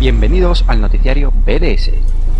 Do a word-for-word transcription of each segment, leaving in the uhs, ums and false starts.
Bienvenidos al noticiario B D S.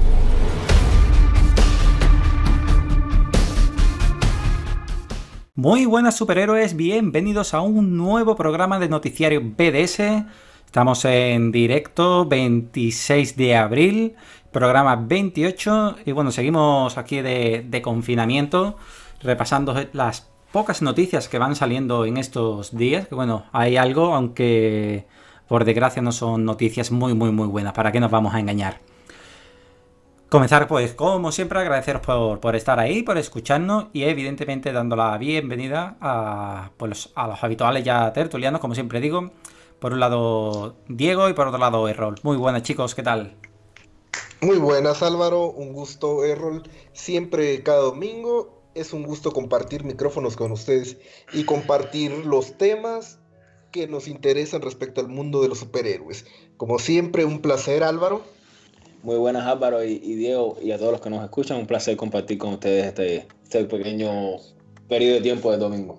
Muy buenas superhéroes, bienvenidos a un nuevo programa de noticiario B D S. Estamos en directo, veintiséis de abril, programa veintiocho. Y bueno, seguimos aquí de, de confinamiento, repasando las pocas noticias que van saliendo en estos días. Que bueno, hay algo, aunque por desgracia no son noticias muy muy muy buenas. ¿Para qué nos vamos a engañar? Comenzar pues como siempre agradeceros por, por estar ahí, por escucharnos y evidentemente dando la bienvenida a, pues, a los habituales ya tertulianos, como siempre digo. Por un lado Diego y por otro lado Errol. Muy buenas chicos, ¿qué tal? Muy buenas Álvaro, un gusto Errol. Siempre cada domingo es un gusto compartir micrófonos con ustedes y compartir los temas que nos interesan respecto al mundo de los superhéroes. Como siempre, un placer Álvaro. Muy buenas Álvaro y, y Diego y a todos los que nos escuchan, un placer compartir con ustedes este, este pequeño periodo de tiempo de domingo.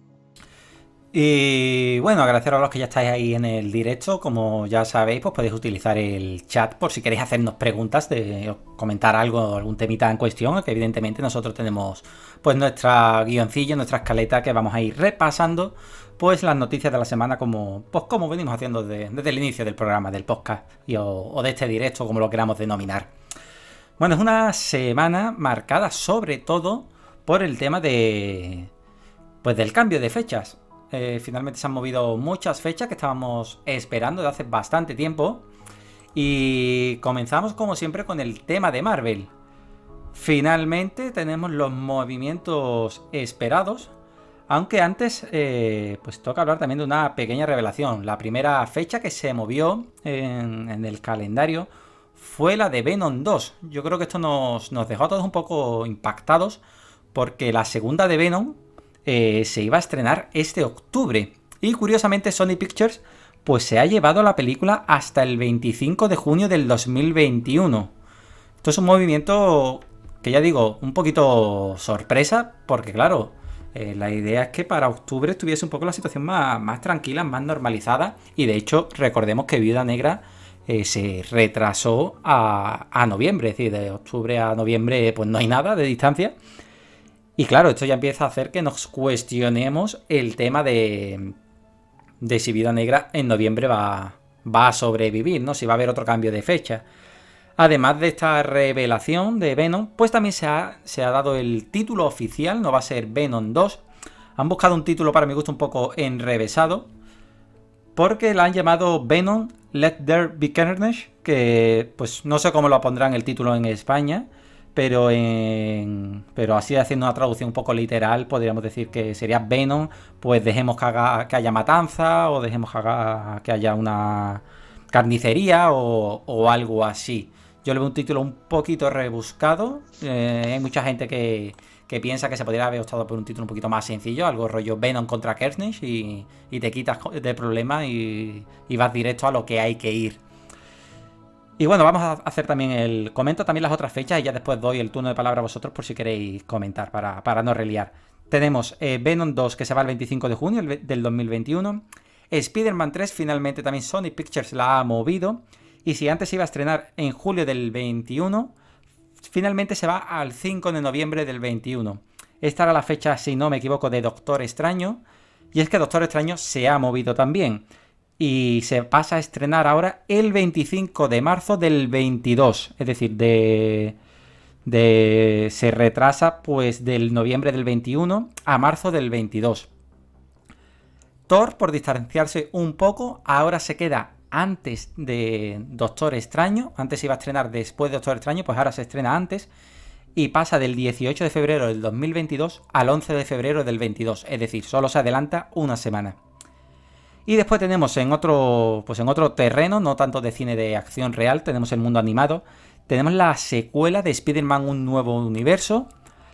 Y bueno, agradecer a los que ya estáis ahí en el directo. Como ya sabéis, pues podéis utilizar el chat por si queréis hacernos preguntas, de o comentar algo, algún temita en cuestión, que evidentemente nosotros tenemos pues nuestra guioncillo, nuestra escaleta, que vamos a ir repasando pues las noticias de la semana como, pues, como venimos haciendo desde, desde el inicio del programa, del podcast y, o, o de este directo, como lo queramos denominar. Bueno, es una semana marcada sobre todo por el tema de pues del cambio de fechas. Eh, finalmente se han movido muchas fechas que estábamos esperando de hace bastante tiempo. Y comenzamos como siempre con el tema de Marvel. Finalmente tenemos los movimientos esperados. Aunque antes eh, pues toca hablar también de una pequeña revelación. La primera fecha que se movió en, en el calendario fue la de Venom dos. Yo creo que esto nos, nos dejó a todos un poco impactados, porque la segunda de Venom Eh, se iba a estrenar este octubre. Y curiosamente Sony Pictures pues se ha llevado la película hasta el veinticinco de junio del dos mil veintiuno. Esto es un movimiento que ya digo, un poquito sorpresa, porque claro, eh, la idea es que para octubre estuviese un poco la situación más, más tranquila, más normalizada. Y de hecho recordemos que Viuda Negra eh, se retrasó a, a noviembre. Es decir, de octubre a noviembre pues no hay nada de distancia. Y claro, esto ya empieza a hacer que nos cuestionemos el tema de, de si Viuda Negra en noviembre va, va a sobrevivir, ¿no? Si va a haber otro cambio de fecha. Además de esta revelación de Venom, pues también se ha, se ha dado el título oficial, no va a ser Venom dos. Han buscado un título para mi gusto un poco enrevesado, porque la han llamado Venom Let There Be Carnage, que pues no sé cómo lo pondrán el título en España. Pero, en, pero así haciendo una traducción un poco literal, podríamos decir que sería Venom, pues dejemos que, haga, que haya matanza, o dejemos que, haga, que haya una carnicería o, o algo así. Yo le veo un título un poquito rebuscado. Eh, hay mucha gente que, que piensa que se podría haber optado por un título un poquito más sencillo, algo rollo Venom contra Carnage, y, y te quitas de problemas y, y vas directo a lo que hay que ir. Y bueno, vamos a hacer también el... Comento también las otras fechas y ya después doy el turno de palabra a vosotros por si queréis comentar, para, para no reliar. Tenemos eh, Venom dos, que se va el veinticinco de junio del dos mil veintiuno. Spider-Man tres, finalmente también Sony Pictures la ha movido. Y si antes iba a estrenar en julio del veintiuno, finalmente se va al cinco de noviembre del veintiuno. Esta era la fecha, si no me equivoco, de Doctor Extraño. Y es que Doctor Extraño se ha movido también. Y se pasa a estrenar ahora el veinticinco de marzo del veintidós. Es decir, de, de se retrasa pues del noviembre del veintiuno a marzo del veintidós. Thor, por distanciarse un poco, ahora se queda antes de Doctor Extraño. Antes iba a estrenar después de Doctor Extraño, pues ahora se estrena antes. Y pasa del dieciocho de febrero del dos mil veintidós al once de febrero del veintidós. Es decir, solo se adelanta una semana. Y después tenemos en otro, pues en otro terreno, no tanto de cine de acción real, tenemos el mundo animado. Tenemos la secuela de Spider-Man Un Nuevo Universo.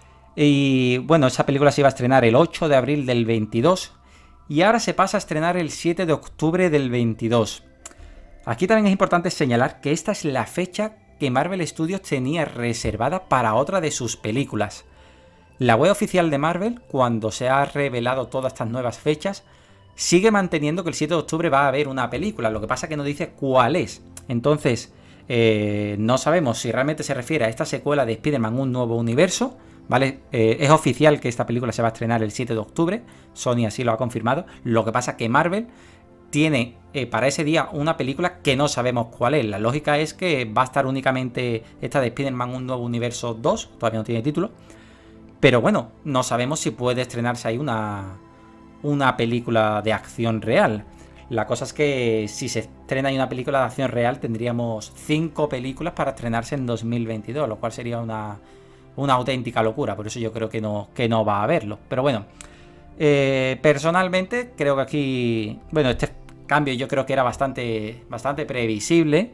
Y bueno, esa película se iba a estrenar el ocho de abril del veintidós. Y ahora se pasa a estrenar el siete de octubre del veintidós. Aquí también es importante señalar que esta es la fecha que Marvel Studios tenía reservada para otra de sus películas. La web oficial de Marvel, cuando se ha revelado todas estas nuevas fechas, sigue manteniendo que el siete de octubre va a haber una película. Lo que pasa es que no dice cuál es. Entonces, eh, no sabemos si realmente se refiere a esta secuela de Spider-Man Un Nuevo Universo, ¿vale? Eh, es oficial que esta película se va a estrenar el siete de octubre, Sony así lo ha confirmado. Lo que pasa que Marvel tiene eh, para ese día una película que no sabemos cuál es. La lógica es que va a estar únicamente esta de Spider-Man Un Nuevo Universo dos, todavía no tiene título. Pero bueno, no sabemos si puede estrenarse ahí una, una película de acción real. La cosa es que si se estrena ahí una película de acción real, tendríamos cinco películas para estrenarse en dos mil veintidós, lo cual sería una, una auténtica locura. Por eso yo creo que no, que no va a haberlo. Pero bueno, eh, personalmente creo que aquí, bueno, este cambio yo creo que era bastante, bastante previsible.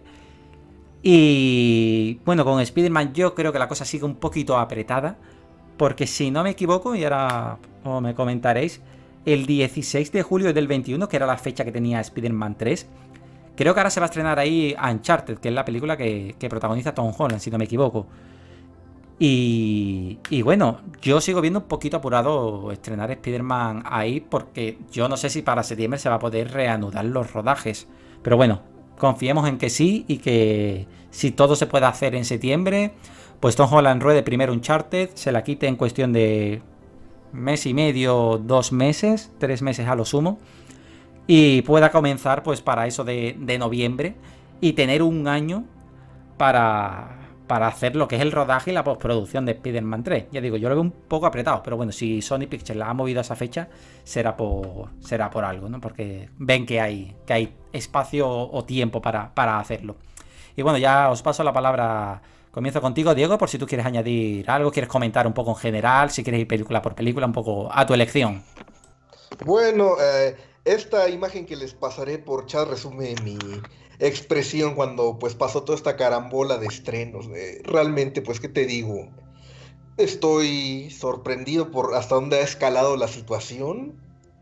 Y bueno, con Spider-Man yo creo que la cosa sigue un poquito apretada, porque si no me equivoco, y ahora oh, me comentaréis, el dieciséis de julio del veintiuno, que era la fecha que tenía Spider-Man tres, creo que ahora se va a estrenar ahí Uncharted, que es la película que, que protagoniza Tom Holland, si no me equivoco. Y, y bueno, yo sigo viendo un poquito apurado estrenar Spider-Man ahí, porque yo no sé si para septiembre se va a poder reanudar los rodajes. Pero bueno, confiemos en que sí, y que si todo se puede hacer en septiembre, pues Tom Holland ruede primero Uncharted, se la quite en cuestión de mes y medio, dos meses, tres meses a lo sumo, y pueda comenzar pues para eso de, de noviembre, y tener un año para... para hacer lo que es el rodaje y la postproducción de Spider-Man tres. Ya digo, yo lo veo un poco apretado, pero bueno, si Sony Pictures la ha movido a esa fecha, será por, será por algo, ¿no? Porque ven que hay, que hay espacio o tiempo para, para hacerlo. Y bueno, ya os paso la palabra. Comienzo contigo, Diego, por si tú quieres añadir algo, quieres comentar un poco en general, si quieres ir película por película, un poco a tu elección. Bueno, eh, esta imagen que les pasaré por chat resume mi expresión cuando pues pasó toda esta carambola de estrenos. Eh, realmente, pues, ¿qué te digo? Estoy sorprendido por hasta dónde ha escalado la situación,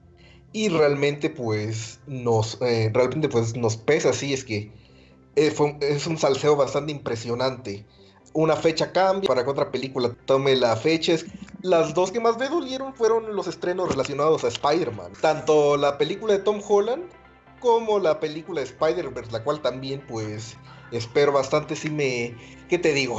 y realmente pues nos, eh, realmente, pues, nos pesa, sí, es que eh, fue, es un salseo bastante impresionante. Una fecha cambia para que otra película tome la fecha. Las dos que más me dolieron fueron los estrenos relacionados a Spider-Man. Tanto la película de Tom Holland como la película de Spider-Verse, la cual también pues espero bastante. Sí me... ¿Qué te digo?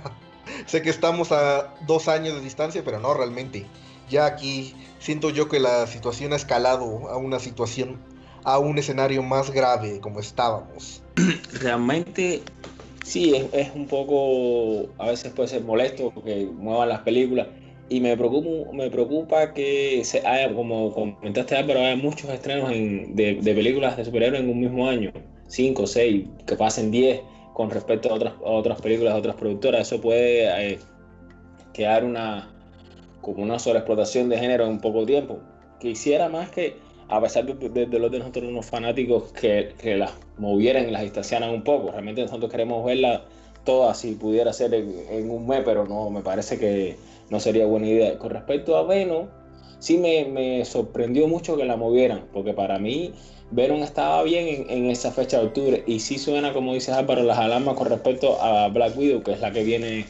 Sé que estamos a dos años de distancia, pero no, realmente. Ya aquí siento yo que la situación ha escalado a una situación, a un escenario más grave como estábamos. Realmente... Sí, es, es un poco, a veces puede ser molesto que muevan las películas, y me preocupa, me preocupa que se haya, como comentaste Álvaro, haya muchos estrenos en, de, de películas de superhéroes en un mismo año, cinco, seis, que pasen diez con respecto a otras, a otras películas de otras productoras. Eso puede eh, quedar una, como una sobreexplotación de género en poco tiempo. Quisiera más que, a pesar de, de, de los de nosotros unos fanáticos, que, que las movieran y las distanciaran un poco. Realmente nosotros queremos verlas todas, si pudiera ser en, en un mes, pero no, me parece que no sería buena idea. Con respecto a Venom, sí me, me sorprendió mucho que la movieran, porque para mí Venom estaba bien en, en esa fecha de octubre, y sí suena, como dices Álvaro, las alarmas con respecto a Black Widow, que es la que viene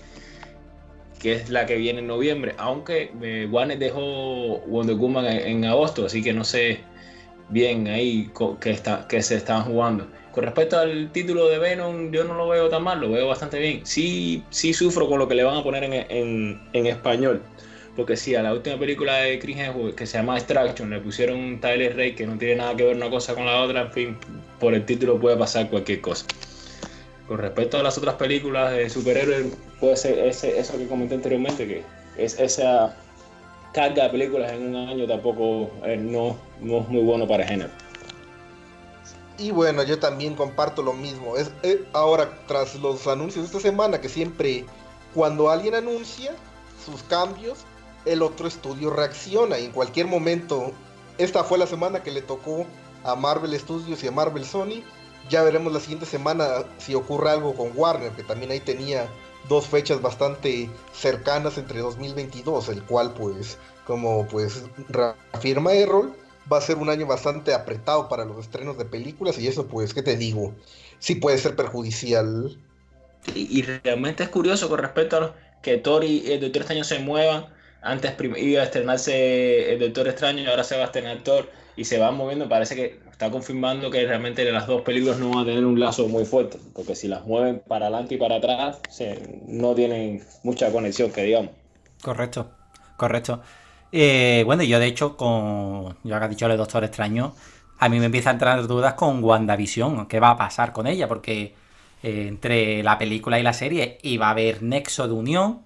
que es la que viene en noviembre, aunque eh, Warner dejó Wonder Woman en, en agosto, así que no sé bien ahí que, está, que se están jugando. Con respecto al título de Venom, yo no lo veo tan mal, lo veo bastante bien. Sí, sí sufro con lo que le van a poner en, en, en español, porque sí, a la última película de Chris Hemsworth, que se llama Extraction, le pusieron un Tyler Rake que no tiene nada que ver una cosa con la otra. En fin, por el título puede pasar cualquier cosa. Con respecto a las otras películas de superhéroes, puede ser ese, eso que comenté anteriormente, que es esa carga de películas en un año tampoco eh, no, no es muy bueno para el género. Y bueno, yo también comparto lo mismo. Es, eh, ahora, tras los anuncios de esta semana, que siempre cuando alguien anuncia sus cambios, el otro estudio reacciona, y en cualquier momento, esta fue la semana que le tocó a Marvel Studios y a Marvel Sony. Ya veremos la siguiente semana si ocurre algo con Warner, que también ahí tenía dos fechas bastante cercanas entre dos mil veintidós, el cual pues, como pues reafirma Errol, va a ser un año bastante apretado para los estrenos de películas, y eso pues, ¿qué te digo? Sí puede ser perjudicial. Y, y realmente es curioso con respecto a que Thor y el Doctor Extraño se muevan. Antes iba a estrenarse el Doctor Extraño y ahora se va a estrenar Thor, y se van moviendo. Parece que está confirmando que realmente las dos películas no van a tener un lazo muy fuerte, porque si las mueven para adelante y para atrás, se, no tienen mucha conexión, que digamos. Correcto, correcto. Eh, bueno, yo de hecho, con ya que has dicho el Doctor Extraño, a mí me empieza a entrar dudas con WandaVision, qué va a pasar con ella, porque eh, entre la película y la serie iba a haber nexo de unión,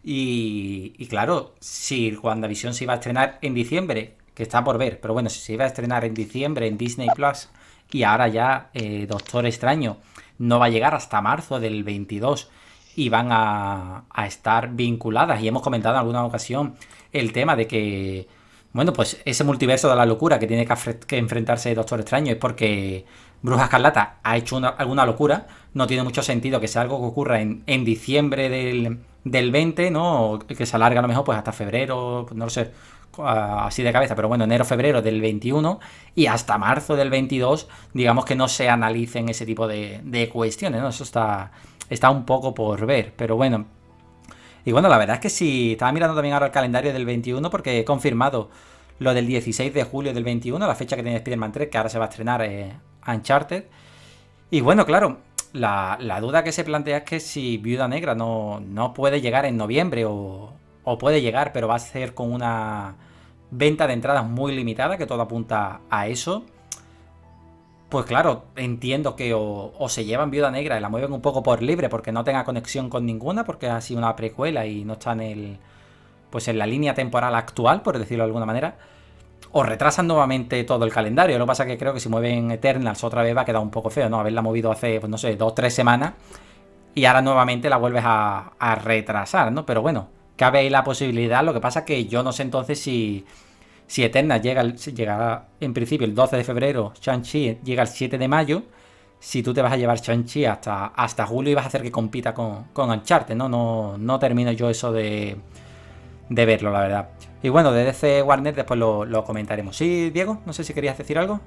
y, y claro, si WandaVision se iba a estrenar en diciembre, que está por ver, pero bueno, si se iba a estrenar en diciembre en Disney Plus, y ahora ya eh, Doctor Extraño no va a llegar hasta marzo del veintidós, y van a, a estar vinculadas, y hemos comentado en alguna ocasión el tema de que, bueno, pues ese multiverso de la locura que tiene que, que enfrentarse Doctor Extraño es porque Bruja Escarlata ha hecho una, alguna locura. No tiene mucho sentido que sea algo que ocurra en, en diciembre del, del veinte, ¿no? O que se alarga a lo mejor pues hasta febrero, no lo sé, así de cabeza, pero bueno, enero, febrero del veintiuno y hasta marzo del veintidós, digamos que no se analicen ese tipo de, de cuestiones, ¿no? Eso está, está un poco por ver, pero bueno. Y bueno, la verdad es que sí, estaba mirando también ahora el calendario del veintiuno porque he confirmado lo del dieciséis de julio del veintiuno, la fecha que tiene Spider-Man tres, que ahora se va a estrenar eh, Uncharted. Y bueno, claro, la, la duda que se plantea es que si Viuda Negra no, no puede llegar en noviembre o, o puede llegar, pero va a ser con una venta de entradas muy limitada, que todo apunta a eso. Pues claro, entiendo que o, o se llevan Viuda Negra y la mueven un poco por libre porque no tenga conexión con ninguna, porque ha sido una precuela y no está en el, pues en la línea temporal actual, por decirlo de alguna manera, o retrasan nuevamente todo el calendario. Lo que pasa es que creo que si mueven Eternals otra vez va a quedar un poco feo, ¿no? Haberla movido hace, pues no sé, dos o tres semanas y ahora nuevamente la vuelves a, a retrasar, ¿no? Pero bueno, cabe ahí la posibilidad. Lo que pasa es que yo no sé entonces si... Si Eternals llega, llega en principio el doce de febrero, Shang-Chi llega el siete de mayo, si tú te vas a llevar Shang-Chi hasta, hasta julio y vas a hacer que compita con, con Uncharted, ¿no? No, no termino yo eso de, de verlo, la verdad. Y bueno, de D C Warner después lo, lo comentaremos. Sí, Diego, no sé si querías decir algo.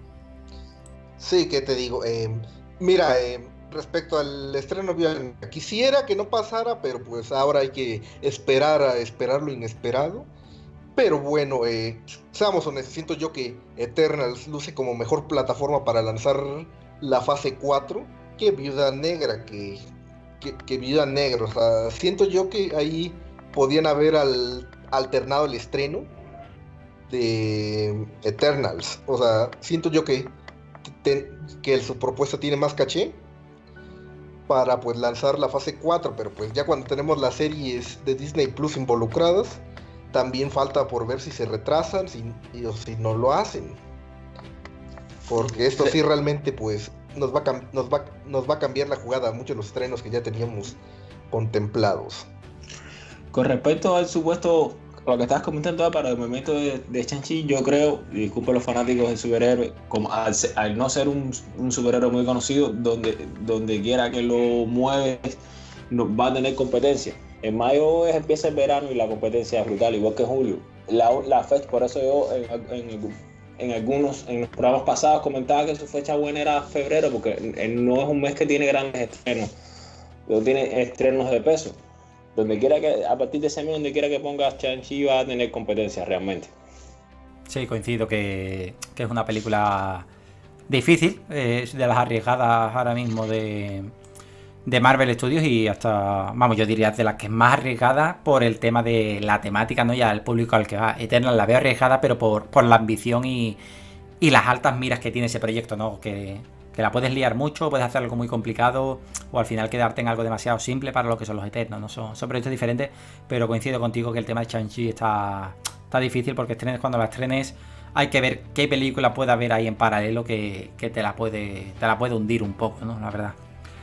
Sí, ¿qué te digo? Eh, mira, eh, respecto al estreno, quisiera que no pasara, pero pues ahora hay que esperar a esperar lo inesperado. Pero bueno, eh, seamos honestos, siento yo que Eternals luce como mejor plataforma para lanzar la fase cuatro que Viuda Negra, que, que, que Viuda Negra. O sea, siento yo que ahí podían haber al, alternado el estreno de Eternals. O sea, siento yo que, te, que su propuesta tiene más caché para pues lanzar la fase cuatro, pero pues ya cuando tenemos las series de Disney Plus involucradas, también falta por ver si se retrasan si, o si no lo hacen. Porque esto sí, sí realmente pues nos va, a, nos, va, nos va a cambiar la jugada a muchos de los estrenos que ya teníamos contemplados. Con respecto al supuesto, lo que estabas comentando para el movimiento de, de Shang-Chi, yo creo, y disculpe a los fanáticos del superhéroe, como al, al no ser un, un superhéroe muy conocido, donde, donde quiera que lo mueves, no, va a tener competencia. En mayo es, empieza el verano y la competencia es brutal, igual que en julio. La, la fecha, por eso yo en, en, en algunos en los programas pasados comentaba que su fecha buena era febrero, porque no es un mes que tiene grandes estrenos, no tiene estrenos de peso. Donde quiera que, a partir de ese mes, donde quiera que pongas Shang-Chi va a tener competencia realmente. Sí, coincido que, que es una película difícil, es eh, de las arriesgadas ahora mismo de... de Marvel Studios y hasta, vamos, yo diría de las que es más arriesgada por el tema de la temática, ¿no? Ya el público al que va. Eternal la veo arriesgada, pero por, por la ambición y, y las altas miras que tiene ese proyecto, ¿no? Que, que la puedes liar mucho, puedes hacer algo muy complicado o al final quedarte en algo demasiado simple para lo que son los Eternos, ¿no? Son, son proyectos diferentes, pero coincido contigo que el tema de Shang-Chi está, está difícil porque estrenes, cuando la estrenes hay que ver qué película puede haber ahí en paralelo que, que te la puede te la puede hundir un poco, ¿no? La verdad.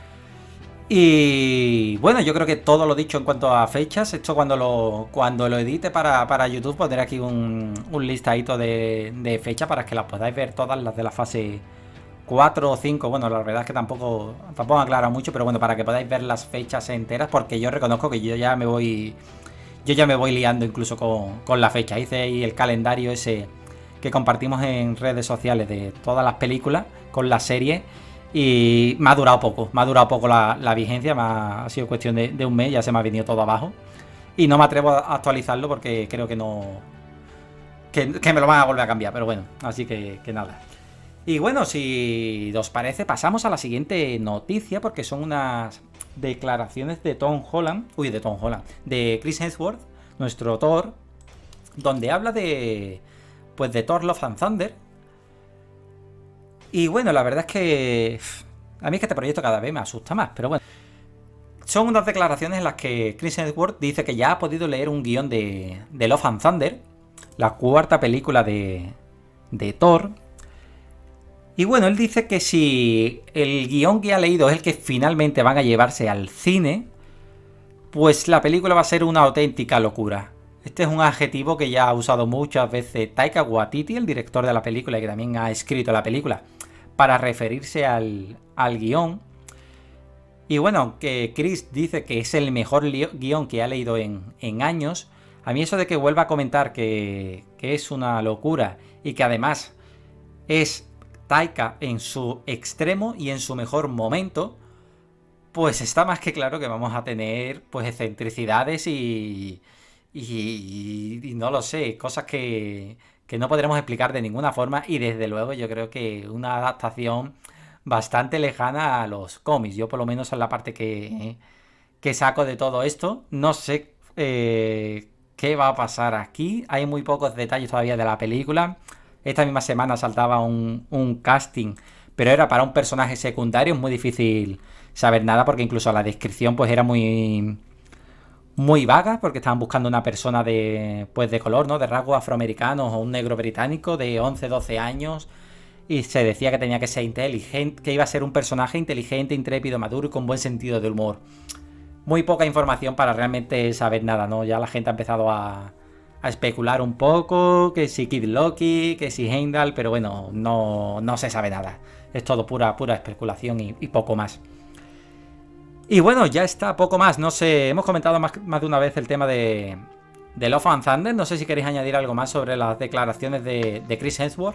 Y bueno, yo creo que todo lo dicho en cuanto a fechas. Esto cuando lo cuando lo edite para, para YouTube pondré aquí un, un listadito de, de fechas para que las podáis ver todas las de la fase cuatro o cinco. Bueno, la verdad es que tampoco tampoco aclara mucho, pero bueno, para que podáis ver las fechas enteras, porque yo reconozco que yo ya me voy yo ya me voy liando incluso con, con la fecha. Hice ahí el calendario ese que compartimos en redes sociales de todas las películas con la serie. Y me ha durado poco, me ha durado poco la, la vigencia, me ha, ha sido cuestión de, de un mes, ya se me ha venido todo abajo. Y no me atrevo a actualizarlo porque creo que no... Que, que me lo van a volver a cambiar, pero bueno, así que, que nada. Y bueno, si os parece, pasamos a la siguiente noticia, porque son unas declaraciones de Tom Holland, uy, de Tom Holland, de Chris Hemsworth, nuestro Thor, donde habla de, pues de Thor Love and Thunder. Y bueno, la verdad es que a mí es que este proyecto cada vez me asusta más, pero bueno. Son unas declaraciones en las que Chris Hemsworth dice que ya ha podido leer un guión de, de Love and Thunder, la cuarta película de, de Thor. Y bueno, él dice que si el guión que ha leído es el que finalmente van a llevarse al cine, pues la película va a ser una auténtica locura. Este es un adjetivo que ya ha usado muchas veces Taika Waititi, el director de la película y que también ha escrito la película, para referirse al, al guión. Y bueno, aunque Chris dice que es el mejor guión que ha leído en, en años, a mí eso de que vuelva a comentar que, que es una locura y que además es Taika en su extremo y en su mejor momento, pues está más que claro que vamos a tener pues excentricidades y, y, y no lo sé, cosas que, que no podremos explicar de ninguna forma, y desde luego yo creo que una adaptación bastante lejana a los cómics. Yo por lo menos en la parte que, que saco de todo esto, no sé eh, qué va a pasar aquí. Hay muy pocos detalles todavía de la película. Esta misma semana saltaba un, un casting, pero era para un personaje secundario. Es muy difícil saber nada porque incluso la descripción pues era muy muy vaga, porque estaban buscando una persona de pues de color, ¿no? De rasgos afroamericanos o un negro británico de once doce años. Y se decía que tenía que ser inteligente, que iba a ser un personaje inteligente, intrépido, maduro y con buen sentido de humor. Muy poca información para realmente saber nada, ¿no? Ya la gente ha empezado a, a especular un poco, que si Kid Loki, que si Heimdall, pero bueno, no, no se sabe nada. Es todo pura, pura especulación y, y poco más. Y bueno, ya está, poco más. No sé, hemos comentado más, más de una vez el tema de, de Love and Thunder. No sé si queréis añadir algo más sobre las declaraciones de, de Chris Hemsworth.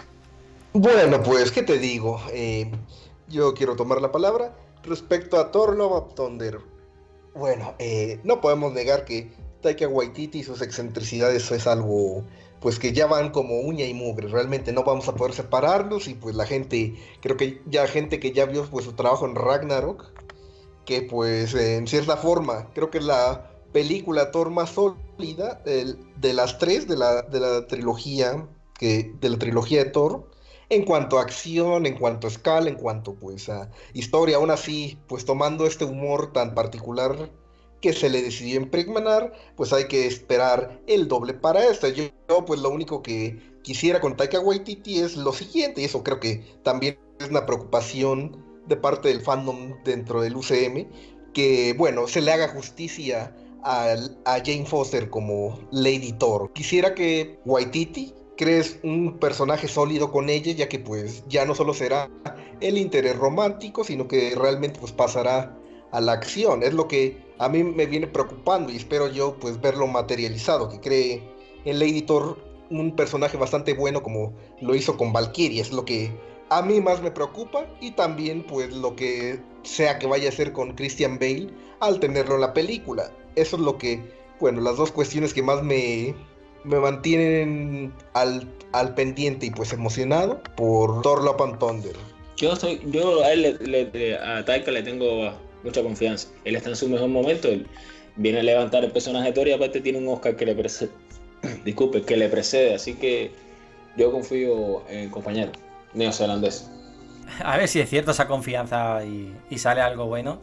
Bueno, pues, ¿qué te digo? Eh, yo quiero tomar la palabra respecto a Thor Love and Thunder. Bueno, eh, no podemos negar que Taika Waititi y sus excentricidades es algo, pues, que ya van como uña y mugre. Realmente no vamos a poder separarlos y pues la gente, creo que ya gente que ya vio pues su trabajo en Ragnarok, que pues eh, en cierta forma creo que es la película Thor más sólida de, de las tres de la, de la trilogía que, de la trilogía de Thor. En cuanto a acción, en cuanto a escala, en cuanto pues a historia, aún así, pues tomando este humor tan particular que se le decidió impregnar, pues hay que esperar el doble para esto. Yo, yo pues lo único que quisiera con Taika Waititi es lo siguiente, y eso creo que también es una preocupación de parte del fandom dentro del U C M, que bueno, se le haga justicia a, a Jane Foster como Lady Thor. Quisiera que Waititi crees un personaje sólido con ella, ya que pues ya no solo será el interés romántico, sino que realmente pues pasará a la acción. Es lo que a mí me viene preocupando y espero yo pues verlo materializado, que cree en Lady Thor un personaje bastante bueno como lo hizo con Valkyria. Es lo que a mí más me preocupa, y también pues lo que sea que vaya a hacer con Christian Bale al tenerlo en la película. Eso es lo que, bueno, las dos cuestiones que más me... me mantienen al, al pendiente y pues emocionado por Thor Love and Thunder. Yo estoy, yo a él le, le, a Taika le tengo mucha confianza. Él está en su mejor momento, él viene a levantar el personaje de Thor y aparte tiene un Oscar que le precede, disculpe, que le precede, así que yo confío en el compañero neozelandés. A ver si es cierto esa confianza y, y sale algo bueno.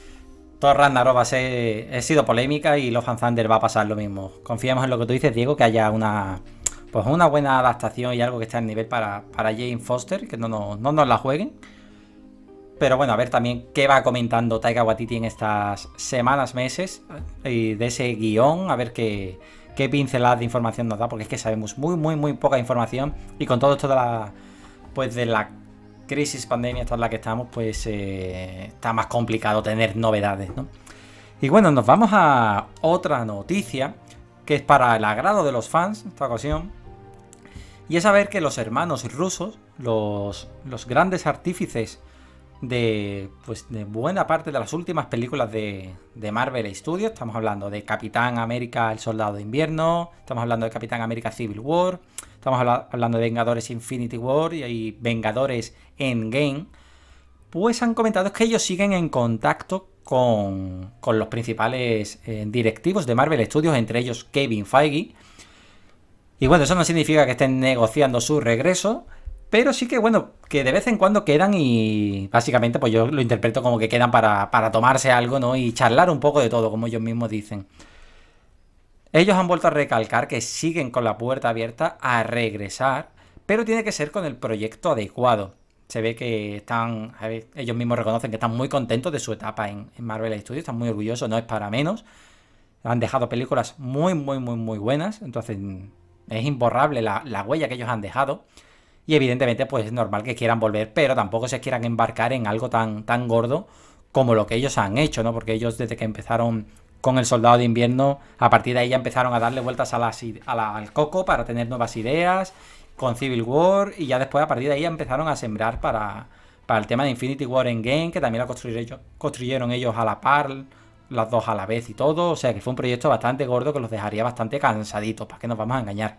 Thor Ragnarok va a ser, ha sido polémica y Love and Thunder va a pasar lo mismo. Confiamos en lo que tú dices, Diego, que haya una pues una buena adaptación y algo que esté al nivel para, para Jane Foster, que no, no, no nos la jueguen. Pero bueno, a ver también qué va comentando Taika Waititi en estas semanas, meses, y de ese guión, a ver qué, qué pinceladas de información nos da, porque es que sabemos muy, muy, muy poca información, y con todo esto de la, pues de la crisis pandemia, esta en la que estamos, pues eh, está más complicado tener novedades, ¿no? Y bueno, nos vamos a otra noticia que es para el agrado de los fans en esta ocasión, y es saber que los hermanos rusos, los, los grandes artífices de, pues, de buena parte de las últimas películas de, de Marvel Studios. Estamos hablando de Capitán América, el Soldado de Invierno, estamos hablando de Capitán América Civil War, estamos habla hablando de Vengadores Infinity War y, y Vengadores Endgame. Pues han comentado que ellos siguen en contacto con, con los principales eh, directivos de Marvel Studios, entre ellos Kevin Feige. Y bueno, eso no significa que estén negociando su regreso, pero sí que, bueno, que de vez en cuando quedan y básicamente pues yo lo interpreto como que quedan para, para tomarse algo, ¿no? Y charlar un poco de todo, como ellos mismos dicen. Ellos han vuelto a recalcar que siguen con la puerta abierta a regresar, pero tiene que ser con el proyecto adecuado. Se ve que están, a ver, ellos mismos reconocen que están muy contentos de su etapa en, en Marvel Studios, están muy orgullosos, no es para menos. Han dejado películas muy, muy, muy, muy buenas, entonces es imborrable la, la huella que ellos han dejado. Y evidentemente pues es normal que quieran volver, pero tampoco se quieran embarcar en algo tan, tan gordo como lo que ellos han hecho, ¿no? Porque ellos desde que empezaron con el Soldado de Invierno, a partir de ahí ya empezaron a darle vueltas a la, a la, al coco para tener nuevas ideas, con Civil War, y ya después a partir de ahí ya empezaron a sembrar para, para el tema de Infinity War Endgame, que también la construyeron, construyeron ellos a la par, las dos a la vez y todo, o sea que fue un proyecto bastante gordo que los dejaría bastante cansaditos, para que nos vamos a engañar.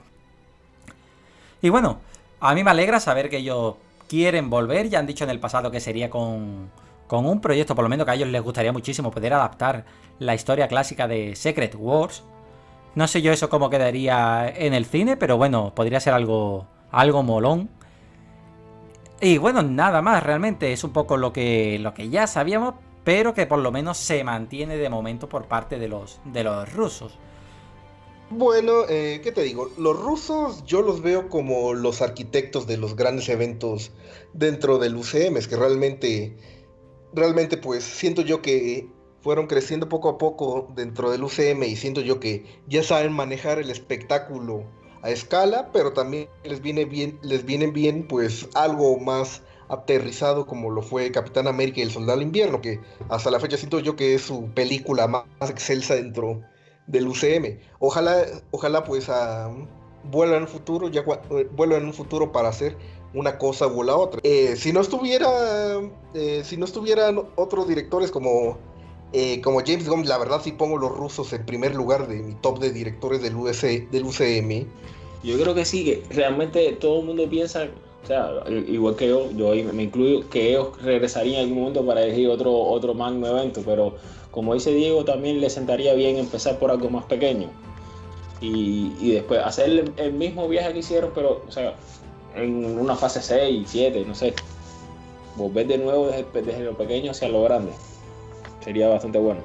Y bueno, a mí me alegra saber que ellos quieren volver. Ya han dicho en el pasado que sería con, con un proyecto, por lo menos que a ellos les gustaría muchísimo poder adaptar la historia clásica de Secret Wars. No sé yo eso cómo quedaría en el cine, pero bueno, podría ser algo, algo molón. Y bueno, nada más, realmente es un poco lo que, lo que ya sabíamos, pero que por lo menos se mantiene de momento por parte de los, de los rusos. Bueno, eh, ¿qué te digo? Los rusos yo los veo como los arquitectos de los grandes eventos dentro del U C M, es que realmente, realmente pues siento yo que fueron creciendo poco a poco dentro del U C M y siento yo que ya saben manejar el espectáculo a escala, pero también les viene bien, les viene bien pues algo más aterrizado como lo fue Capitán América y el Soldado del Invierno, que hasta la fecha siento yo que es su película más excelsa dentro del U C M. Ojalá, ojalá pues uh, vuelvan en un futuro, ya uh, vuelvan en un futuro para hacer una cosa u la otra. Eh, si no estuviera, eh, si no estuvieran otros directores como, eh, como James Gunn, la verdad sí pongo los rusos en primer lugar de mi top de directores del, U S, del U C M. Yo creo que sí, que realmente todo el mundo piensa, o sea, igual que yo, yo me incluyo, que ellos regresarían en algún momento para elegir otro, otro magno evento, pero como dice Diego, también le sentaría bien empezar por algo más pequeño y, y después hacer el, el mismo viaje que hicieron, pero o sea, en una fase seis, siete, no sé, volver de nuevo desde, desde lo pequeño hacia lo grande sería bastante bueno.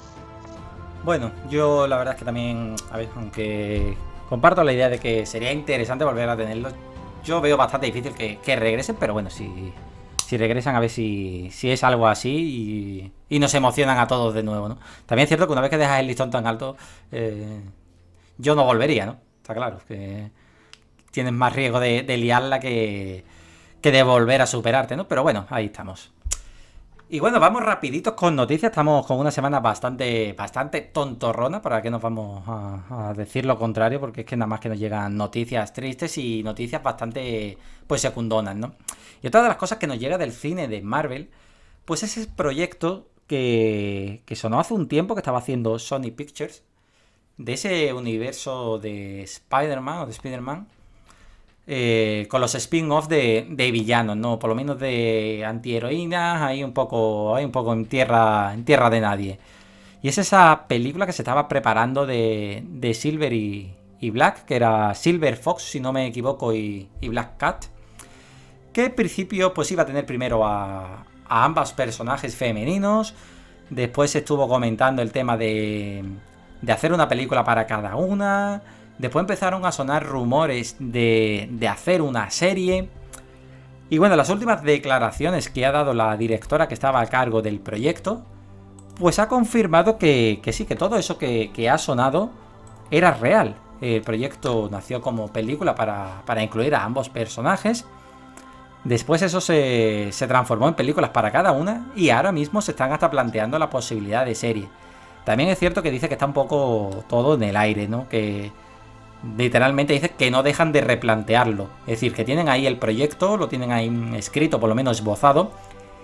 Bueno, yo la verdad es que también, a ver, aunque comparto la idea de que sería interesante volver a tenerlos, yo veo bastante difícil que, que regresen, pero bueno, si, si regresan a ver si, si es algo así y, y nos emocionan a todos de nuevo, ¿no? También es cierto que una vez que dejas el listón tan alto, eh, yo no volvería, ¿no? Está claro, que tienes más riesgo de, de liarla que, que de volver a superarte, ¿no? Pero bueno, ahí estamos. Y bueno, vamos rapiditos con noticias. Estamos con una semana bastante bastante tontorrona, para que nos vamos a, a decir lo contrario, porque es que nada más que nos llegan noticias tristes y noticias bastante pues secundonas, ¿no? Y otra de las cosas que nos llega del cine de Marvel, pues es ese proyecto que, que sonó hace un tiempo, que estaba haciendo Sony Pictures, de ese universo de Spider-Man o de Spider-Man, Eh, con los spin-offs de, de villanos, ¿no? Por lo menos de antiheroínas, ahí un poco, ahí un poco en tierra, en tierra de nadie. Y es esa película que se estaba preparando de, de Silver y, y Black, que era Silver Fox, si no me equivoco, y, y Black Cat, que en principio pues iba a tener primero a, a ambos personajes femeninos. Después se estuvo comentando el tema de, de hacer una película para cada una. Después empezaron a sonar rumores de, de hacer una serie. Y bueno, las últimas declaraciones que ha dado la directora que estaba a cargo del proyecto, pues ha confirmado que, que sí, que todo eso que, que ha sonado era real. El proyecto nació como película para, para incluir a ambos personajes. Después eso se, se transformó en películas para cada una y ahora mismo se están hasta planteando la posibilidad de serie. También es cierto que dice que está un poco todo en el aire, ¿no? Que literalmente dice que no dejan de replantearlo. Es decir, que tienen ahí el proyecto, lo tienen ahí escrito, por lo menos esbozado,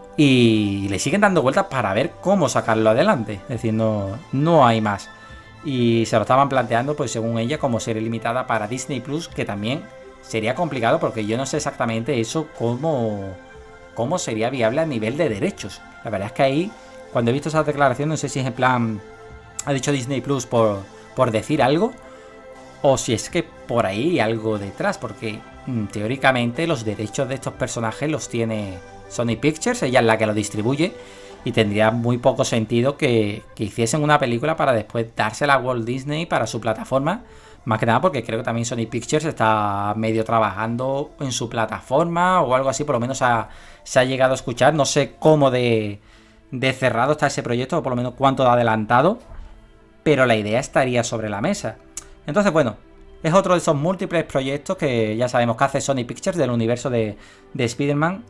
y le siguen dando vueltas para ver cómo sacarlo adelante. Es decir, no, no hay más. Y se lo estaban planteando, pues según ella, como serie limitada para Disney Plus, que también sería complicado porque yo no sé exactamente eso cómo, cómo sería viable a nivel de derechos. La verdad es que ahí, cuando he visto esa declaración, no sé si es en plan, ha dicho Disney Plus por, por decir algo, o si es que por ahí hay algo detrás, porque mmm, teóricamente los derechos de estos personajes los tiene Sony Pictures, ella es la que los distribuye, y tendría muy poco sentido que, que hiciesen una película para después dársela a Walt Disney para su plataforma. Más que nada porque creo que también Sony Pictures está medio trabajando en su plataforma o algo así, por lo menos ha, se ha llegado a escuchar. No sé cómo de, de cerrado está ese proyecto, o por lo menos cuánto de adelantado, pero la idea estaría sobre la mesa. Entonces, bueno, es otro de esos múltiples proyectos que ya sabemos que hace Sony Pictures del universo de, de Spider-Man.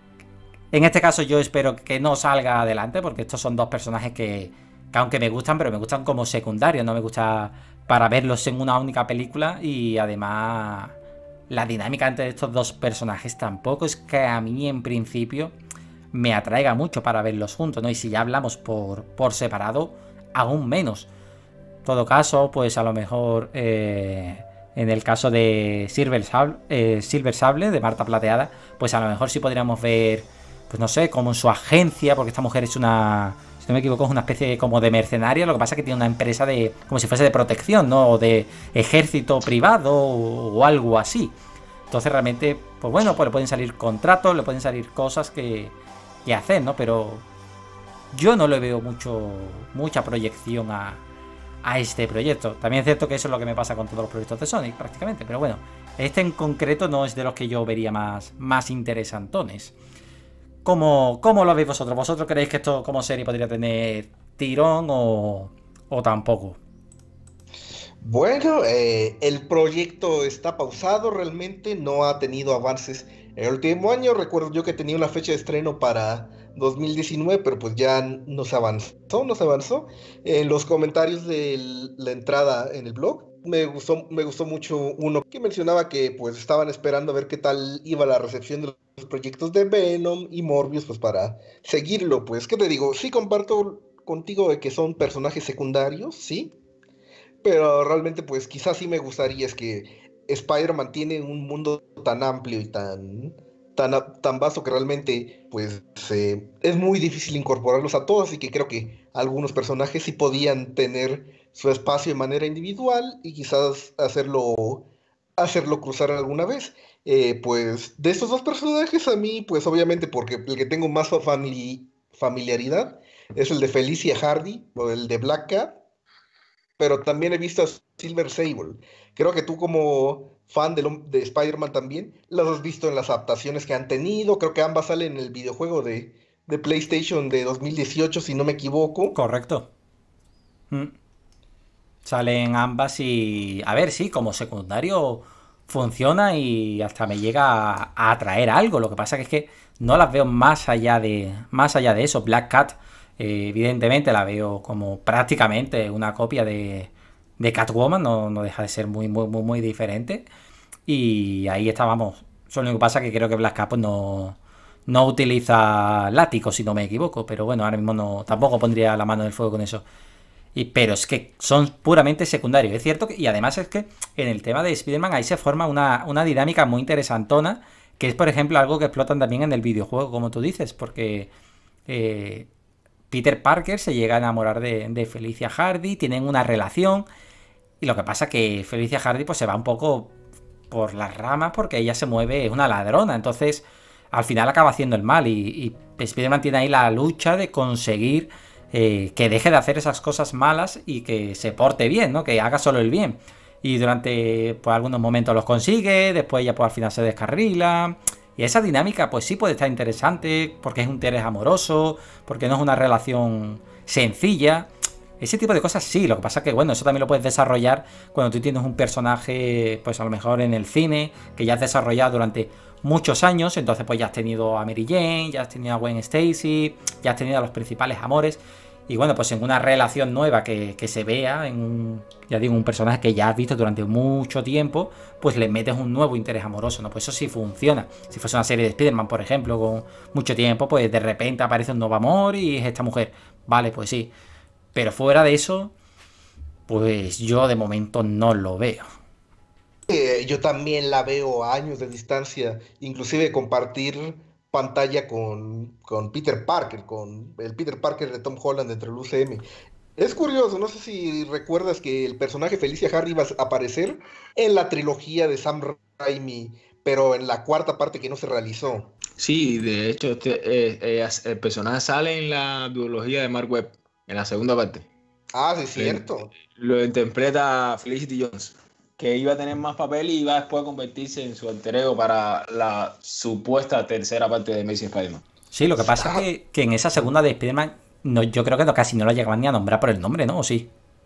En este caso yo espero que no salga adelante, porque estos son dos personajes que, que aunque me gustan, pero me gustan como secundarios, no me gusta para verlos en una única película. Y además la dinámica entre estos dos personajes tampoco es que a mí en principio me atraiga mucho para verlos juntos, ¿no? Y si ya hablamos por, por separado, aún menos. En todo caso, pues a lo mejor eh, en el caso de Silver Sable, eh, Silver Sable, de Marta Plateada, pues a lo mejor sí podríamos ver, pues no sé, como en su agencia, porque esta mujer es una, si no me equivoco, es una especie como de mercenaria. Lo que pasa es que tiene una empresa de, como si fuese de protección, ¿no? O de ejército privado o, o algo así. Entonces realmente, pues bueno, pues le pueden salir contratos, le pueden salir cosas que, que hacer, ¿no? Pero yo no le veo mucho, mucha proyección a, a este proyecto. También es cierto que eso es lo que me pasa con todos los proyectos de Sony, prácticamente. Pero bueno, este en concreto no es de los que yo vería más, más interesantones. ¿Cómo, ¿Cómo lo veis vosotros? ¿Vosotros creéis que esto como serie podría tener tirón o, o tampoco? Bueno, eh, el proyecto está pausado, realmente no ha tenido avances. El último año recuerdo yo que tenía una fecha de estreno para dos mil diecinueve, pero pues ya no se avanzó, no se avanzó. En los comentarios de la entrada en el blog me gustó, me gustó mucho uno que mencionaba que pues estaban esperando a ver qué tal iba la recepción de los proyectos de Venom y Morbius, pues para seguirlo. Pues, ¿qué te digo? Sí comparto contigo de que son personajes secundarios, sí, pero realmente pues quizás sí me gustaría, es que Spider-Man tiene un mundo tan amplio y tan, tan, tan vasto que realmente pues eh, es muy difícil incorporarlos a todos, y que creo que algunos personajes sí podían tener su espacio de manera individual y quizás hacerlo, hacerlo cruzar alguna vez. Eh, pues de estos dos personajes a mí pues obviamente porque el que tengo más famili- familiaridad es el de Felicia Hardy o el de Black Cat, pero también he visto a Silver Sable. Creo que tú como fan de, lo- de Spider-Man también las has visto en las adaptaciones que han tenido. Creo que ambas salen en el videojuego de, de PlayStation de dos mil dieciocho, si no me equivoco. Correcto. Mm. Salen ambas y, a ver, sí, como secundario funciona y hasta me llega a, a atraer algo. Lo que pasa que es que no las veo más allá de, más allá de eso. Black Cat, eh, evidentemente la veo como prácticamente una copia de, de Catwoman, no, no deja de ser muy, muy, muy, muy diferente. Y ahí estábamos. Lo único que pasa es que creo que Black Cat pues, no, no utiliza látigo, si no me equivoco. Pero bueno, ahora mismo no, tampoco pondría la mano en el fuego con eso. Y, pero es que son puramente secundarios. Es cierto que, y además es que en el tema de Spider-Man ahí se forma una, una dinámica muy interesantona, que es por ejemplo algo que explotan también en el videojuego, como tú dices, porque eh, Peter Parker se llega a enamorar de, de Felicia Hardy, tienen una relación, y lo que pasa que Felicia Hardy pues se va un poco por las ramas porque ella se mueve, es una ladrona, entonces al final acaba haciendo el mal, y, y Spider-Man tiene ahí la lucha de conseguir Eh, que deje de hacer esas cosas malas y que se porte bien, ¿no? Que haga solo el bien. Y durante pues, algunos momentos los consigue, después ya pues al final se descarrila. Y esa dinámica pues sí puede estar interesante, porque es un interés amoroso, porque no es una relación sencilla. Ese tipo de cosas sí, lo que pasa es que bueno, eso también lo puedes desarrollar cuando tú tienes un personaje, pues a lo mejor en el cine, que ya has desarrollado durante muchos años, entonces pues ya has tenido a Mary Jane, ya has tenido a Gwen Stacy, ya has tenido a los principales amores, Y bueno, pues en una relación nueva que, que se vea, en un, ya digo, un personaje que ya has visto durante mucho tiempo, pues le metes un nuevo interés amoroso, ¿no? Pues eso sí funciona. Si fuese una serie de Spider-Man, por ejemplo, con mucho tiempo, pues de repente aparece un nuevo amor y es esta mujer. Vale, pues sí. Pero fuera de eso, pues yo de momento no lo veo. Eh, yo también la veo a años de distancia, inclusive compartir pantalla con, con Peter Parker, con el Peter Parker de Tom Holland dentro del U C M. Es curioso, no sé si recuerdas que el personaje Felicia Hardy iba a aparecer en la trilogía de Sam Raimi, pero en la cuarta parte que no se realizó. Sí, de hecho, este, eh, eh, el personaje sale en la biología de Mark Webb, en la segunda parte. Ah, sí, es Lo, cierto. lo interpreta Felicity Jones, que iba a tener más papel y iba después a convertirse en su alter ego para la supuesta tercera parte de Amazing Spider-Man. Sí, lo que pasa Ah, es que, que en esa segunda de Spider-Man, no, yo creo que no, casi no la llegaban ni a nombrar por el nombre, ¿no? ¿O sí?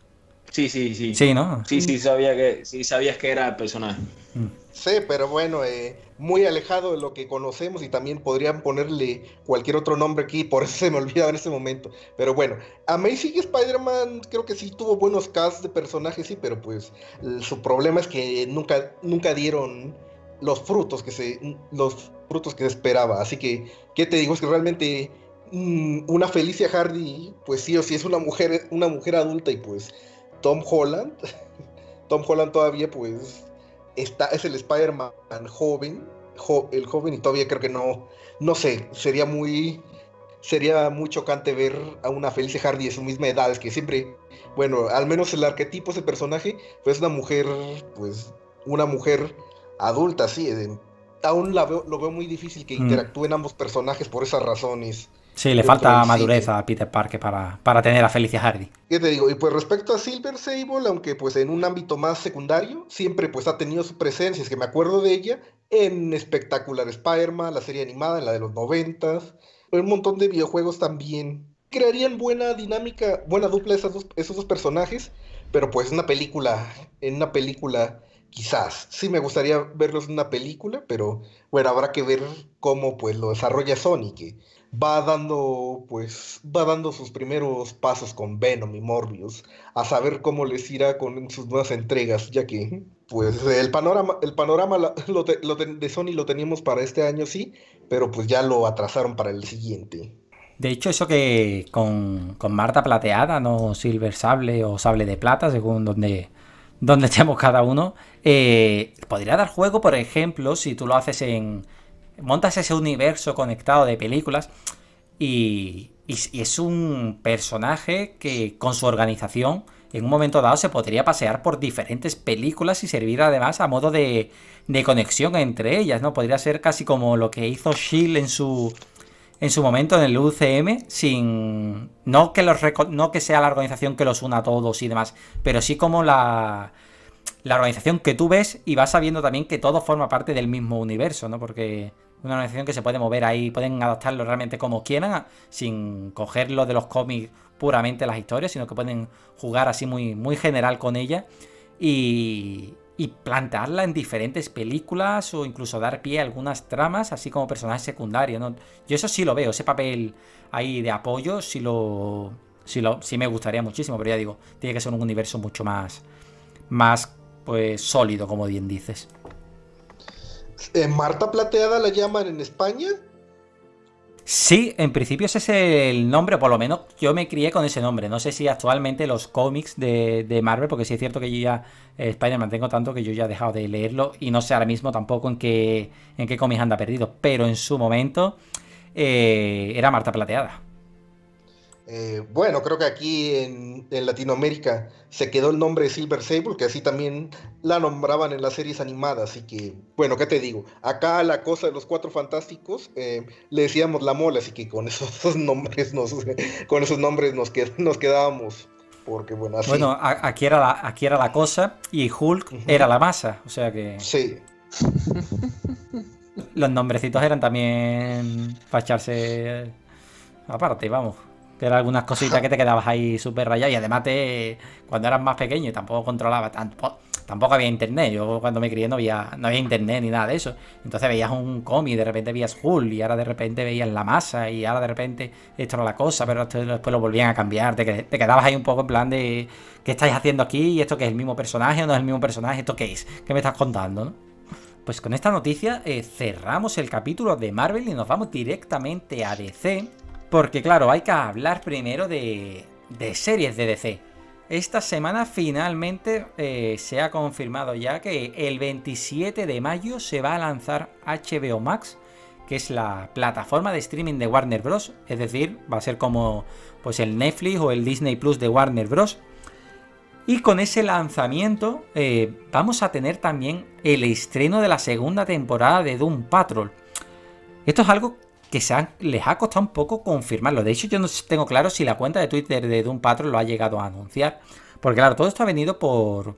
Sí, sí, sí. Sí, ¿no? Sí, sí, sabía que, sí sabías que era el personaje. Mm. sí, pero bueno, eh, muy alejado de lo que conocemos y también podrían ponerle cualquier otro nombre aquí, por eso se me olvidaba en ese momento. Pero bueno, Amazing Spider-Man creo que sí tuvo buenos casts de personajes, sí, pero pues el- su problema es que nunca, nunca dieron los frutos que se, los frutos que se esperaba. Así que, ¿qué te digo? Es que realmente mm, una Felicia Hardy, pues sí o sí es una mujer, una mujer adulta y pues Tom Holland. Tom Holland todavía pues está, es el Spider-Man joven, jo- el joven y todavía creo que no, no sé, sería muy, sería muy chocante ver a una Felicia Hardy de su misma edad, es que siempre, bueno, al menos el arquetipo de ese personaje, pues una mujer, pues una mujer adulta, sí, eh, aún la veo, lo veo muy difícil que Mm. interactúen ambos personajes por esas razones Sí, le dentro falta del madurez cine. a Peter Parker para, para tener a Felicia Hardy. ¿Qué te digo? Y pues respecto a Silver Sable, aunque pues en un ámbito más secundario, siempre pues ha tenido su presencia, es que me acuerdo de ella en Spectacular Spider-Man, la serie animada, en la de los noventas, un montón de videojuegos también. Crearían buena dinámica, buena dupla esas dos- esos dos personajes, pero pues una película, en una película quizás. Sí me gustaría verlos en una película, pero bueno, habrá que ver cómo pues lo desarrolla Sony, que va dando, pues, va dando sus primeros pasos con Venom y Morbius, a saber cómo les irá con sus nuevas entregas, ya que, pues, el panorama, el panorama la- lo te- lo ten- de Sony lo teníamos para este año, sí, pero pues ya lo atrasaron para el siguiente. De hecho, eso que con, con Marta Plateada, no Silver Sable o Sable de Plata, según donde, donde estemos cada uno, eh, podría dar juego, por ejemplo, si tú lo haces en... Montas ese universo conectado de películas y, y, y es un personaje que con su organización en un momento dado se podría pasear por diferentes películas y servir además a modo de, de conexión entre ellas, ¿no? Podría ser casi como lo que hizo Shield en su en su momento en el U C M, sin no que los reco- no que sea la organización que los una a todos y demás, pero sí como la la organización que tú ves y vas sabiendo también que todo forma parte del mismo universo, ¿no? Porque una organización que se puede mover ahí, pueden adaptarlo realmente como quieran, sin cogerlo de los cómics puramente las historias, sino que pueden jugar así muy, muy general con ella y, y plantearla en diferentes películas o incluso dar pie a algunas tramas, así como personajes secundarios, ¿no? Yo eso sí lo veo, ese papel ahí de apoyo, sí lo, sí lo, sí me gustaría muchísimo, pero ya digo, tiene que ser un universo mucho más, más pues sólido, como bien dices. Eh, Marta Plateada la llaman en España. Sí, en principio ese es el nombre, o por lo menos yo me crié con ese nombre. No sé si actualmente los cómics de, de Marvel, porque sí es cierto que yo ya eh, Spider-Man tengo tanto que yo ya he dejado de leerlo y no sé ahora mismo tampoco en qué, en qué cómics anda perdido, pero en su momento eh, era Marta Plateada. Eh, bueno, creo que aquí en, en Latinoamérica se quedó el nombre de Silver Sable, que así también la nombraban en las series animadas. Así que, bueno, ¿qué te digo? Acá la cosa de los Cuatro Fantásticos eh, le decíamos la mole, así que con esos nombres nos, con esos nombres nos, qued- nos quedábamos. Porque, bueno, Bueno, así. a- aquí era la, aquí era la cosa y Hulk era Ujú. la masa, o sea que Sí. los nombrecitos eran también para echarse aparte, vamos. Que eran algunas cositas que te quedabas ahí súper rayado. Y además, te, cuando eras más pequeño y tampoco controlabas tanto. tampoco había internet. Yo cuando me crié no había, no había internet ni nada de eso. Entonces veías un cómic, de repente veías Hulk, y ahora de repente veías La Masa, y ahora de repente esto era la cosa, pero después lo volvían a cambiar. Te, te quedabas ahí un poco en plan de ¿qué estáis haciendo aquí? ¿Y esto que es el mismo personaje o no es el mismo personaje? ¿Esto qué es? ¿Qué me estás contando, no? Pues con esta noticia eh, cerramos el capítulo de Marvel y nos vamos directamente a D C. Porque claro, hay que hablar primero de, de series de D C. Esta semana finalmente eh, se ha confirmado ya que el veintisiete de mayo se va a lanzar H B O Max, que es la plataforma de streaming de Warner Bros. Es decir, va a ser como pues el Netflix o el Disney Plus de Warner Bros. Y con ese lanzamiento eh, vamos a tener también el estreno de la segunda temporada de Doom Patrol. Esto es algo que se han, les ha costado un poco confirmarlo. De hecho, yo no tengo claro si la cuenta de Twitter de Doom Patrol lo ha llegado a anunciar. Porque claro, todo esto ha venido por...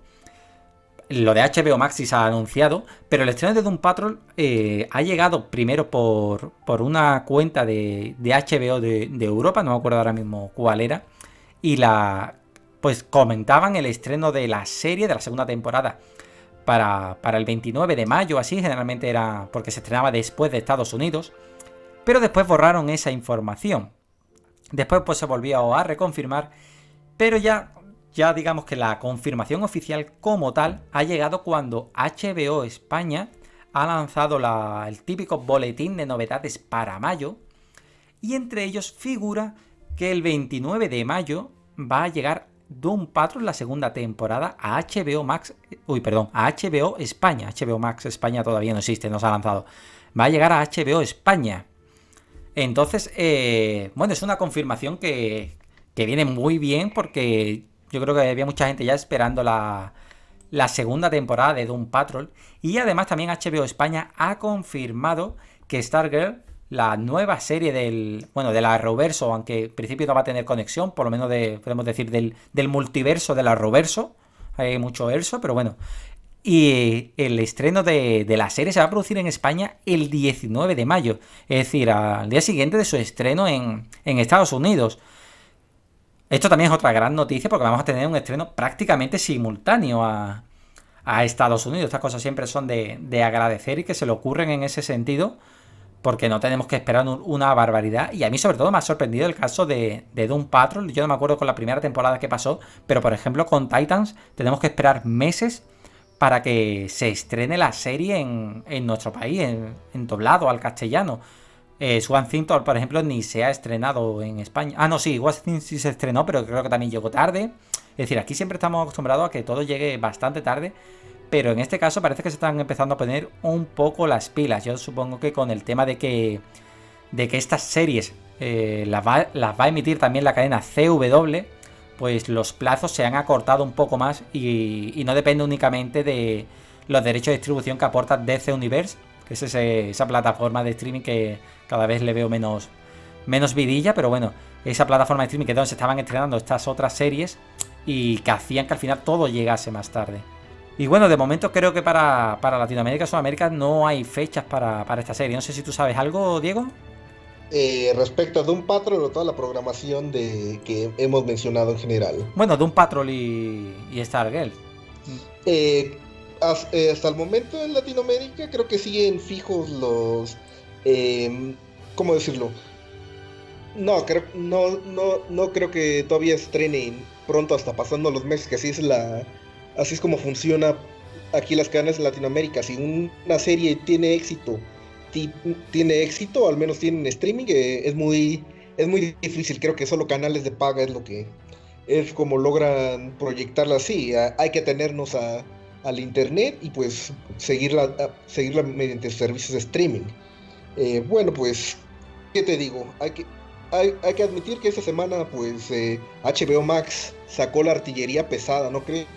Lo de H B O Max sí se ha anunciado, pero el estreno de Doom Patrol eh, ha llegado primero por, por una cuenta de, de H B O de, de Europa, no me acuerdo ahora mismo cuál era, y la... pues comentaban el estreno de la serie, de la segunda temporada, para, para el veintinueve de mayo, así, generalmente era porque se estrenaba después de Estados Unidos, pero después borraron esa información. Después pues se volvió a reconfirmar, pero ya, ya digamos que la confirmación oficial como tal ha llegado cuando H B O España ha lanzado la, el típico boletín de novedades para mayo, y entre ellos figura que el veintinueve de mayo va a llegar Doom Patrol, la segunda temporada, a H B O Max, uy, perdón, a H B O España. H B O Max España todavía no existe, no se ha lanzado. Va a llegar a H B O España. Entonces, eh, bueno, es una confirmación que, que viene muy bien, porque yo creo que había mucha gente ya esperando la, la segunda temporada de Doom Patrol. Y además también H B O España ha confirmado que Stargirl, la nueva serie del, bueno, del Arrowverso, aunque en principio no va a tener conexión, por lo menos de, podemos decir, del, del multiverso del Arrowverso, hay mucho verso, pero bueno. Y el estreno de, de la serie se va a producir en España el diecinueve de mayo, es decir, al día siguiente de su estreno en, en Estados Unidos. Esto también es otra gran noticia, porque vamos a tener un estreno prácticamente simultáneo a, a Estados Unidos. Estas cosas siempre son de, de agradecer y que se le ocurren en ese sentido, porque no tenemos que esperar una barbaridad. Y a mí sobre todo me ha sorprendido el caso de, de Doom Patrol. Yo no me acuerdo con la primera temporada que pasó, pero por ejemplo con Titans tenemos que esperar meses para que se estrene la serie en, en nuestro país, en, en doblado al castellano. Eh, Swan Thing, por ejemplo, ni se ha estrenado en España. Ah, no, sí, Swan Thing sí se estrenó, pero creo que también llegó tarde. Es decir, aquí siempre estamos acostumbrados a que todo llegue bastante tarde, pero en este caso parece que se están empezando a poner un poco las pilas. Yo supongo que con el tema de que, de que estas series eh, las, va, las va a emitir también la cadena C W, pues los plazos se han acortado un poco más y, y no depende únicamente de los derechos de distribución que aporta D C Universe, que es ese, esa plataforma de streaming que cada vez le veo menos, menos vidilla, pero bueno, esa plataforma de streaming que es donde se estaban estrenando estas otras series y que hacían que al final todo llegase más tarde. Y bueno, de momento creo que para, para Latinoamérica y Sudamérica no hay fechas para, para esta serie. No sé si tú sabes algo, Diego. Eh, respecto a Doom Patrol o toda la programación de que hemos mencionado en general. Bueno, Doom Patrol y, y Stargirl. Eh, hasta, eh, hasta el momento en Latinoamérica creo que siguen fijos los... Eh, ¿Cómo decirlo? No, creo, no, no, no creo que todavía estrenen pronto, hasta pasando los meses, que así es la... Así es como funciona aquí las cadenas en Latinoamérica. Si una serie tiene éxito, tiene éxito, al menos tiene streaming, eh, es muy es muy difícil. Creo que solo canales de paga es lo que es como logran proyectarla así. Hay que atenernos a, al internet y pues seguirla, a, seguirla mediante servicios de streaming. Eh, bueno, pues, ¿qué te digo? Hay que, hay, hay que admitir que esta semana pues eh, H B O Max sacó la artillería pesada, ¿no crees?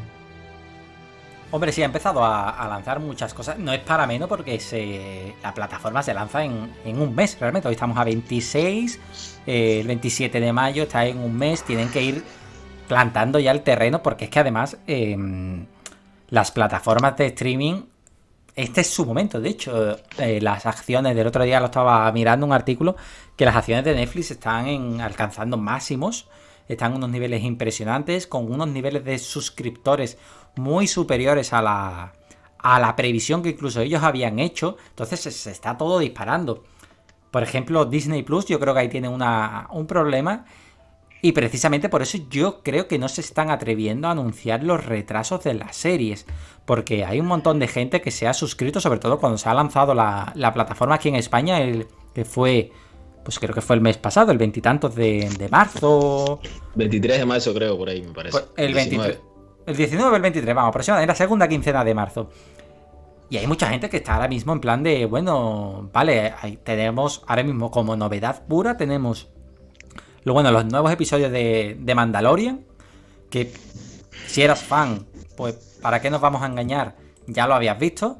Hombre, sí, ha empezado a, a lanzar muchas cosas. No es para menos porque se, la plataforma se lanza en, en un mes, realmente. Hoy estamos a veintiséis, eh, el veintisiete de mayo, está en un mes. Tienen que ir plantando ya el terreno, porque es que además eh, las plataformas de streaming, este es su momento. De hecho, eh, las acciones, del otro día lo estaba mirando un artículo, que las acciones de Netflix están en, alcanzando máximos. están en unos niveles impresionantes, con unos niveles de suscriptores muy superiores a la, a la previsión que incluso ellos habían hecho. Entonces se, se está todo disparando. Por ejemplo, Disney Plus, yo creo que ahí tiene una, un problema. Y precisamente por eso yo creo que no se están atreviendo a anunciar los retrasos de las series. Porque hay un montón de gente que se ha suscrito, sobre todo cuando se ha lanzado la, la plataforma aquí en España, el, que fue, pues creo que fue el mes pasado, el veintitantos de, de marzo. veintitrés de marzo creo, por ahí me parece. Pues el veintitrés. El diecinueve o el veintitrés, vamos, aproximadamente, en la segunda quincena de marzo. Y hay mucha gente que está ahora mismo en plan de, bueno, vale, ahí tenemos ahora mismo como novedad pura, tenemos lo bueno, los nuevos episodios de, de Mandalorian, que si eras fan, pues ¿para qué nos vamos a engañar? Ya lo habías visto.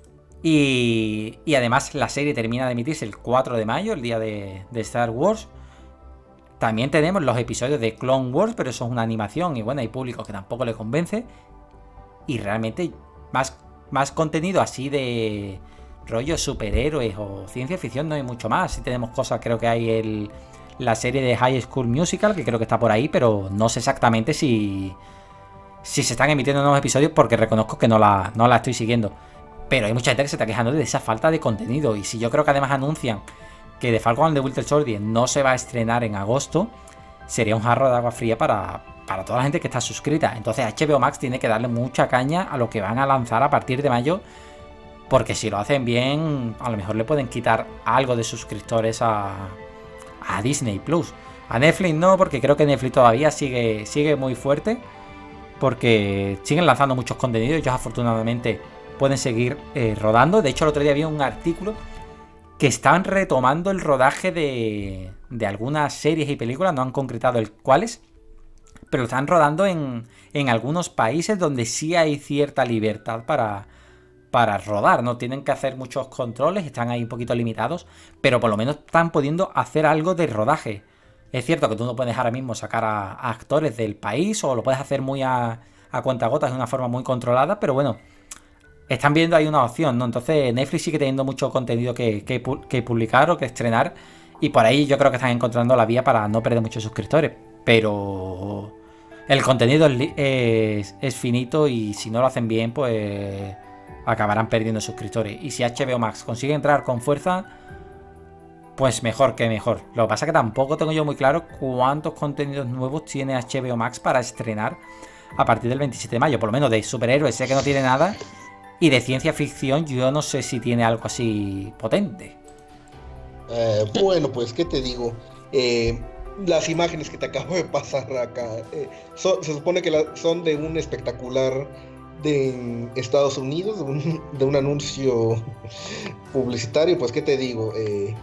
Y, y además la serie termina de emitirse el cuatro de mayo, el día de, de Star Wars. También tenemos los episodios de Clone Wars, pero eso es una animación y bueno, hay público que tampoco le convence. Y realmente más, más contenido así de rollo superhéroes o ciencia ficción no hay mucho más. Si tenemos cosas, creo que hay el, la serie de High School Musical, que creo que está por ahí, pero no sé exactamente si, si se están emitiendo nuevos episodios porque reconozco que no la, no la estoy siguiendo. Pero hay mucha gente que se está quejando de esa falta de contenido. Y si yo creo que además anuncian que The Falcon and the Winter Soldier no se va a estrenar en agosto, sería un jarro de agua fría para, para toda la gente que está suscrita. Entonces H B O Max tiene que darle mucha caña a lo que van a lanzar a partir de mayo, porque si lo hacen bien, a lo mejor le pueden quitar algo de suscriptores a, a Disney Plus. A Netflix no, porque creo que Netflix todavía sigue, sigue muy fuerte, porque siguen lanzando muchos contenidos. Ellos afortunadamente pueden seguir eh, rodando. De hecho, el otro día había un artículo que están retomando el rodaje de, de algunas series y películas, no han concretado el cuáles, pero lo están rodando en, en algunos países donde sí hay cierta libertad para, para rodar. No tienen que hacer muchos controles, están ahí un poquito limitados, pero por lo menos están pudiendo hacer algo de rodaje. Es cierto que tú no puedes ahora mismo sacar a, a actores del país, o lo puedes hacer muy a, a cuentagotas de una forma muy controlada, pero bueno, están viendo ahí una opción, ¿no? Entonces Netflix sigue teniendo mucho contenido que, que, que publicar o que estrenar, y por ahí yo creo que están encontrando la vía para no perder muchos suscriptores. Pero el contenido es, es, es finito, y si no lo hacen bien, pues acabarán perdiendo suscriptores. Y si H B O Max consigue entrar con fuerza, pues mejor que mejor. Lo que pasa es que tampoco tengo yo muy claro cuántos contenidos nuevos tiene H B O Max para estrenar a partir del veintisiete de mayo. Por lo menos de superhéroes sé que no tiene nada, y de ciencia ficción yo no sé si tiene algo así potente. Eh, bueno, pues, ¿qué te digo? Eh, las imágenes que te acabo de pasar acá, eh, son, se supone que la, son de un espectacular de Estados Unidos, de un, de un anuncio publicitario. Pues, ¿qué te digo? Eh,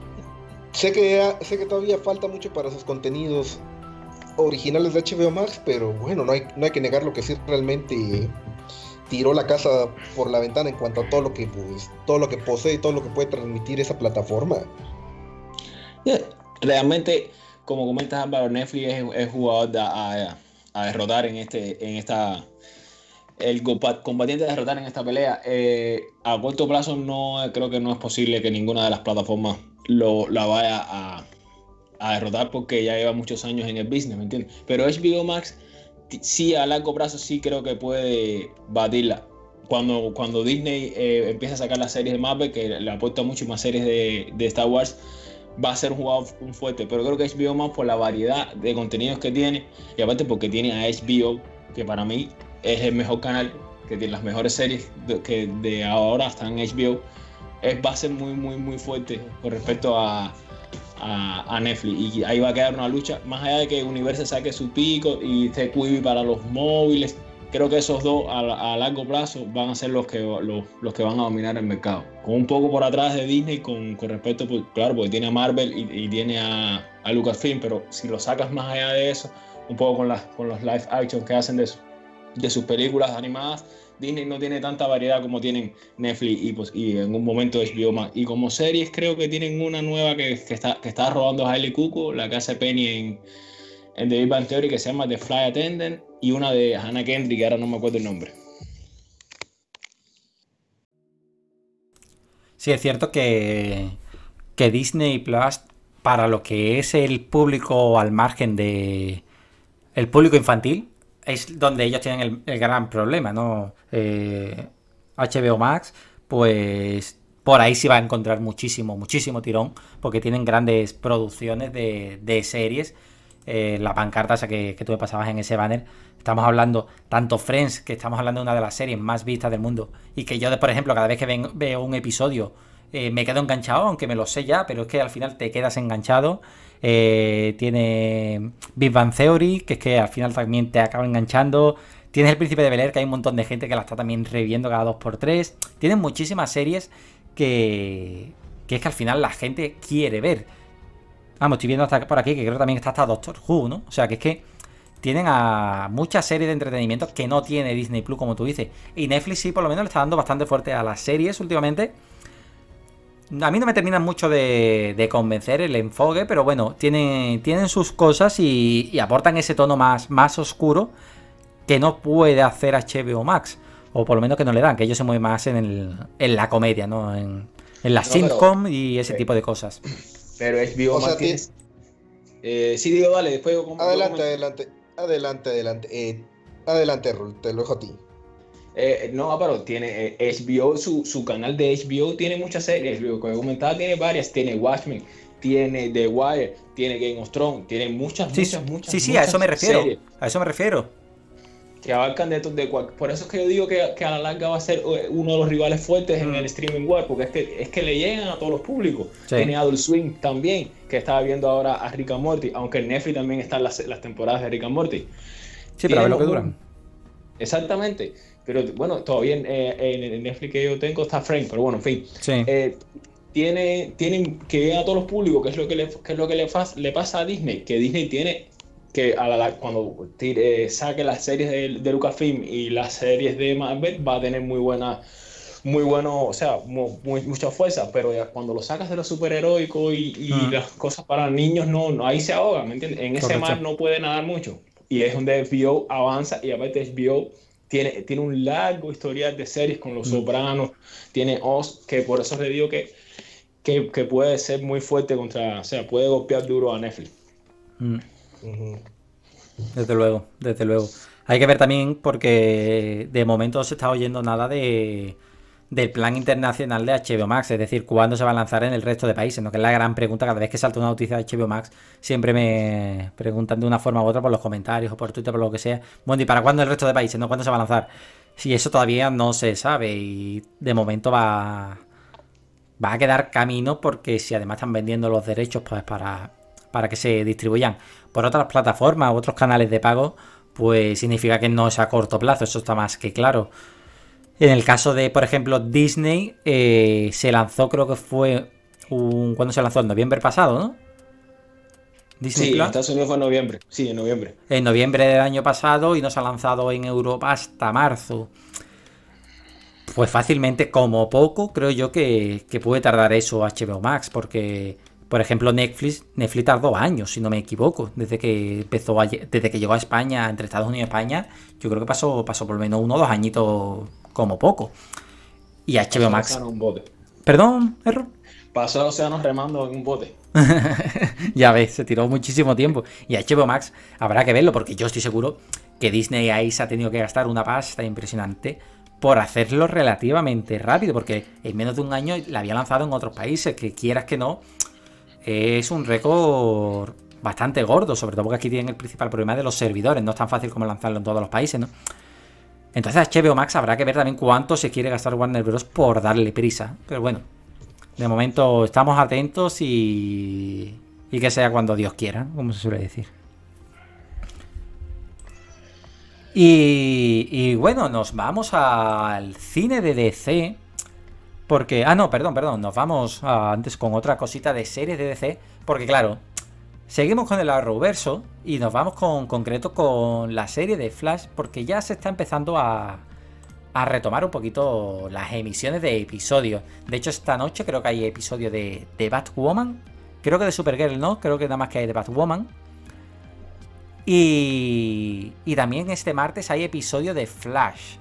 sé, que, sé que todavía falta mucho para sus contenidos originales de H B O Max, pero bueno, no hay, no hay que negar lo que sí realmente tiró la casa por la ventana en cuanto a todo lo que, pues, todo lo que posee y todo lo que puede transmitir esa plataforma. Yeah. Realmente, como comentas, Álvaro, Netflix es, es jugador de, a, a derrotar en este, en esta, el combatiente a derrotar en esta pelea. Eh, a corto plazo no creo que no es posible que ninguna de las plataformas lo, la vaya a, a derrotar, porque ya lleva muchos años en el business, ¿me entiendes? Pero H B O Max sí, a largo plazo sí creo que puede batirla. Cuando, cuando Disney eh, empieza a sacar las series de Marvel, que le apuesta mucho más series de, de Star Wars, va a ser un jugador un fuerte. Pero creo que H B O Max, por la variedad de contenidos que tiene, y aparte porque tiene a H B O, que para mí es el mejor canal, que tiene las mejores series de, que de ahora están en H B O, es, va a ser muy, muy, muy fuerte con respecto a A, a Netflix, y ahí va a quedar una lucha. Más allá de que Universal saque su pico y esté Quibi para los móviles, creo que esos dos a, a largo plazo van a ser los que, los, los que van a dominar el mercado, con un poco por atrás de Disney con, con respecto, pues, claro, porque tiene a Marvel y, y tiene a, a Lucasfilm, pero si lo sacas más allá de eso, un poco con, las, con los live action que hacen de, su, de sus películas animadas, Disney no tiene tanta variedad como tienen Netflix y, pues, y en un momento H B O Max. Y como series creo que tienen una nueva que, que, está, que está rodando Hailey Cuoco, la que hace Penny en, en The Big Bang Theory, que se llama The Flight Attendant, y una de Hannah Kendrick, que ahora no me acuerdo el nombre. Sí, es cierto que, que Disney Plus, para lo que es el público al margen de, el público infantil es donde ellos tienen el, el gran problema, ¿no? Eh, H B O Max, pues por ahí sí va a encontrar muchísimo, muchísimo tirón, porque tienen grandes producciones de, de series. Eh, la pancarta esa que, que tú me pasabas en ese banner, estamos hablando tanto Friends, que estamos hablando de una de las series más vistas del mundo, y que yo, por ejemplo, cada vez que ven, veo un episodio eh, me quedo enganchado, aunque me lo sé ya, pero es que al final te quedas enganchado. Eh, tiene Big Bang Theory, que es que al final también te acaba enganchando. Tienes El Príncipe de Bel-Air, que hay un montón de gente que la está también reviviendo cada dos por tres. Tienes muchísimas series que, que es que al final la gente quiere ver. Vamos, estoy viendo hasta por aquí que creo que también está hasta Doctor Who, ¿no? O sea, que es que tienen a muchas series de entretenimiento que no tiene Disney Plus, como tú dices. Y Netflix sí, por lo menos, le está dando bastante fuerte a las series últimamente. A mí no me termina mucho de, de convencer el enfoque, pero bueno, tienen, tienen sus cosas y, y aportan ese tono más, más oscuro que no puede hacer H B O Max. O por lo menos que no le dan, que ellos se mueven más en, el, en la comedia, ¿no? En, en la no, sitcom pero, y ese okay. tipo de cosas. Pero H B O Max tiene... Eh, sí, digo, dale, después yo como, Adelante, yo adelante, adelante, adelante. Eh, adelante, Rul, te lo dejo a ti. Eh, no, pero tiene eh, H B O, su, su canal de H B O tiene muchas series, lo que comentaba tiene varias, tiene Watchmen, tiene The Wire, tiene Game of Thrones, tiene muchas, sí, muchas, muchas, sí, sí, muchas a eso me refiero, series a eso me refiero. Que abarcan de, de por eso es que yo digo que, que a la larga va a ser uno de los rivales fuertes mm. en el streaming war, porque es que, es que le llegan a todos los públicos. Sí. Tiene Adult Swim también, que estaba viendo ahora a Rick and Morty, aunque en Netflix también están las, las temporadas de Rick and Morty. Sí, pero a ver lo que duran. Exactamente. Pero bueno, todavía en, eh, en Netflix que yo tengo está Friends, pero bueno, en fin. Sí. Eh, tiene, tienen que llegar a todos los públicos, que es lo que le, que es lo que le, fa, le pasa a Disney, que Disney tiene que a la, cuando tire, saque las series de, de Lucasfilm y las series de Marvel va a tener muy buena, muy bueno, o sea, muy, muy, mucha fuerza, pero ya cuando lo sacas de lo superheroico y, y mm. las cosas para niños, no, no ahí se ahoga, ¿me entiendes? En ese Correcto. Mar no puede nadar mucho. Y es donde H B O avanza y aparte H B O Tiene, tiene un largo historial de series con Los Sopranos, mm. tiene Oz, que por eso le digo que, que, que puede ser muy fuerte contra, o sea, puede golpear duro a Netflix. Mm. Uh-huh. Desde luego, desde luego. Hay que ver también porque de momento no se está oyendo nada de del plan internacional de H B O Max, es decir, cuándo se va a lanzar en el resto de países, ¿no? Que es la gran pregunta. Cada vez que salta una noticia de H B O Max siempre me preguntan de una forma u otra por los comentarios o por Twitter, por lo que sea, bueno, ¿y para cuándo el resto de países? ¿No? ¿Cuándo se va a lanzar? Si eso todavía no se sabe y de momento va va a quedar camino, porque si además están vendiendo los derechos pues para, para que se distribuyan por otras plataformas u otros canales de pago, pues significa que no es a corto plazo, eso está más que claro. En el caso de, por ejemplo, Disney, eh, se lanzó, creo que fue un... ¿Cuándo se lanzó? En noviembre pasado, ¿no? Disney sí, Plus. En Estados Unidos fue en noviembre. Sí, en noviembre. En noviembre del año pasado y no se ha lanzado en Europa hasta marzo. Pues fácilmente, como poco, creo yo que, que puede tardar eso H B O Max, porque, por ejemplo, Netflix, Netflix tardó años, si no me equivoco, desde que empezó, a, desde que llegó a España, entre Estados Unidos y España, yo creo que pasó, pasó por lo menos uno o dos añitos como poco. Y H B O Max... Un bote. ¿Perdón, error? Pasó el océano remando en un bote. Ya ves, se tiró muchísimo tiempo. Y H B O Max habrá que verlo, porque yo estoy seguro que Disney ahí se ha tenido que gastar una pasta impresionante por hacerlo relativamente rápido, porque en menos de un año la había lanzado en otros países, que quieras que no, es un récord bastante gordo, sobre todo porque aquí tienen el principal problema de los servidores, no es tan fácil como lanzarlo en todos los países, ¿no? Entonces H B O Max habrá que ver también cuánto se quiere gastar Warner Bros. Por darle prisa, pero bueno, de momento estamos atentos y, y que sea cuando Dios quiera, como se suele decir. Y, y bueno, nos vamos al cine de D C, porque... Ah, no, perdón, perdón, nos vamos a, antes con otra cosita de series de D C, porque claro, seguimos con el Arrowverso y nos vamos con concreto con la serie de Flash, porque ya se está empezando a, a retomar un poquito las emisiones de episodios. De hecho, esta noche creo que hay episodio de, de Batwoman, creo que de Supergirl no, creo que nada más que hay de Batwoman. Y, y también este martes hay episodio de Flash.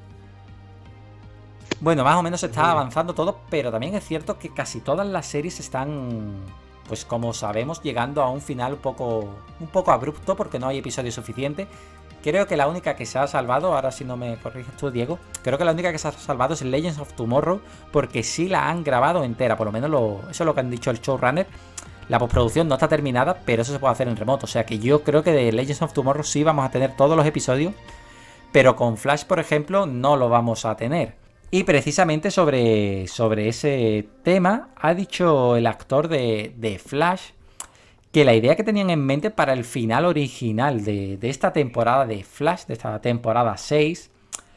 Bueno, más o menos se está avanzando todo, pero también es cierto que casi todas las series están pues como sabemos, llegando a un final un poco, un poco abrupto porque no hay episodio suficiente. Creo que la única que se ha salvado, ahora si no me corriges tú, Diego, creo que la única que se ha salvado es Legends of Tomorrow, porque sí la han grabado entera, por lo menos lo, eso es lo que han dicho el showrunner. La postproducción no está terminada, pero eso se puede hacer en remoto, o sea que yo creo que de Legends of Tomorrow sí vamos a tener todos los episodios, pero con Flash, por ejemplo, no lo vamos a tener. Y precisamente sobre, sobre ese tema ha dicho el actor de, de Flash que la idea que tenían en mente para el final original de, de esta temporada de Flash, de esta temporada seis,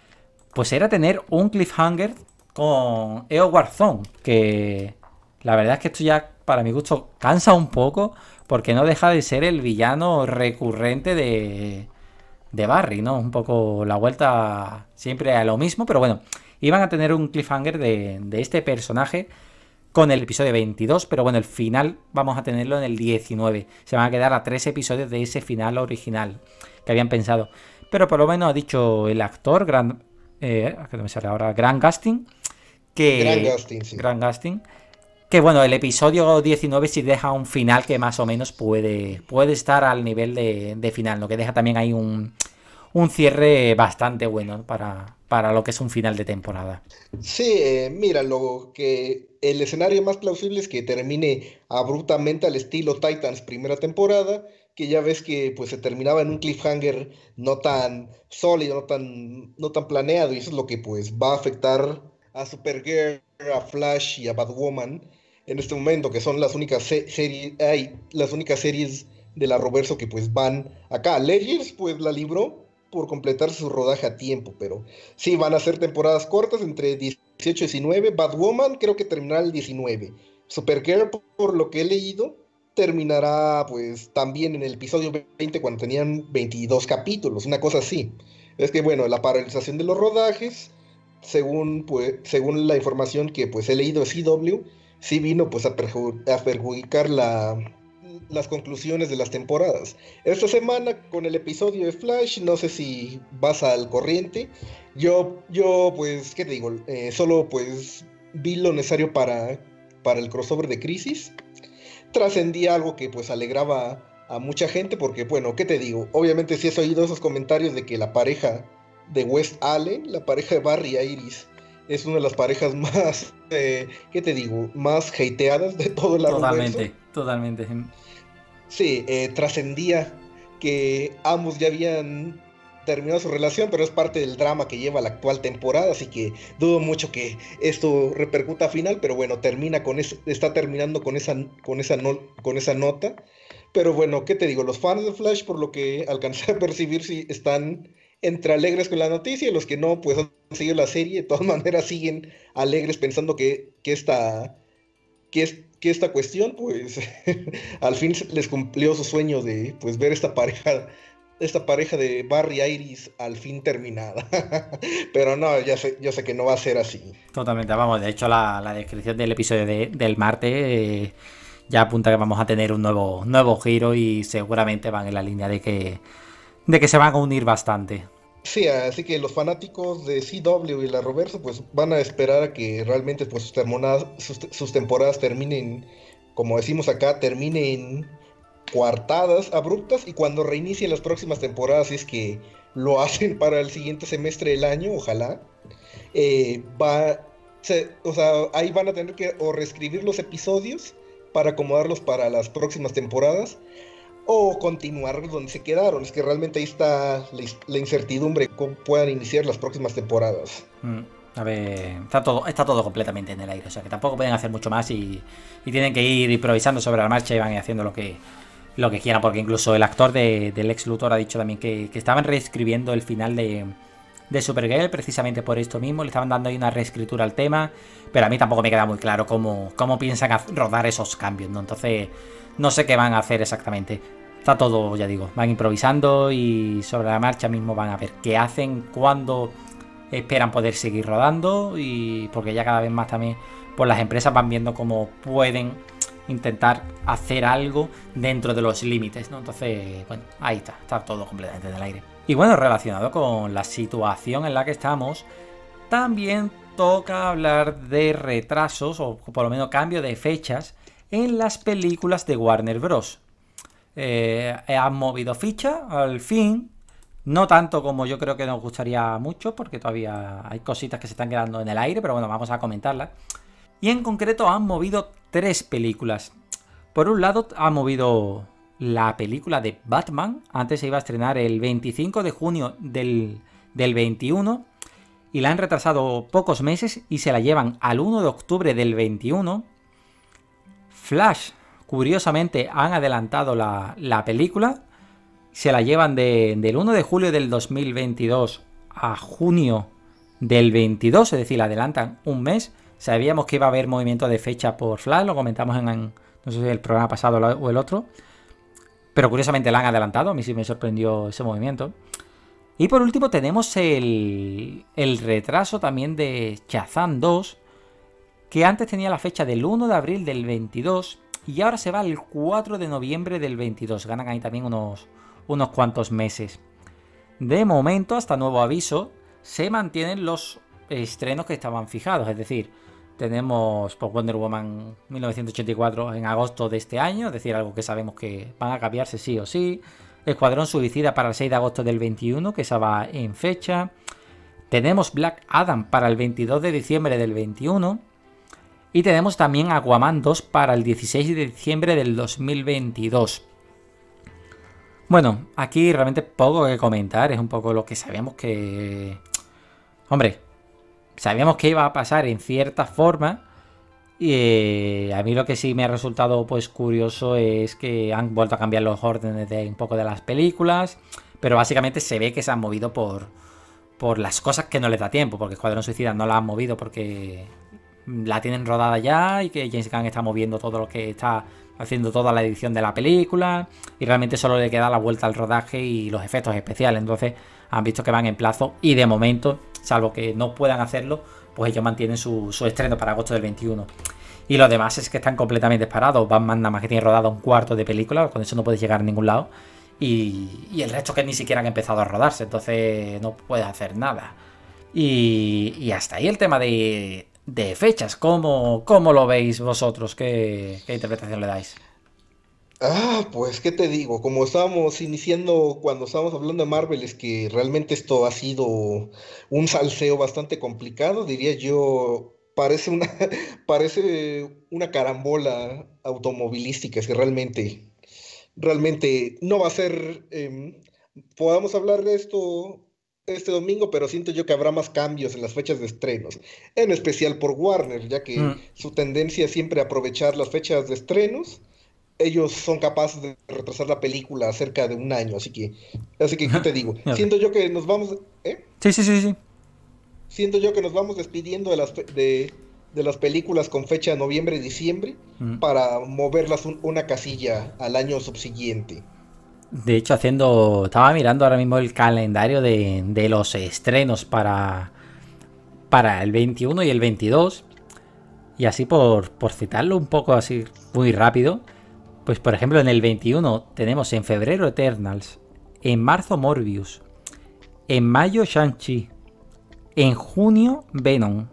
pues era tener un cliffhanger con Eobard Thawne, que la verdad es que esto ya para mi gusto cansa un poco, porque no deja de ser el villano recurrente de, de Barry, ¿no? Un poco la vuelta siempre a lo mismo, pero bueno, iban a tener un cliffhanger de, de este personaje con el episodio veintidós, pero bueno, el final vamos a tenerlo en el diecinueve. Se van a quedar a tres episodios de ese final original que habían pensado. Pero por lo menos ha dicho el actor, Grant, eh, que no me sale ahora, Grant Gustin, que... Grant Gustin, sí. Grant Gustin, que bueno, el episodio diecinueve sí deja un final que más o menos puede, puede estar al nivel de, de final, ¿no? Que deja también ahí un, un cierre bastante bueno, ¿no? para, para lo que es un final de temporada. Sí, eh, mira, lo que el escenario más plausible es que termine abruptamente al estilo Titans primera temporada, que ya ves que pues se terminaba en un cliffhanger no tan sólido, no tan, no tan planeado, y eso es lo que pues va a afectar a Supergirl, a Flash y a Batwoman en este momento, que son las únicas se series, hay las únicas series de la Roverso que pues van acá. Legends pues la libró por completar su rodaje a tiempo, pero sí, van a ser temporadas cortas, entre dieciocho y diecinueve. Batwoman creo que terminará el diecinueve. Supergirl, por lo que he leído, terminará pues también en el episodio veinte, cuando tenían veintidós capítulos, una cosa así. Es que bueno, la paralización de los rodajes, según pues según la información que pues he leído de C W, sí vino pues a, perju a perjudicar la... las conclusiones de las temporadas. Esta semana con el episodio de Flash, no sé si vas al corriente. Yo, yo pues, ¿qué te digo? Eh, solo pues vi lo necesario para, para el crossover de Crisis. Trascendí algo que pues alegraba a mucha gente, porque bueno, ¿qué te digo? Obviamente sí has oído esos comentarios de que la pareja de West Allen, la pareja de Barry y Iris, es una de las parejas más, eh, ¿qué te digo? Más hateadas de todo el Totalmente, argumento. totalmente. Sí, eh, trascendía que ambos ya habían terminado su relación, pero es parte del drama que lleva la actual temporada, así que dudo mucho que esto repercuta a final, pero bueno, termina con es, está terminando con esa, con esa no, con esa nota. Pero bueno, ¿qué te digo? Los fans de Flash, por lo que alcancé a percibir, sí están entre alegres con la noticia, y los que no, pues han seguido la serie, de todas maneras siguen alegres pensando que, que esta, que es, que esta cuestión, pues, al fin les cumplió su sueño de, pues, ver esta pareja, esta pareja de Barry y Iris al fin terminada. Pero no, ya sé, yo sé que no va a ser así. Totalmente, vamos, de hecho la, la descripción del episodio de, del martes eh, ya apunta que vamos a tener un nuevo, nuevo giro, y seguramente van en la línea de que, de que se van a unir bastante. Sí, así que los fanáticos de C W y la Roverso pues van a esperar a que realmente pues sus temporadas, sus, sus temporadas terminen, como decimos acá, terminen coartadas, abruptas, y cuando reinicien las próximas temporadas, si es que lo hacen para el siguiente semestre del año, ojalá, eh, va, se, o sea, ahí van a tener que o reescribir los episodios para acomodarlos para las próximas temporadas, o continuar donde se quedaron. Es que realmente ahí está la, la incertidumbre de cómo puedan iniciar las próximas temporadas. Mm, a ver, está todo, está todo completamente en el aire, o sea que tampoco pueden hacer mucho más, y, y tienen que ir improvisando sobre la marcha y van haciendo lo que, lo que quieran, porque incluso el actor de, del Lex Luthor ha dicho también que, que estaban reescribiendo el final de, de Supergirl precisamente por esto mismo, le estaban dando ahí una reescritura al tema, pero a mí tampoco me queda muy claro cómo, cómo piensan rodar esos cambios, ¿no? Entonces no sé qué van a hacer exactamente. Está todo, ya digo, van improvisando y sobre la marcha mismo van a ver qué hacen, cuándo esperan poder seguir rodando, y porque ya cada vez más también pues las empresas van viendo cómo pueden intentar hacer algo dentro de los límites, ¿no? Entonces, bueno, ahí está, está todo completamente en el aire. Y bueno, relacionado con la situación en la que estamos, también toca hablar de retrasos, o por lo menos cambio de fechas, en las películas de Warner Bros. Eh, han movido ficha, al fin. No tanto como yo creo que nos gustaría mucho, porque todavía hay cositas que se están quedando en el aire, pero bueno, vamos a comentarlas. Y en concreto han movido tres películas. Por un lado, han movido la película de Batman. Antes se iba a estrenar el veinticinco de junio del, del veintiuno. Y la han retrasado pocos meses y se la llevan al uno de octubre del veintiuno. Flash, curiosamente, han adelantado la, la película. Se la llevan de, del uno de julio del dos mil veintidós a junio del veintidós, es decir, la adelantan un mes. Sabíamos que iba a haber movimiento de fecha por Flash, lo comentamos en, en no sé si el programa pasado o el otro. Pero curiosamente la han adelantado, a mí sí me sorprendió ese movimiento. Y por último tenemos el, el retraso también de Shazam dos, que antes tenía la fecha del uno de abril del veintidós y ahora se va al cuatro de noviembre del veintidós. Ganan ahí también unos... unos cuantos meses. De momento, hasta nuevo aviso, se mantienen los estrenos que estaban fijados. Es decir, tenemos pues, Wonder Woman mil novecientos ochenta y cuatro en agosto de este año, es decir, algo que sabemos que van a cambiarse sí o sí. Escuadrón Suicida para el seis de agosto del veintiuno, que esa va en fecha. Tenemos Black Adam para el veintidós de diciembre del veintiuno. Y tenemos también Aquaman dos para el dieciséis de diciembre del dos mil veintidós. Bueno, aquí realmente poco que comentar, es un poco lo que sabíamos que... Hombre, sabíamos que iba a pasar en cierta forma y eh, a mí lo que sí me ha resultado pues curioso es que han vuelto a cambiar los órdenes de un poco de las películas, pero básicamente se ve que se han movido por, por las cosas que no les da tiempo, porque Escuadrón Suicida no la han movido porque la tienen rodada ya y que James Gunn está moviendo todo lo que está... haciendo toda la edición de la película y realmente solo le queda la vuelta al rodaje y los efectos especiales. Entonces han visto que van en plazo y de momento, salvo que no puedan hacerlo, pues ellos mantienen su, su estreno para agosto del veintiuno. Y lo demás es que están completamente parados. Batman nada más que tiene rodado un cuarto de película, con eso no puedes llegar a ningún lado. Y, y el resto que ni siquiera han empezado a rodarse, entonces no puedes hacer nada. Y, y hasta ahí el tema de... de fechas. ¿Cómo, cómo lo veis vosotros? ¿Qué, qué interpretación le dais? Ah, pues, ¿qué te digo? Como estábamos iniciando cuando estábamos hablando de Marvel, es que realmente esto ha sido un salseo bastante complicado, diría yo, parece una, parece una carambola automovilística, es que realmente, realmente no va a ser, eh, podamos hablar de esto este domingo, pero siento yo que habrá más cambios en las fechas de estrenos, en especial por Warner, ya que Mm. su tendencia es siempre aprovechar las fechas de estrenos. Ellos son capaces de retrasar la película cerca de un año, así que, así que, ¿qué te digo? Ok. Siento yo que nos vamos, ¿eh? Sí, sí, sí, sí. Siento yo que nos vamos despidiendo de las, fe- de, de las películas con fecha de noviembre y diciembre Mm. para moverlas un- una casilla al año subsiguiente. De hecho, haciendo. Estaba mirando ahora mismo el calendario de, de los estrenos para. Para el veintiuno y el veintidós. Y así por, por citarlo un poco así muy rápido. Pues por ejemplo en el veintiuno tenemos en febrero Eternals. En marzo Morbius. En mayo Shang-Chi. En junio Venom.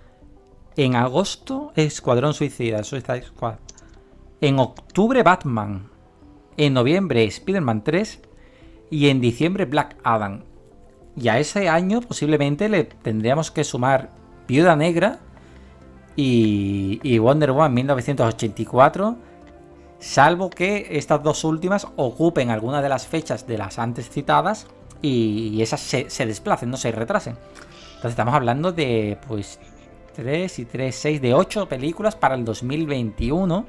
En agosto Escuadrón Suicida, Suicide Squad. En octubre Batman. En noviembre Spider-Man tres. Y en diciembre Black Adam. Y a ese año posiblemente le tendríamos que sumar Viuda Negra y, y Wonder Woman mil novecientos ochenta y cuatro. Salvo que estas dos últimas ocupen alguna de las fechas de las antes citadas y, y esas se, se desplacen, no se retrasen. Entonces estamos hablando de pues tres y tres, seis, de ocho películas para el dos mil veintiuno.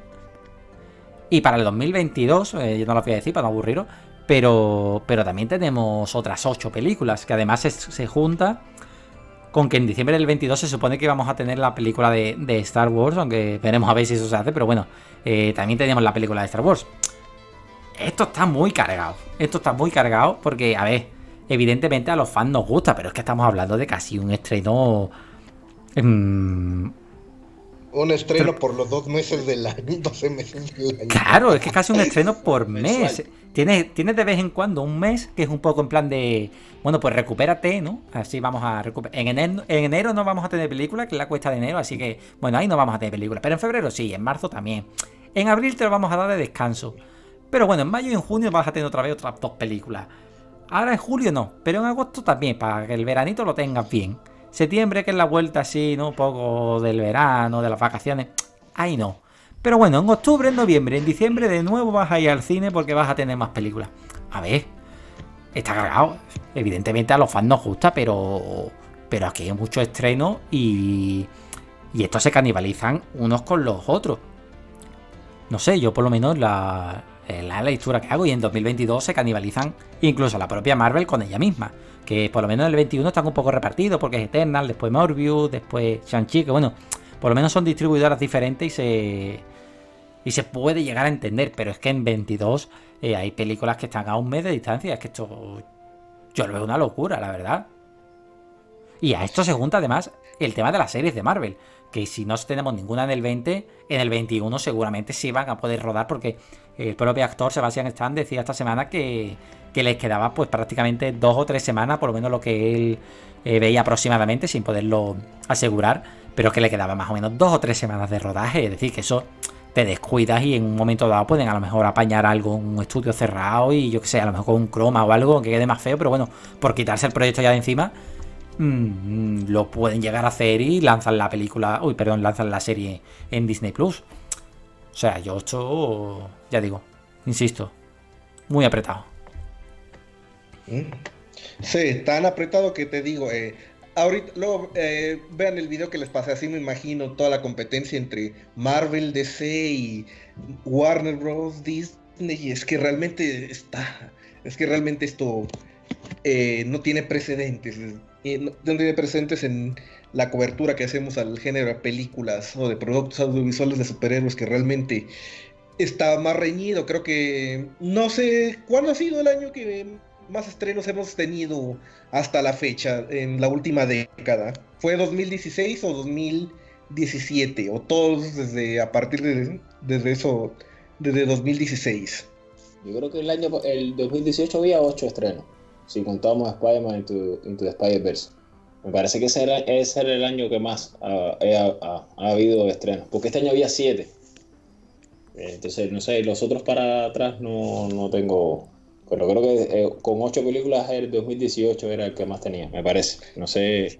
Y para el dos mil veintidós, eh, yo no lo voy a decir para no aburriros, pero, pero también tenemos otras ocho películas, que además se, se junta con que en diciembre del veintidós se supone que vamos a tener la película de, de Star Wars, aunque veremos a ver si eso se hace, pero bueno, eh, también tenemos la película de Star Wars. Esto está muy cargado, esto está muy cargado porque, a ver, evidentemente a los fans nos gusta, pero es que estamos hablando de casi un estreno... mmm, Un estreno por los dos meses del año, doce meses del año. Claro, es que es casi un estreno por mes. Mensual. Tienes, tienes de vez en cuando un mes que es un poco en plan de... Bueno, pues recupérate, ¿no? Así vamos a recuperar. En enero, en enero no vamos a tener película, que es la cuesta de enero, así que... Bueno, ahí no vamos a tener película. Pero en febrero sí, en marzo también. En abril te lo vamos a dar de descanso. Pero bueno, en mayo y en junio vas a tener otra vez otras dos películas. Ahora en julio no, pero en agosto también, para que el veranito lo tengas bien. Septiembre, que es la vuelta así, ¿no? Un poco del verano, de las vacaciones. Ahí no. Pero bueno, en octubre, en noviembre, en diciembre de nuevo vas a ir al cine porque vas a tener más películas. A ver, está cargado. Evidentemente a los fans nos gusta, pero... Pero aquí hay muchos estrenos y... Y estos se canibalizan unos con los otros. No sé, yo por lo menos la... la lectura que hago, y en dos mil veintidós se canibalizan incluso la propia Marvel con ella misma, que por lo menos en el veintiuno están un poco repartidos porque es Eternal, después Morbius, después Shang-Chi, que bueno, por lo menos son distribuidoras diferentes y se y se puede llegar a entender, pero es que en veintidós eh, hay películas que están a un mes de distancia, es que esto yo lo veo una locura, la verdad. Y a esto se junta además el tema de las series de Marvel, que si no tenemos ninguna en el veinte, en el veintiuno seguramente sí van a poder rodar, porque el propio actor Sebastian Stan decía esta semana que, que les quedaba pues prácticamente dos o tres semanas, por lo menos lo que él eh, veía aproximadamente, sin poderlo asegurar, pero que le quedaba más o menos dos o tres semanas de rodaje, es decir, que eso te descuidas y en un momento dado pueden a lo mejor apañar algo, un estudio cerrado y yo que sé, a lo mejor con un croma o algo que quede más feo, pero bueno, por quitarse el proyecto ya de encima, mmm, lo pueden llegar a hacer y lanzan la película, uy, perdón, lanzan la serie en Disney Plus. O sea, yo esto, ya digo, insisto, muy apretado. Sí, tan apretado que te digo, eh, ahorita, luego eh, vean el video que les pasé, así me imagino toda la competencia entre Marvel, D C y Warner Bros. Disney, y es que realmente está, es que realmente esto eh, no tiene precedentes, eh, no, no tiene precedentes en la cobertura que hacemos al género de películas o de productos audiovisuales de superhéroes, que realmente está más reñido. Creo que no sé cuándo ha sido el año que más estrenos hemos tenido hasta la fecha en la última década. ¿Fue dos mil dieciséis o dos mil diecisiete? O todos desde a partir de desde eso, desde dos mil dieciséis. Yo creo que el año el dos mil dieciocho había ocho estrenos, si contamos Spider-Man Into, Into the Spider-Verse. Me parece que ese era, ese era el año que más ha, ha, ha, ha habido estrenos, porque este año había siete. Entonces, no sé, los otros para atrás no, no tengo, pero creo que eh, con ocho películas el dos mil dieciocho era el que más tenía, me parece. No sé.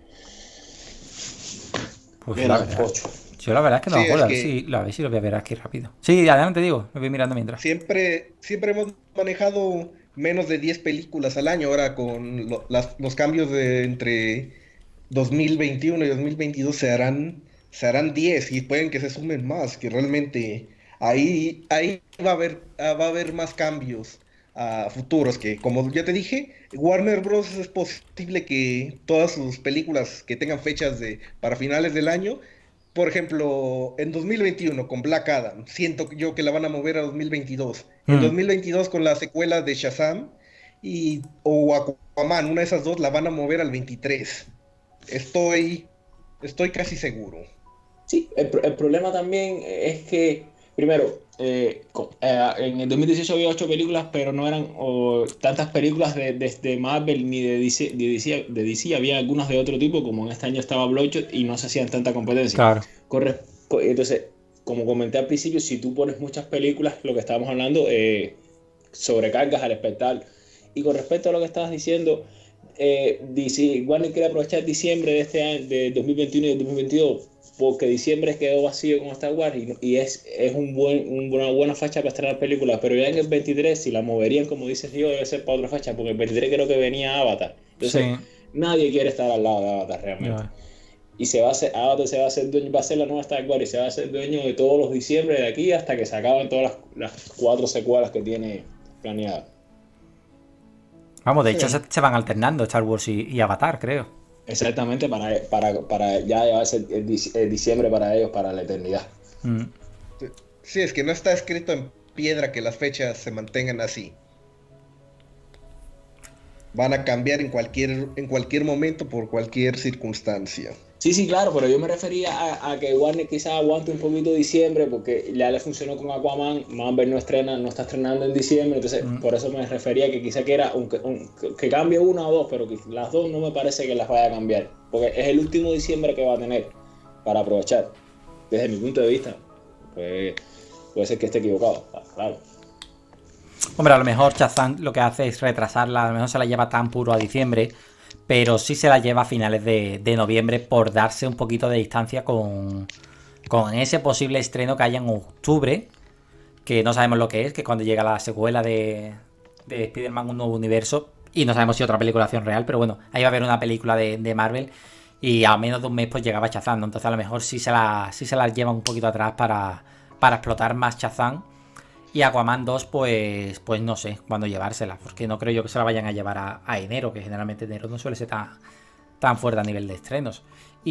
Pues era ocho. Yo la verdad es que no me acuerdo, a ver si, a ver si lo voy a ver aquí rápido. Sí, adelante, digo, lo voy mirando mientras. Siempre, siempre hemos manejado menos de diez películas al año, ahora con lo, las, los cambios de entre dos mil veintiuno y dos mil veintidós se harán, se harán diez, y pueden que se sumen más, que realmente ahí, ahí va a haber, va a haber más cambios a uh, futuros, que como ya te dije, Warner Bros. Es posible que todas sus películas que tengan fechas de, para finales del año, por ejemplo, en dos mil veintiuno con Black Adam, siento yo que la van a mover a dos mil veintidós. Mm. En dos mil veintidós con la secuela de Shazam y, o Aquaman, una de esas dos la van a mover al veintitrés. Estoy, estoy casi seguro. Sí, el, el problema también es que, primero, eh, eh, en el dos mil dieciocho había ocho películas, pero no eran oh, tantas películas de, de, de Marvel ni de D C, de, D C, de D C, había algunas de otro tipo, como en este año estaba Bloodshot y no se hacían tanta competencia. Claro. Corre, entonces, como comenté al principio, si tú pones muchas películas, lo que estábamos hablando, eh, sobrecargas al espectador. Y con respecto a lo que estabas diciendo, eh, D C, Warner quiere aprovechar diciembre de este año, de dos mil veintiuno y de dos mil veintidós, porque diciembre quedó vacío con Star Wars y, y es, es un buen, un, una buena fecha para estrenar películas, pero ya en el veintitrés, si la moverían, como dices yo, debe ser para otra fecha, porque el veintitrés creo que venía Avatar. Entonces, sí, nadie quiere estar al lado de Avatar realmente. No. Y se va a hacer, Avatar se va a hacer dueño, va a ser la nueva Star Wars y se va a hacer dueño de todos los diciembre de aquí hasta que se acaben todas las, las cuatro secuelas que tiene planeadas. Vamos, de hecho sí, se, se van alternando Star Wars y, y Avatar, creo. Exactamente, para, para, para ya llevarse el, el diciembre para ellos, para la eternidad. Mm. Sí, es que no está escrito en piedra que las fechas se mantengan así. Van a cambiar en cualquier, en cualquier momento por cualquier circunstancia. Sí, sí, claro, pero yo me refería a, a que Warner quizás aguante un poquito diciembre, porque ya le funcionó con Aquaman, Marvel no estrena, no está estrenando en diciembre, entonces mm. por eso me refería que quizás que era un, un, que cambie una o dos, pero que las dos no me parece que las vaya a cambiar, porque es el último diciembre que va a tener para aprovechar, desde mi punto de vista. Pues Puede ser que esté equivocado, claro. Hombre, a lo mejor Shazam lo que hace es retrasarla, a lo mejor se la lleva tan puro a diciembre, pero sí se la lleva a finales de, de noviembre por darse un poquito de distancia con, con ese posible estreno que haya en octubre, que no sabemos lo que es, que cuando llega la secuela de, de Spider-Man Un Nuevo Universo, y no sabemos si otra película acción real, pero bueno, ahí va a haber una película de, de Marvel, y a menos de un mes pues llegaba Shazam, ¿no? Entonces a lo mejor sí se la, sí se la lleva un poquito atrás para, para explotar más Shazam. Y Aquaman dos, pues, pues no sé cuándo llevársela, porque no creo yo que se la vayan a llevar a, a enero, que generalmente enero no suele ser tan, tan fuerte a nivel de estrenos.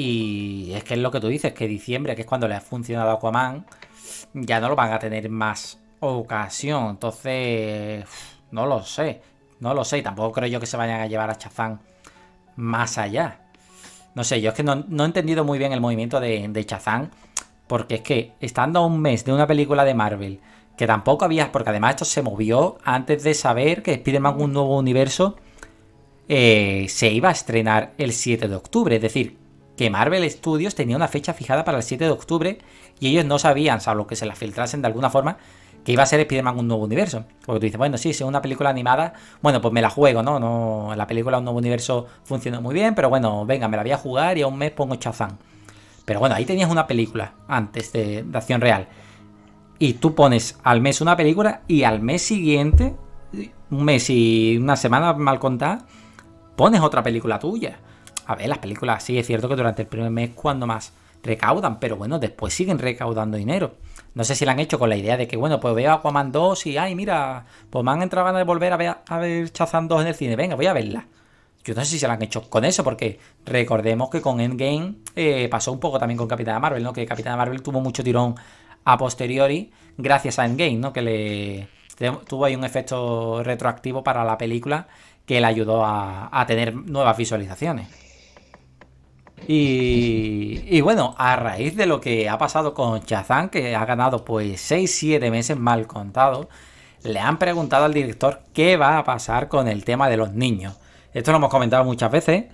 Y es que es lo que tú dices, que diciembre, que es cuando le ha funcionado a Aquaman, ya no lo van a tener más ocasión. Entonces, no lo sé, no lo sé. Y tampoco creo yo que se vayan a llevar a Shazam más allá. No sé, yo es que no, no he entendido muy bien el movimiento de, de Shazam, porque es que estando a un mes de una película de Marvel, que tampoco había, porque además esto se movió antes de saber que Spider-Man Un Nuevo Universo eh, se iba a estrenar el siete de octubre. Es decir, que Marvel Studios tenía una fecha fijada para el siete de octubre y ellos no sabían, salvo que se la filtrasen de alguna forma, que iba a ser Spider-Man Un Nuevo Universo. Porque tú dices, bueno, sí, si es una película animada, bueno, pues me la juego, ¿no? no la película Un Nuevo Universo funcionó muy bien, pero bueno, venga, me la voy a jugar y a un mes pongo Shazam. Pero bueno, ahí tenías una película antes de, de acción real. Y tú pones al mes una película y al mes siguiente, un mes y una semana mal contada, pones otra película tuya. A ver, las películas sí es cierto que durante el primer mes cuando más recaudan, pero bueno, después siguen recaudando dinero. No sé si la han hecho con la idea de que, bueno, pues veo Aquaman dos y, ay, mira, pues me han entrado ganas de volver a ver, a ver Shazam dos en el cine. Venga, voy a verla. Yo no sé si se la han hecho con eso, porque recordemos que con Endgame eh, pasó un poco también con Capitana Marvel, ¿no? Que Capitana Marvel tuvo mucho tirón a posteriori gracias a Endgame, ¿no? Que le tuvo ahí un efecto retroactivo para la película que le ayudó a, a tener nuevas visualizaciones. Y, y bueno, a raíz de lo que ha pasado con Shazam, que ha ganado pues seis siete meses mal contados, le han preguntado al director qué va a pasar con el tema de los niños. Esto lo hemos comentado muchas veces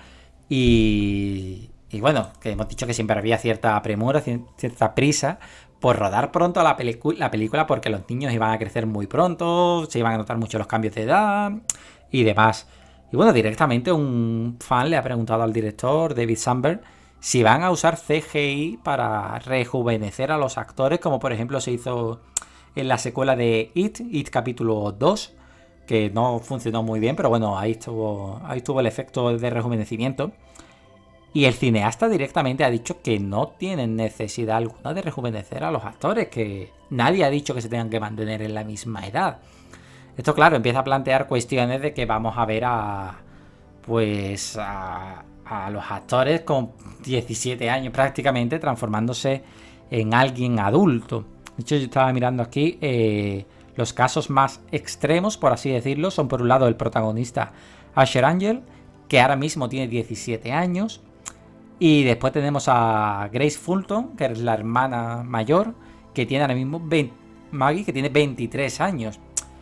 y, y bueno, que hemos dicho que siempre había cierta premura, cierta prisa por rodar pronto la, pelicu- la película, porque los niños iban a crecer muy pronto, se iban a notar mucho los cambios de edad y demás. Y bueno, directamente un fan le ha preguntado al director, David Sandberg, si van a usar C G I para rejuvenecer a los actores, como por ejemplo se hizo en la secuela de It, It capítulo dos, que no funcionó muy bien, pero bueno, ahí estuvo, ahí estuvo el efecto de rejuvenecimiento. Y el cineasta directamente ha dicho que no tienen necesidad alguna de rejuvenecer a los actores, que nadie ha dicho que se tengan que mantener en la misma edad. Esto, claro, empieza a plantear cuestiones de que vamos a ver a, pues, a, a los actores con diecisiete años prácticamente transformándose en alguien adulto. De hecho, yo estaba mirando aquí, eh, los casos más extremos, por así decirlo, son por un lado el protagonista Asher Angel, que ahora mismo tiene diecisiete años. Y después tenemos a Grace Fulton, que es la hermana mayor, que tiene ahora mismo veinte, Maggie, que tiene veintitrés años.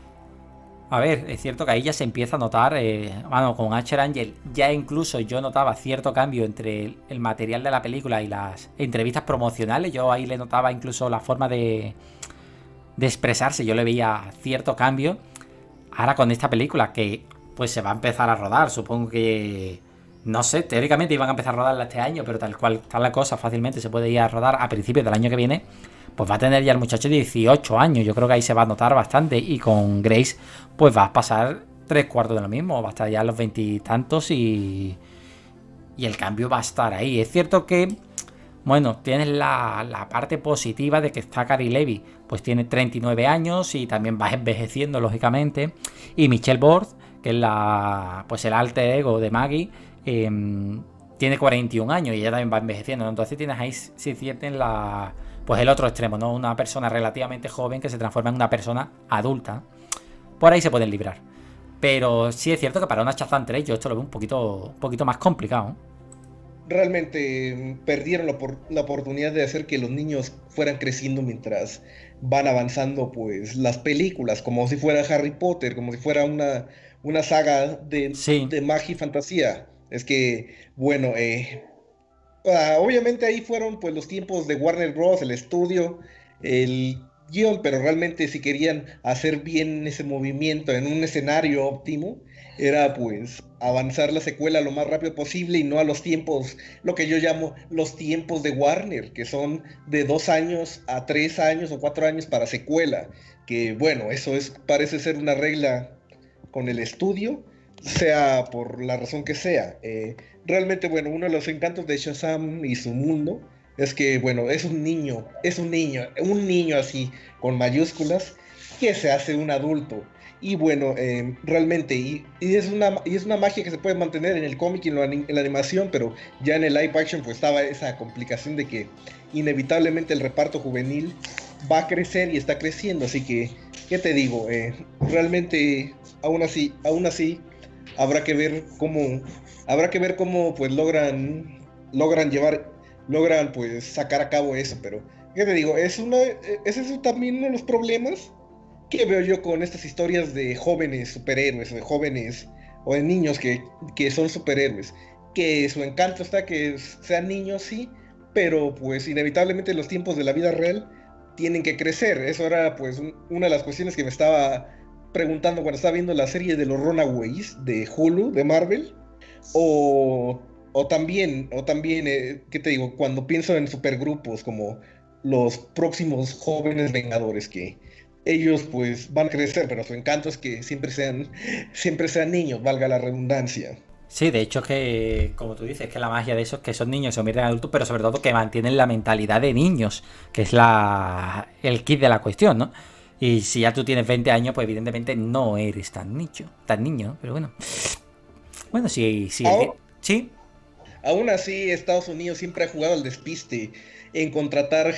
A ver, es cierto que ahí ya se empieza a notar, eh, bueno, con Asher Angel ya incluso yo notaba cierto cambio entre el, el material de la película y las entrevistas promocionales. Yo ahí le notaba incluso la forma de, de expresarse, yo le veía cierto cambio. Ahora con esta película que pues se va a empezar a rodar, supongo que... No sé, teóricamente iban a empezar a rodarla este año, pero tal cual está la cosa, fácilmente se puede ir a rodar a principios del año que viene. Pues va a tener ya el muchacho dieciocho años. Yo creo que ahí se va a notar bastante. Y con Grace, pues va a pasar tres cuartos de lo mismo. Va a estar ya a los veintitantos y. Y el cambio va a estar ahí. Es cierto que, bueno, tienes la, la parte positiva de que está Zachary Levi, pues tiene treinta y nueve años y también va envejeciendo, lógicamente. Y Michelle Bord, que es la, pues el alter ego de Maggie, Eh, tiene cuarenta y un años y ella también va envejeciendo, ¿no? Entonces tienes ahí, si cierten la, pues el otro extremo, ¿no? Una persona relativamente joven que se transforma en una persona adulta. Por ahí se pueden librar. Pero sí es cierto que para una Shazam tres yo esto lo veo un poquito, un poquito más complicado. Realmente perdieron la, por, la oportunidad de hacer que los niños fueran creciendo mientras van avanzando pues las películas, como si fuera Harry Potter, como si fuera una, una saga de, Sí. de magia y fantasía. Es que, bueno, eh, uh, obviamente ahí fueron pues los tiempos de Warner Bros., el estudio, el guión, pero realmente si querían hacer bien ese movimiento en un escenario óptimo, era pues avanzar la secuela lo más rápido posible y no a los tiempos, lo que yo llamo los tiempos de Warner, que son de dos años a tres años o cuatro años para secuela, que bueno, eso es, parece ser una regla con el estudio, sea por la razón que sea. Eh, realmente, bueno, uno de los encantos de Shazam y su mundo es que, bueno, es un niño, es un niño, un niño así, con mayúsculas, que se hace un adulto. Y bueno, eh, realmente, y, y, es una, y es una magia que se puede mantener en el cómic y en la, en la animación, pero ya en el live action pues estaba esa complicación de que inevitablemente el reparto juvenil va a crecer y está creciendo, así que, ¿qué te digo? Eh, realmente, aún así, aún así, habrá que ver cómo, habrá que ver cómo pues logran, logran llevar, logran pues sacar a cabo eso, pero, ¿qué te digo? Es una, es eso también uno de los problemas que veo yo con estas historias de jóvenes superhéroes, de jóvenes o de niños que, que son superhéroes, que su encanto está que sean niños, sí, pero pues inevitablemente los tiempos de la vida real tienen que crecer. Eso era pues un, una de las cuestiones que me estaba preguntando cuando estaba viendo la serie de los Runaways de Hulu, de Marvel, o, o también, o también eh, ¿qué te digo? Cuando pienso en supergrupos como los próximos jóvenes vengadores que ellos pues van a crecer, pero su encanto es que siempre sean, siempre sean niños, valga la redundancia. Sí, de hecho que, como tú dices, que la magia de eso es que son niños, se convierten en adultos, pero sobre todo que mantienen la mentalidad de niños, que es la el kit de la cuestión, ¿no? Y si ya tú tienes veinte años, pues evidentemente no eres tan niño, tan niño, pero bueno. Bueno, sí, sí, Aún, sí. Aún así, Estados Unidos siempre ha jugado al despiste en contratar,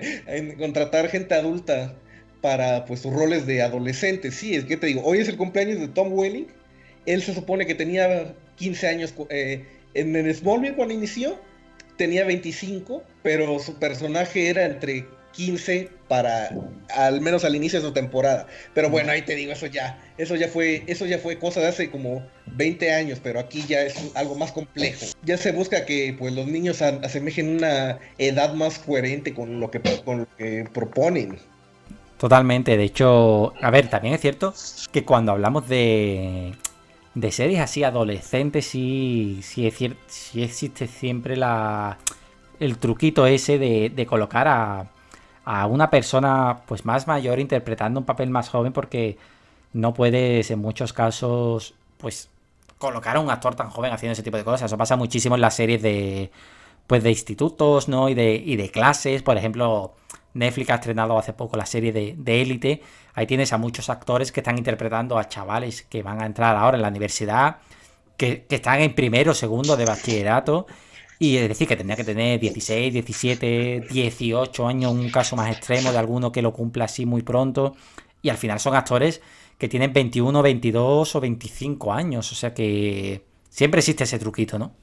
en contratar gente adulta para pues sus roles de adolescentes. Sí, es que te digo, hoy es el cumpleaños de Tom Welling. Él se supone que tenía quince años eh, en, en Smallville cuando inició, tenía veinticinco, pero su personaje era entre quince para al menos al inicio de su temporada. Pero bueno, ahí te digo, eso ya, eso ya fue, eso ya fue cosa de hace como veinte años, pero aquí ya es algo más complejo. Ya se busca que pues los niños asemejen una edad más coherente con lo que, con lo que proponen. Totalmente, de hecho, a ver, también es cierto que cuando hablamos de, de series así adolescentes, sí, sí, es cierto, sí existe siempre la, el truquito ese de, de colocar a, a una persona pues más mayor interpretando un papel más joven, porque no puedes en muchos casos pues colocar a un actor tan joven haciendo ese tipo de cosas. Eso pasa muchísimo en las series de pues de institutos, ¿no? Y de, y de clases, por ejemplo. Netflix ha estrenado hace poco la serie de, de Élite. Ahí tienes a muchos actores que están interpretando a chavales que van a entrar ahora en la universidad, que, que están en primero o segundo de bachillerato. Y es decir, que tendría que tener dieciséis, diecisiete, dieciocho años, un caso más extremo de alguno que lo cumpla así muy pronto. Y al final son actores que tienen veintiuno, veintidós o veinticinco años. O sea que siempre existe ese truquito, ¿no?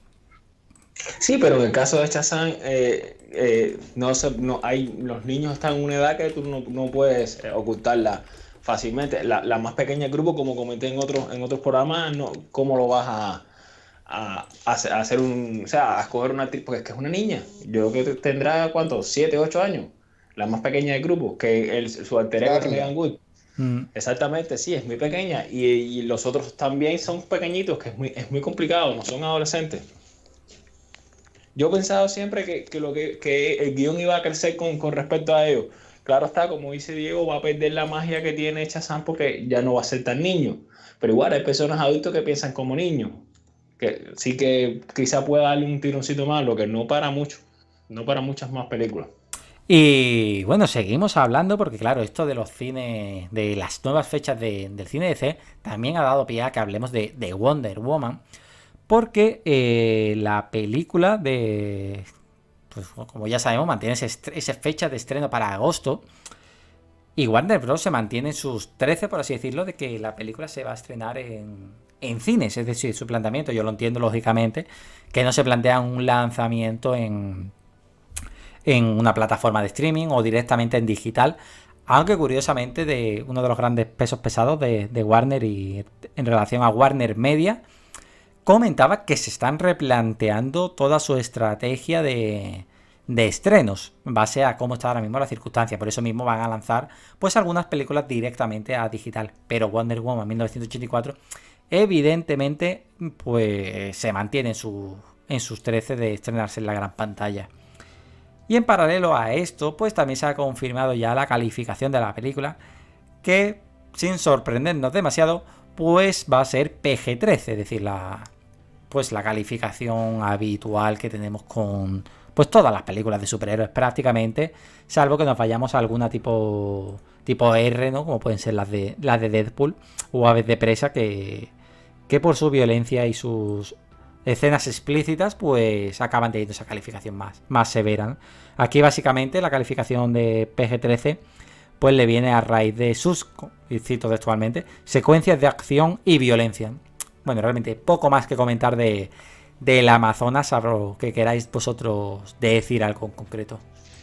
Sí, pero en el caso de Shazam, eh, eh, no, se, no hay, los niños están en una edad que tú no, no puedes eh, ocultarla fácilmente. La, la más pequeña del grupo, como comenté en otros en otros programas, no, ¿cómo lo vas a, a, a hacer un, o sea, a escoger una actriz? Porque es que es una niña. Yo creo que tendrá, ¿cuántos? siete, ocho años. La más pequeña del grupo, que el, su alter ego es Megan Good. Mm. Exactamente, sí, es muy pequeña. Y, y los otros también son pequeñitos, que es muy, es muy complicado, no son adolescentes. Yo he pensado siempre que, que, lo que, que el guión iba a crecer con, con respecto a ello. Claro está, como dice Diego, va a perder la magia que tiene Shazam porque ya no va a ser tan niño. Pero igual hay personas adultos que piensan como niños. Que sí que quizá pueda darle un tironcito más, lo que no para mucho. No para muchas más películas. Y bueno, seguimos hablando porque claro, esto de los cines, de las nuevas fechas de, del cine D C, también ha dado pie a que hablemos de, de Wonder Woman. Porque eh, la película de... Pues como ya sabemos, mantiene ese, esa fecha de estreno para agosto. Y Warner Bros. Se mantiene en sus trece, por así decirlo, de que la película se va a estrenar en, en cines. Es decir, su planteamiento, yo lo entiendo lógicamente, que no se plantea un lanzamiento en, en una plataforma de streaming o directamente en digital. Aunque curiosamente, de uno de los grandes pesos pesados de, de Warner y en relación a Warner Media, comentaba que se están replanteando toda su estrategia de, de estrenos, en base a cómo está ahora mismo la circunstancia. Por eso mismo van a lanzar pues algunas películas directamente a digital. Pero Wonder Woman mil novecientos ochenta y cuatro evidentemente pues se mantiene en, su, en sus trece de estrenarse en la gran pantalla. Y en paralelo a esto, pues también se ha confirmado ya la calificación de la película, que sin sorprendernos demasiado, pues va a ser P G trece, es decir, la, pues la calificación habitual que tenemos con pues todas las películas de superhéroes prácticamente, salvo que nos vayamos a alguna tipo tipo R, ¿no? Como pueden ser las de las de Deadpool o Aves de Presa, que, que por su violencia y sus escenas explícitas pues acaban teniendo esa calificación más, más severa, ¿no? Aquí básicamente la calificación de P G trece pues le viene a raíz de sus, y cito textualmente, secuencias de acción y violencia. Bueno, realmente poco más que comentar de, de la Amazonas, salvo que queráis vosotros decir algo en concreto.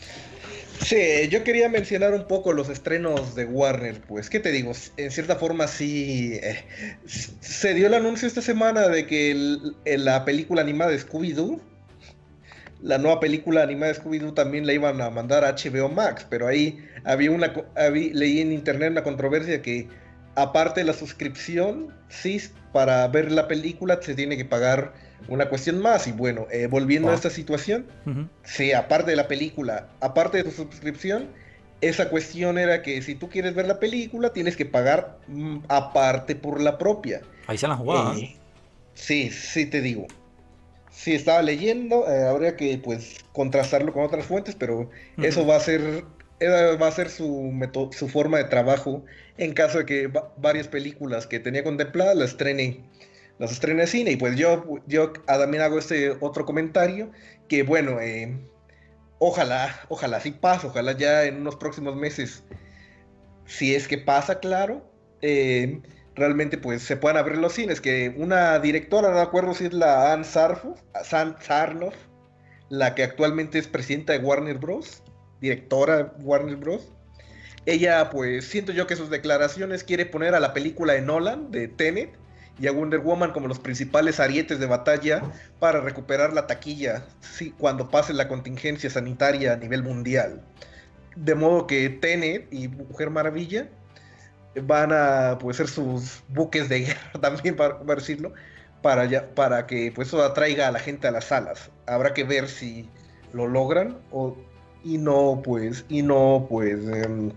Sí, yo quería mencionar un poco los estrenos de Warner, pues, ¿qué te digo? En cierta forma sí, eh, se dio el anuncio esta semana de que el, el, la película animada de Scooby-Doo, la nueva película animada de Scooby-Doo también la iban a mandar a H B O Max, pero ahí había una, había, leí en internet una controversia que aparte de la suscripción, sí, para ver la película se tiene que pagar una cuestión más. Y bueno, eh, volviendo wow. a esta situación, uh-huh. sí, aparte de la película, aparte de tu suscripción, esa cuestión era que si tú quieres ver la película, tienes que pagar mm, aparte por la propia. Ahí se la jugaba. Eh, sí, sí te digo. Sí, estaba leyendo, eh, habría que pues contrastarlo con otras fuentes, pero uh-huh. eso va a ser... va a ser su, meto- su forma de trabajo en caso de que va- varias películas que tenía contempladas las estrene, las estrene en cine. Y pues yo, yo también hago este otro comentario, que bueno, eh, ojalá, ojalá sí pase, ojalá ya en unos próximos meses, si es que pasa, claro, eh, realmente pues se puedan abrir los cines, que una directora, no me acuerdo si es la Ann Sarnoff, San Sarnoff, la que actualmente es presidenta de Warner Bros., directora Warner Bros. Ella, pues, siento yo que sus declaraciones quiere poner a la película de Nolan, de Tenet, y a Wonder Woman como los principales arietes de batalla para recuperar la taquilla, sí, cuando pase la contingencia sanitaria a nivel mundial. De modo que Tenet y Mujer Maravilla van a, pues, ser sus buques de guerra también, para, para decirlo, para, ya, para que, pues, eso atraiga a la gente a las salas. Habrá que ver si lo logran o... y no pues y no pues eh,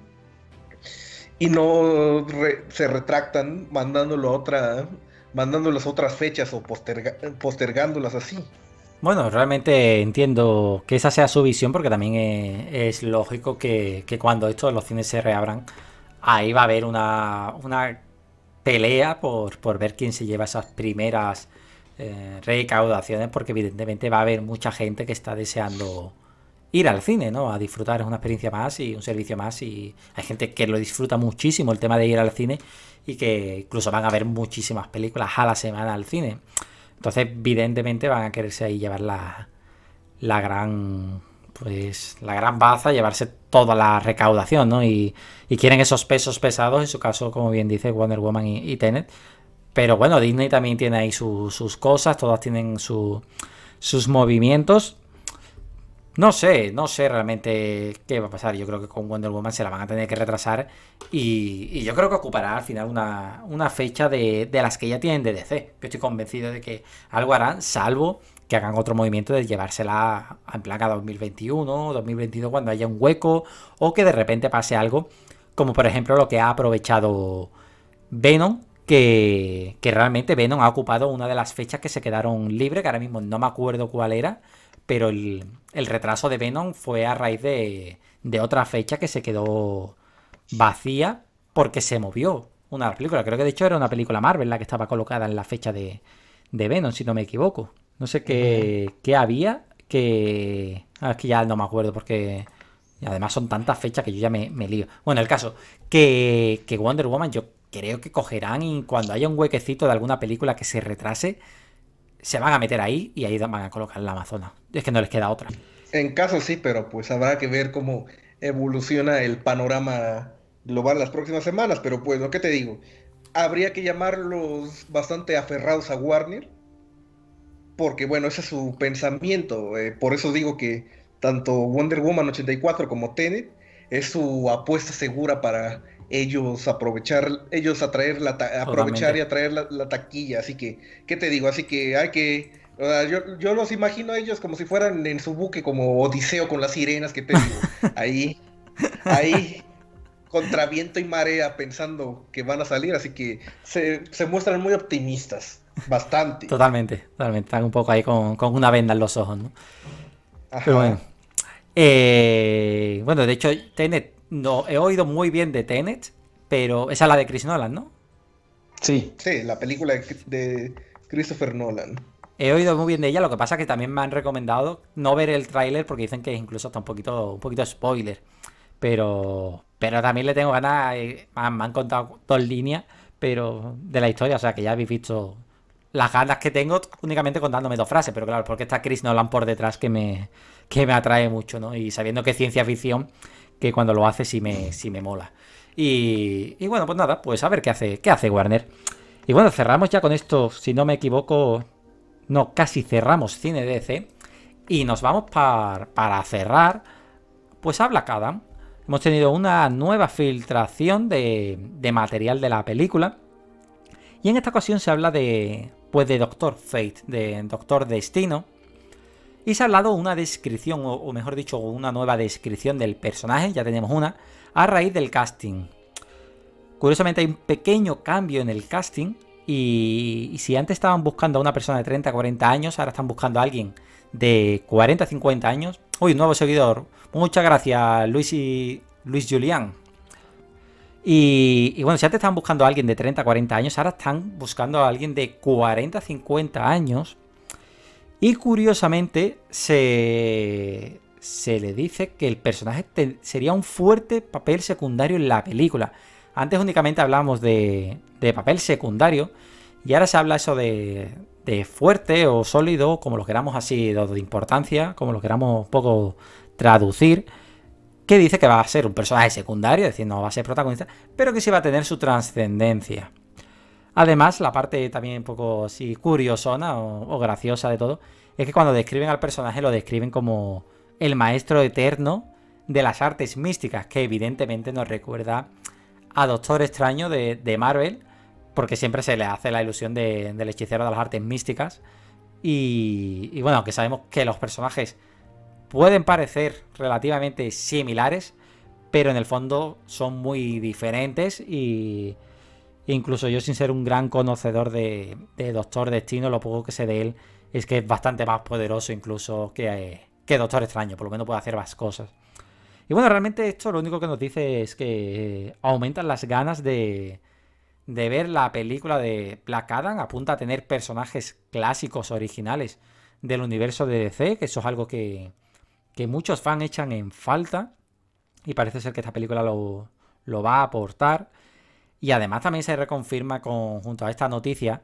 y no re, se retractan mandándolo a otra mandándolas a otras fechas o posterga, postergándolas así. Bueno, realmente entiendo que esa sea su visión, porque también es, es lógico que, que cuando estos los cines se reabran, ahí va a haber una, una pelea por, por ver quién se lleva esas primeras eh, recaudaciones, porque evidentemente va a haber mucha gente que está deseando ir al cine, ¿no? A disfrutar, es una experiencia más y un servicio más, y hay gente que lo disfruta muchísimo el tema de ir al cine y que incluso van a ver muchísimas películas a la semana al cine. Entonces, evidentemente van a quererse ahí llevar la, la gran pues la gran baza, llevarse toda la recaudación, ¿no? Y, y quieren esos pesos pesados, en su caso, como bien dice, Wonder Woman y, y Tenet. Pero bueno, Disney también tiene ahí su, sus cosas, todas tienen su, sus movimientos. No sé, no sé realmente qué va a pasar. Yo creo que con Wonder Woman se la van a tener que retrasar y, y yo creo que ocupará al final una, una fecha de, de las que ya tienen de D C. Yo estoy convencido de que algo harán, salvo que hagan otro movimiento de llevársela en plan a dos mil veintiuno, dos mil veintidós, cuando haya un hueco, o que de repente pase algo, como por ejemplo lo que ha aprovechado Venom, que, que realmente Venom ha ocupado una de las fechas que se quedaron libres, que ahora mismo no me acuerdo cuál era, pero el, el retraso de Venom fue a raíz de, de otra fecha que se quedó vacía porque se movió una de las películas. Creo que de hecho era una película Marvel la que estaba colocada en la fecha de, de Venom, si no me equivoco. No sé qué, uh-huh. qué había, que... Ah, es que ya no me acuerdo porque... Y además son tantas fechas que yo ya me, me lío. Bueno, el caso, que, que Wonder Woman yo creo que cogerán y cuando haya un huequecito de alguna película que se retrase, se van a meter ahí y ahí van a colocar la Amazonas. Es que no les queda otra. En caso sí, pero pues habrá que ver cómo evoluciona el panorama global las próximas semanas. Pero pues, lo que te digo, habría que llamarlos bastante aferrados a Warner, porque bueno, ese es su pensamiento. Eh, por eso digo que tanto Wonder Woman ochenta y cuatro como Tenet es su apuesta segura para ellos aprovechar, ellos atraer la ta- aprovechar y Totalmente. atraer la, la taquilla. Así que, ¿qué te digo? Así que hay que, o sea, yo, yo los imagino a ellos como si fueran en su buque como Odiseo con las sirenas, ¿qué te digo? Ahí, ahí contra viento y marea pensando que van a salir, así que se, se muestran muy optimistas, bastante. Totalmente, totalmente. Están un poco ahí con, con una venda en los ojos, ¿no? Pero bueno. Ajá. Eh, bueno, de hecho, Tenet, no he oído muy bien de Tenet, pero esa es la de Chris Nolan, ¿no? Sí, Sí, la película de, de Christopher Nolan. He oído muy bien de ella, lo que pasa es que también me han recomendado no ver el tráiler porque dicen que incluso está un poquito, un poquito spoiler. Pero, pero también le tengo ganas, eh, me han me han contado dos líneas, pero de la historia, o sea que ya habéis visto las ganas que tengo únicamente contándome dos frases, pero claro, porque está Chris Nolan por detrás que me, que me atrae mucho, ¿no? Y sabiendo que es ciencia ficción, que cuando lo hace sí me, sí me mola. Y, y bueno, pues nada, pues a ver qué hace, qué hace Warner. Y bueno, cerramos ya con esto, si no me equivoco, no, casi cerramos cine D C y nos vamos par- para cerrar, pues a Black Adam. Hemos tenido una nueva filtración de, de material de la película y en esta ocasión se habla de, pues de Doctor Fate, de Doctor Destino. Y se ha hablado una descripción, o, o mejor dicho, una nueva descripción del personaje, ya tenemos una, a raíz del casting. Curiosamente hay un pequeño cambio en el casting y, y si antes estaban buscando a una persona de treinta a cuarenta años, ahora están buscando a alguien de cuarenta a cincuenta años. Uy, un nuevo seguidor. Muchas gracias, Luis y Luis Julián. Y, y bueno, si antes estaban buscando a alguien de treinta a cuarenta años, ahora están buscando a alguien de cuarenta a cincuenta años. Y curiosamente se, se le dice que el personaje te- sería un fuerte papel secundario en la película. Antes únicamente hablábamos de, de papel secundario y ahora se habla eso de, de fuerte o sólido, como lo queramos así, de, de importancia, como lo queramos un poco traducir, que dice que va a ser un personaje secundario, es decir, no va a ser protagonista, pero que sí va a tener su trascendencia. Además, la parte también un poco así curiosona o, o graciosa de todo, es que cuando describen al personaje lo describen como el maestro eterno de las artes místicas, que evidentemente nos recuerda a Doctor Extraño de, de Marvel, porque siempre se le hace la ilusión de- del hechicero de las artes místicas. Y, y bueno, que sabemos que los personajes pueden parecer relativamente similares, pero en el fondo son muy diferentes y incluso yo, sin ser un gran conocedor de, de Doctor Destino, lo poco que sé de él es que es bastante más poderoso incluso que, eh, que Doctor Extraño, por lo menos puede hacer más cosas. Y bueno, realmente esto lo único que nos dice es que eh, aumentan las ganas de, de ver la película de Black Adam, apunta a tener personajes clásicos originales del universo de D C, que eso es algo que, que muchos fans echan en falta y parece ser que esta película lo, lo va a aportar. Y además también se reconfirma con, junto a esta noticia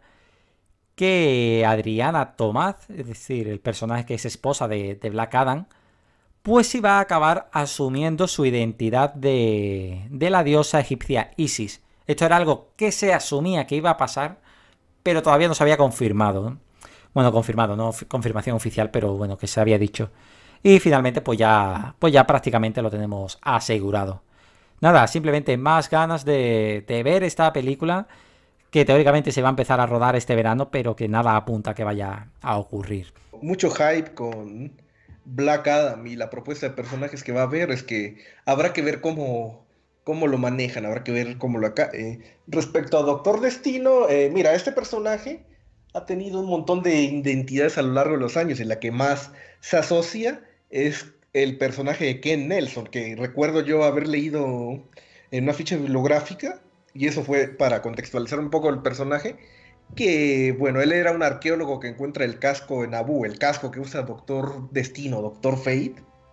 que Adriana Tomás, es decir, el personaje que es esposa de, de Black Adam, pues sí va a acabar asumiendo su identidad de, de la diosa egipcia Isis. Esto era algo que se asumía que iba a pasar, pero todavía no se había confirmado, ¿no? Bueno, confirmado, no f- confirmación oficial, pero bueno, que se había dicho. Y finalmente, pues ya, pues ya prácticamente lo tenemos asegurado. Nada, simplemente más ganas de, de ver esta película que teóricamente se va a empezar a rodar este verano, pero que nada apunta a que vaya a ocurrir. Mucho hype con Black Adam y la propuesta de personajes que va a haber es que habrá que ver cómo, cómo lo manejan, habrá que ver cómo lo acá. Eh, respecto a Doctor Destino, eh, mira, este personaje ha tenido un montón de identidades a lo largo de los años y la que más se asocia es el personaje de Ken Nelson, que recuerdo yo haber leído en una ficha bibliográfica, y eso fue para contextualizar un poco el personaje, que, bueno, él era un arqueólogo que encuentra el casco en Naboo, el casco que usa Doctor Destino, Doctor Fate,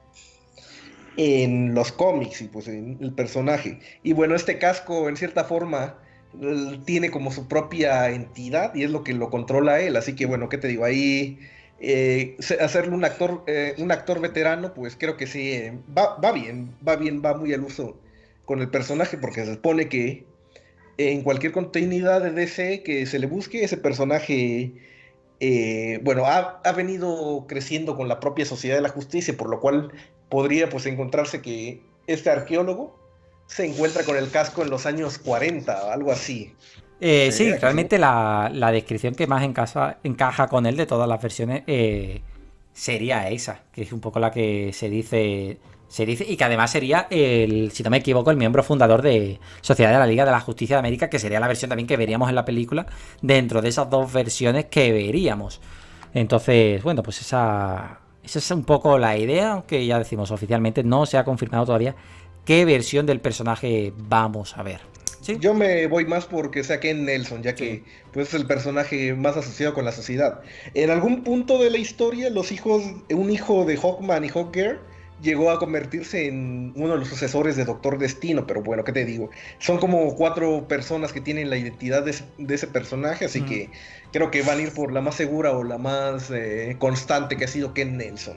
en los cómics y pues en el personaje. Y bueno, este casco en cierta forma él tiene como su propia entidad y es lo que lo controla a él. Así que bueno, ¿qué te digo? Ahí eh, se- hacerle un actor, eh, un actor veterano, pues creo que sí, eh, va, va bien, va bien, va muy al uso con el personaje porque se supone que en cualquier continuidad de D C que se le busque, ese personaje eh, bueno, ha, ha venido creciendo con la propia Sociedad de la Justicia, por lo cual podría pues encontrarse que este arqueólogo se encuentra con el casco en los años cuarenta, algo así. Eh, sí, ¿Sería que sí? realmente la, la descripción que más encaja, encaja con él de todas las versiones eh, sería esa, que es un poco la que se dice, se dice y que además sería, el, si no me equivoco, el miembro fundador de Sociedad de la Liga de la Justicia de América, que sería la versión también que veríamos en la película, dentro de esas dos versiones que veríamos. Entonces, bueno, pues esa, esa es un poco la idea, aunque ya decimos oficialmente no se ha confirmado todavía qué versión del personaje vamos a ver. ¿Sí? Yo me voy más porque sea Ken Nelson, ya Sí. que pues, es el personaje más asociado con la sociedad. En algún punto de la historia, los hijos, un hijo de Hawkman y Hawkgirl llegó a convertirse en uno de los sucesores de Doctor Destino, pero bueno, ¿qué te digo? Son como cuatro personas que tienen la identidad de ese, de ese personaje, así Mm. que creo que van a ir por la más segura o la más eh, constante que ha sido Ken Nelson.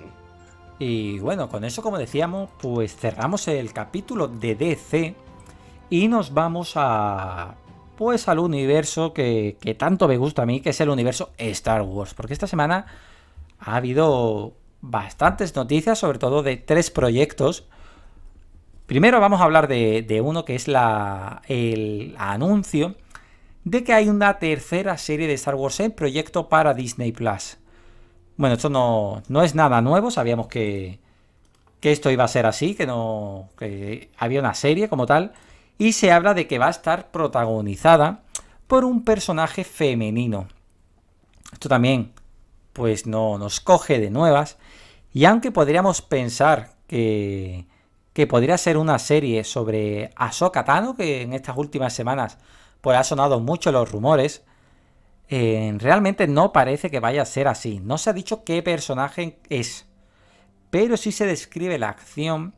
Y bueno, con eso, como decíamos, pues cerramos el capítulo de D C y nos vamos a, pues, al universo que, que tanto me gusta a mí, que es el universo Star Wars. Porque esta semana ha habido bastantes noticias, sobre todo de tres proyectos. Primero vamos a hablar de, de uno que es la, el anuncio de que hay una tercera serie de Star Wars en proyecto para Disney Plus. Bueno, esto no, no es nada nuevo, sabíamos que, que esto iba a ser así, que no, que había una serie como tal, y se habla de que va a estar protagonizada por un personaje femenino. Esto también, pues no nos coge de nuevas, y aunque podríamos pensar que, que podría ser una serie sobre Ahsoka Tano, que en estas últimas semanas pues ha sonado mucho los rumores, eh, realmente no parece que vaya a ser así. No se ha dicho qué personaje es, pero sí se describe la acción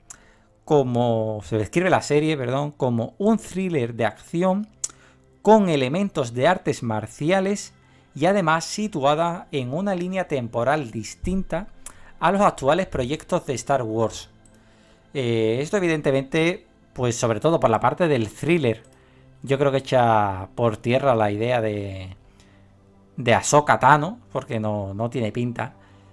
como se describe la serie, perdón, como un thriller de acción con elementos de artes marciales y además situada en una línea temporal distinta a los actuales proyectos de Star Wars. Eh, esto evidentemente, pues sobre todo por la parte del thriller, yo creo que echa por tierra la idea de de Ahsoka Tano, porque no, no tiene pinta.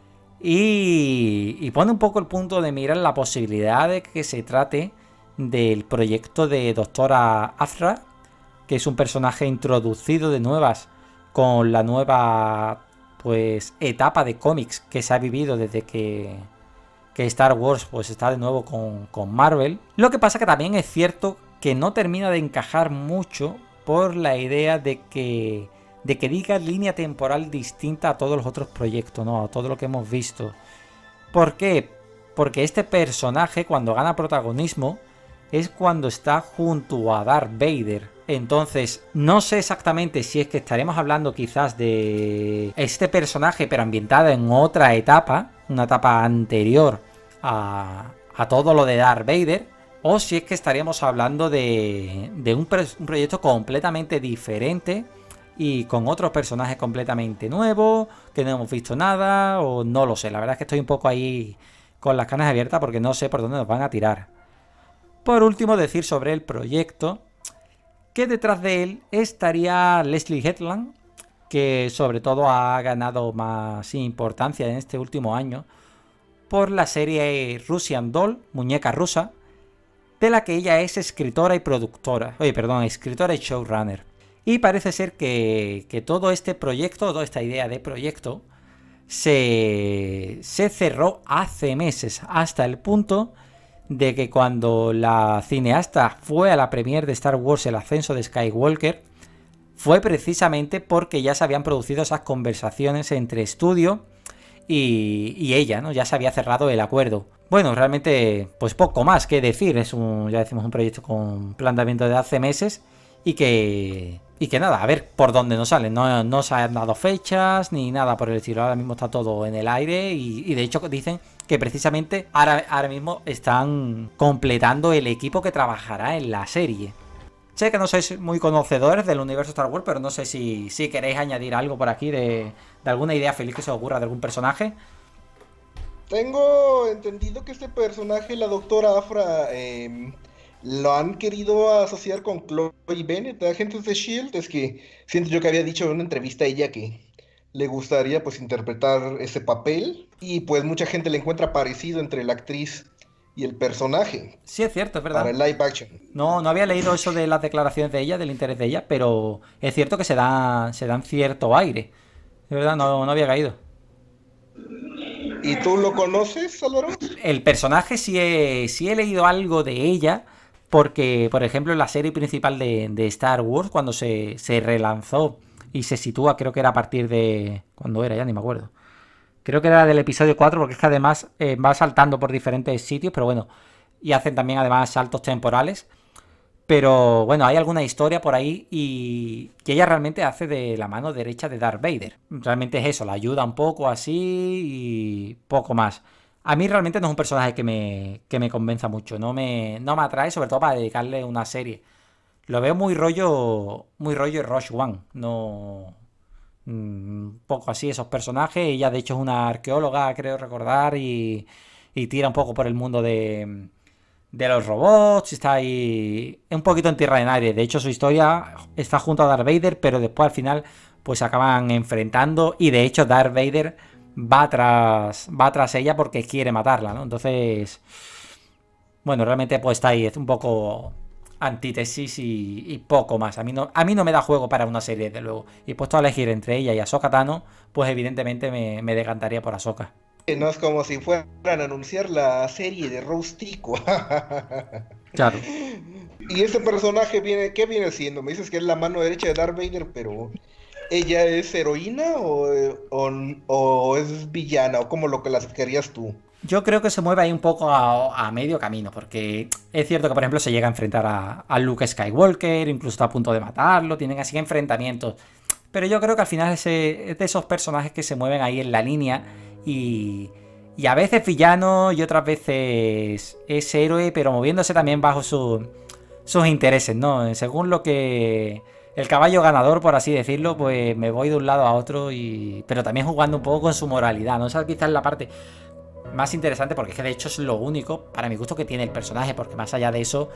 Y, y pone un poco el punto de mira en la posibilidad de que se trate del proyecto de Doctora Aphra, que es un personaje introducido de nuevas con la nueva pues etapa de cómics que se ha vivido desde que, que Star Wars pues está de nuevo con, con Marvel. Lo que pasa que también es cierto que no termina de encajar mucho por la idea de que de que diga línea temporal distinta a todos los otros proyectos, ¿no? A todo lo que hemos visto. ¿Por qué? Porque este personaje, cuando gana protagonismo, es cuando está junto a Darth Vader. Entonces, no sé exactamente si es que estaremos hablando quizás de este personaje, pero ambientada en otra etapa, una etapa anterior a, a todo lo de Darth Vader, o si es que estaríamos hablando de, de un, un proyecto completamente diferente y con otros personajes completamente nuevos, que no hemos visto nada, o no lo sé. La verdad es que estoy un poco ahí con las canas abiertas porque no sé por dónde nos van a tirar. Por último, decir sobre el proyecto que detrás de él estaría Leslie Headland, que sobre todo ha ganado más importancia en este último año por la serie Russian Doll, Muñeca Rusa, de la que ella es escritora y productora, oye, perdón, escritora y showrunner. Y parece ser que, que todo este proyecto, toda esta idea de proyecto, se, se cerró hace meses, hasta el punto de que cuando la cineasta fue a la premiere de Star Wars El ascenso de Skywalker, fue precisamente porque ya se habían producido esas conversaciones entre estudio y, y ella, ¿no? Ya se había cerrado el acuerdo. Bueno, realmente, pues poco más que decir. Es un, ya decimos, un proyecto con planteamiento de hace meses y que, y que nada, a ver por dónde nos salen. No, no se han dado fechas ni nada por el estilo. Ahora mismo está todo en el aire y, y de hecho dicen que precisamente ahora, ahora mismo están completando el equipo que trabajará en la serie. Sé que no sois muy conocedores del universo Star Wars, pero no sé si, si queréis añadir algo por aquí de, de alguna idea feliz que se os ocurra de algún personaje. Tengo entendido que este personaje, la doctora Afra, eh, lo han querido asociar con Chloe Bennett de Agentes de S H I E L D. Es que siento yo que había dicho en una entrevista a ella que le gustaría pues interpretar ese papel y pues mucha gente le encuentra parecido entre la actriz y el personaje. Sí, es cierto, es verdad. Para el live action. No, no había leído eso de las declaraciones de ella, del interés de ella, pero es cierto que se dan, se dan cierto aire. De verdad, no, no había caído. ¿Y tú lo conoces, Álvaro? El personaje sí he, sí he leído algo de ella, porque, por ejemplo, en la serie principal de, de Star Wars, cuando se, se relanzó y se sitúa, creo que era a partir de... ¿Cuándo era? Ya ni me acuerdo. Creo que era del episodio cuatro, porque es que además eh, va saltando por diferentes sitios, pero bueno, y hacen también además saltos temporales. Pero bueno, hay alguna historia por ahí y que ella realmente hace de la mano derecha de Darth Vader. Realmente es eso, la ayuda un poco así y poco más. A mí realmente no es un personaje que me, que me convenza mucho, no me, no me atrae, sobre todo para dedicarle una serie. Lo veo muy rollo, muy rollo Rogue One, no... Un poco así esos personajes. Ella de hecho es una arqueóloga, creo recordar, y, y tira un poco por el mundo de, de los robots. Está ahí un poquito en tierra de nadie. De hecho su historia está junto a Darth Vader, pero después al final pues se acaban enfrentando y de hecho Darth Vader va tras, va tras ella porque quiere matarla, ¿no? Entonces, bueno, realmente pues está ahí, es un poco... antítesis y, y poco más. A mí, no, a mí no me da juego para una serie, desde luego. Y puesto a elegir entre ella y Ahsoka Tano, pues evidentemente me, me decantaría por Ahsoka. No es como si fueran a anunciar la serie de Rose Tico. Claro. Y ese personaje viene, ¿qué viene siendo? Me dices que es la mano derecha de Darth Vader, pero ¿ella es heroína o, o, o es villana? ¿O cómo lo clasificarías tú? Yo creo que se mueve ahí un poco a, a medio camino, porque es cierto que, por ejemplo, se llega a enfrentar a, a Luke Skywalker, incluso está a punto de matarlo, tienen así enfrentamientos. Pero yo creo que al final ese, es de esos personajes que se mueven ahí en la línea y, y a veces villano y otras veces es héroe, pero moviéndose también bajo su, sus intereses, ¿no? Según lo que... el caballo ganador, por así decirlo, pues me voy de un lado a otro, y pero también jugando un poco con su moralidad, ¿no? Esa quizás es la parte... más interesante, porque es que de hecho es lo único para mi gusto que tiene el personaje, porque más allá de eso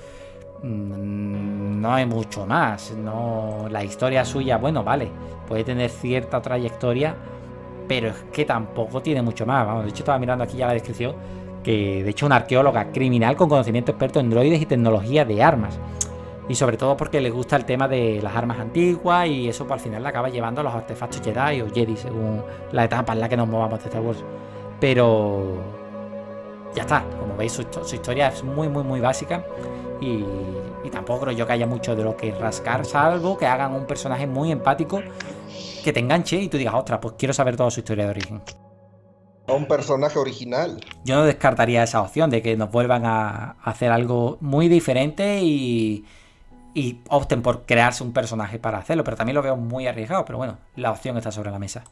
mmm, no hay mucho más. No, la historia suya, bueno, vale, puede tener cierta trayectoria, pero es que tampoco tiene mucho más. Vamos, de hecho estaba mirando aquí ya la descripción, que de hecho una arqueóloga criminal con conocimiento experto en droides y tecnología de armas, y sobre todo porque le gusta el tema de las armas antiguas, y eso pues, al final la acaba llevando a los artefactos Jedi o Jedi, según la etapa en la que nos movamos de Star Wars. Pero ya está, como veis su, su historia es muy muy muy básica y, y tampoco creo yo que haya mucho de lo que rascar, salvo que hagan un personaje muy empático que te enganche y tú digas, ostras, pues quiero saber toda su historia de origen. Un personaje original. Yo no descartaría esa opción de que nos vuelvan a hacer algo muy diferente y, y opten por crearse un personaje para hacerlo, pero también lo veo muy arriesgado, pero bueno, la opción está sobre la mesa.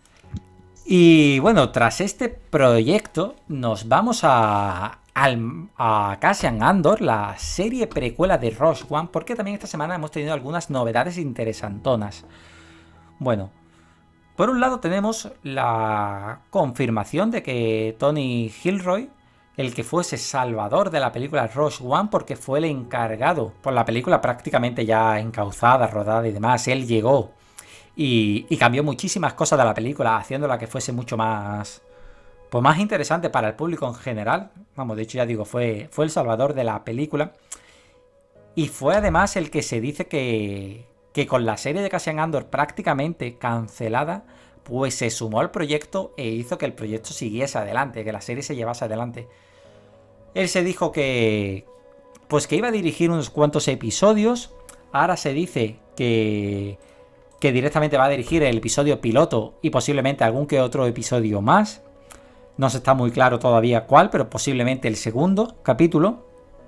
Y bueno, tras este proyecto nos vamos a, a, a Cassian Andor, la serie precuela de Rogue One, porque también esta semana hemos tenido algunas novedades interesantonas. Bueno, por un lado tenemos la confirmación de que Tony Gilroy, el que fuese salvador de la película Rogue One, porque fue el encargado por la película prácticamente ya encauzada, rodada y demás, él llegó Y, y cambió muchísimas cosas de la película, haciéndola que fuese mucho más, pues más interesante para el público en general. Vamos, de hecho ya digo, fue, fue el salvador de la película. Y fue además el que se dice que, que con la serie de Cassian Andor prácticamente cancelada, pues se sumó al proyecto e hizo que el proyecto siguiese adelante, que la serie se llevase adelante. Él se dijo que, pues que iba a dirigir unos cuantos episodios. Ahora se dice que... que directamente va a dirigir el episodio piloto y posiblemente algún que otro episodio más. No se está muy claro todavía cuál, pero posiblemente el segundo capítulo.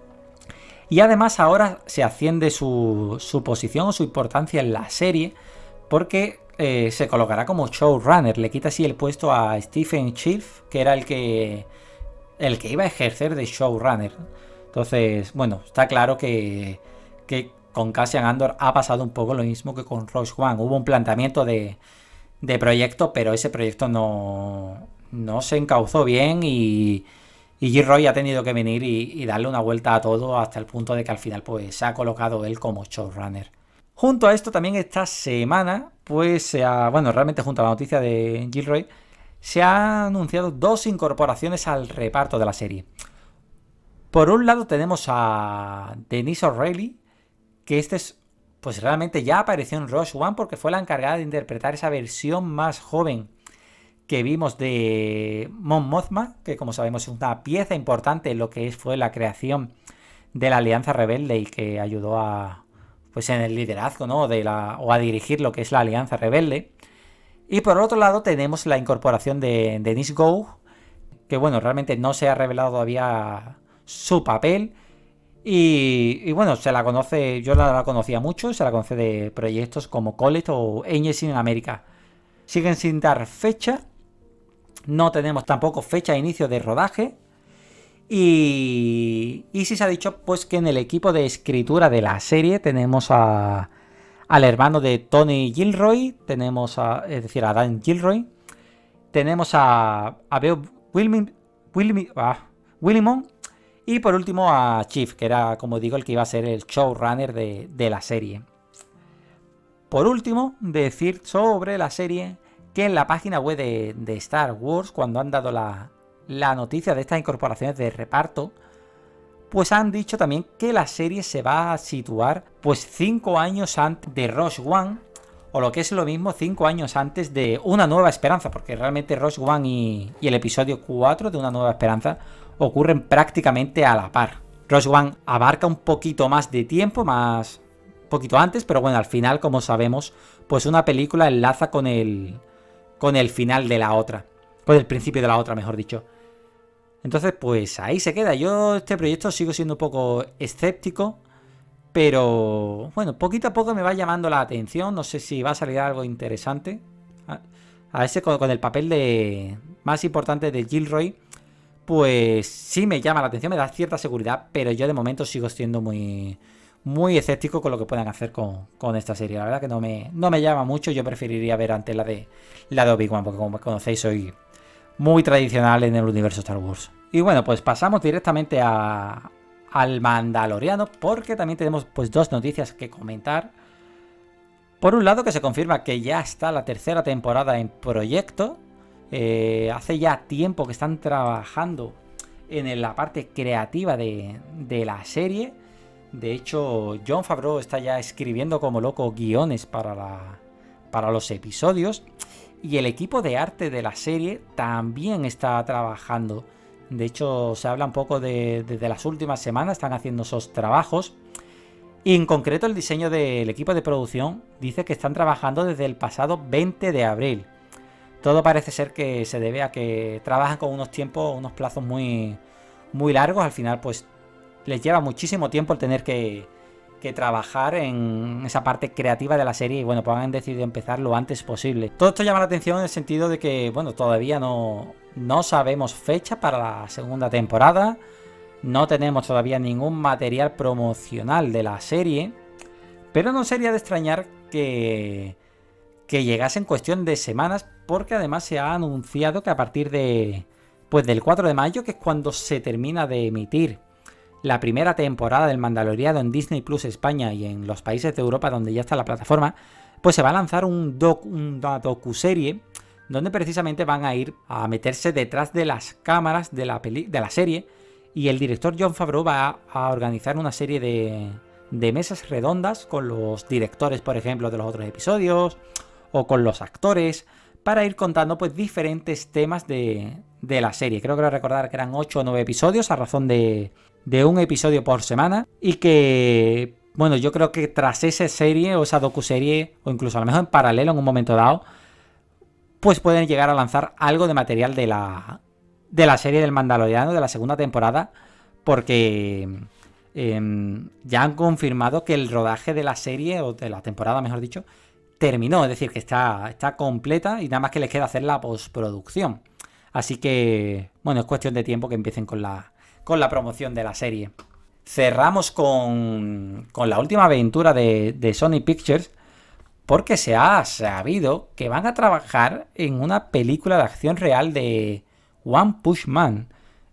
Y además ahora se asciende su, su posición o su importancia en la serie, porque eh, se colocará como showrunner. Le quita así el puesto a Stephen Schiff, que era el que, el que iba a ejercer de showrunner. Entonces, bueno, está claro que... que con Cassian Andor ha pasado un poco lo mismo que con Rogue One. Hubo un planteamiento de, de proyecto, pero ese proyecto no, no se encauzó bien y, y Gilroy ha tenido que venir y, y darle una vuelta a todo hasta el punto de que al final pues se ha colocado él como showrunner. Junto a esto también esta semana, pues se ha, bueno, realmente junto a la noticia de Gilroy, se han anunciado dos incorporaciones al reparto de la serie. Por un lado tenemos a Denise O'Reilly, que este es, pues realmente ya apareció en Rogue One porque fue la encargada de interpretar esa versión más joven que vimos de Mon Mothma, que como sabemos es una pieza importante en lo que fue la creación de la Alianza Rebelde y que ayudó a, pues en el liderazgo, ¿no? De la, o a dirigir lo que es la Alianza Rebelde. Y por otro lado tenemos la incorporación de Denise Gough, que bueno, realmente no se ha revelado todavía su papel. Y, y bueno, se la conoce, yo la, la conocía mucho, se la conoce de proyectos como College o Angels in America. Siguen sin dar fecha. No tenemos tampoco fecha de inicio de rodaje. Y, y sí se ha dicho pues que en el equipo de escritura de la serie tenemos a, al hermano de Tony Gilroy, tenemos a, es decir, a Dan Gilroy, tenemos a, a Beau Wilming, Wilming, ah, Willimon, y por último a Chief, que era, como digo, el que iba a ser el showrunner de, de la serie. Por último, decir sobre la serie que en la página web de, de Star Wars, cuando han dado la, la noticia de estas incorporaciones de reparto, pues han dicho también que la serie se va a situar pues cinco años antes de Rogue One, o lo que es lo mismo, cinco años antes de Una Nueva Esperanza, porque realmente Rogue One y, y el episodio cuatro de Una Nueva Esperanza ocurren prácticamente a la par. Rogue One abarca un poquito más de tiempo, más poquito antes, pero bueno, al final, como sabemos, pues una película enlaza con el con el final de la otra, con el principio de la otra, mejor dicho. Entonces, pues ahí se queda. Yo este proyecto sigo siendo un poco escéptico, pero bueno, poquito a poco me va llamando la atención. No sé si va a salir algo interesante. A, a ese con, con el papel de más importante de Gilroy, pues sí me llama la atención, me da cierta seguridad, pero yo de momento sigo siendo muy muy escéptico con lo que puedan hacer con, con esta serie. La verdad que no me, no me llama mucho. Yo preferiría ver antes la de la de Obi-Wan, porque como conocéis soy muy tradicional en el universo Star Wars. Y bueno, pues pasamos directamente a, al Mandaloriano, porque también tenemos pues dos noticias que comentar. Por un lado, que se confirma que ya está la tercera temporada en proyecto. Eh, hace ya tiempo que están trabajando en la parte creativa de, de la serie. De hecho, Jon Favreau está ya escribiendo como loco guiones para, la, para los episodios. Y el equipo de arte de la serie también está trabajando. De hecho, se habla un poco de, de, de las últimas semanas, están haciendo esos trabajos. Y en concreto el diseño del equipo de producción dice que están trabajando desde el pasado veinte de abril. Todo parece ser que se debe a que trabajan con unos tiempos, unos plazos muy, muy largos. Al final, pues les lleva muchísimo tiempo el tener que, que trabajar en esa parte creativa de la serie y bueno, pues han decidido empezar lo antes posible. Todo esto llama la atención en el sentido de que, bueno, todavía no, no sabemos fecha para la segunda temporada, no tenemos todavía ningún material promocional de la serie, pero no sería de extrañar que, que llegase en cuestión de semanas, porque además se ha anunciado que a partir de, pues del cuatro de mayo, que es cuando se termina de emitir la primera temporada del Mandaloriano en Disney Plus España y en los países de Europa donde ya está la plataforma, pues se va a lanzar un doc, una docuserie donde precisamente van a ir a meterse detrás de las cámaras de la, peli de la serie, y el director Jon Favreau va a, a organizar una serie de, de mesas redondas con los directores, por ejemplo, de los otros episodios o con los actores, para ir contando pues diferentes temas de, de la serie. Creo que recordar que eran ocho o nueve episodios a razón de, de un episodio por semana, y que, bueno, yo creo que tras esa serie o esa docuserie, o incluso a lo mejor en paralelo en un momento dado, pues pueden llegar a lanzar algo de material de la, de la serie del Mandaloriano de la segunda temporada, porque eh, ya han confirmado que el rodaje de la serie, o de la temporada mejor dicho, terminó, es decir, que está, está completa y nada más que les queda hacer la postproducción. Así que, bueno, es cuestión de tiempo que empiecen con la, con la promoción de la serie. Cerramos con, con la última aventura de, de Sony Pictures, porque se ha sabido que van a trabajar en una película de acción real de One Punch Man.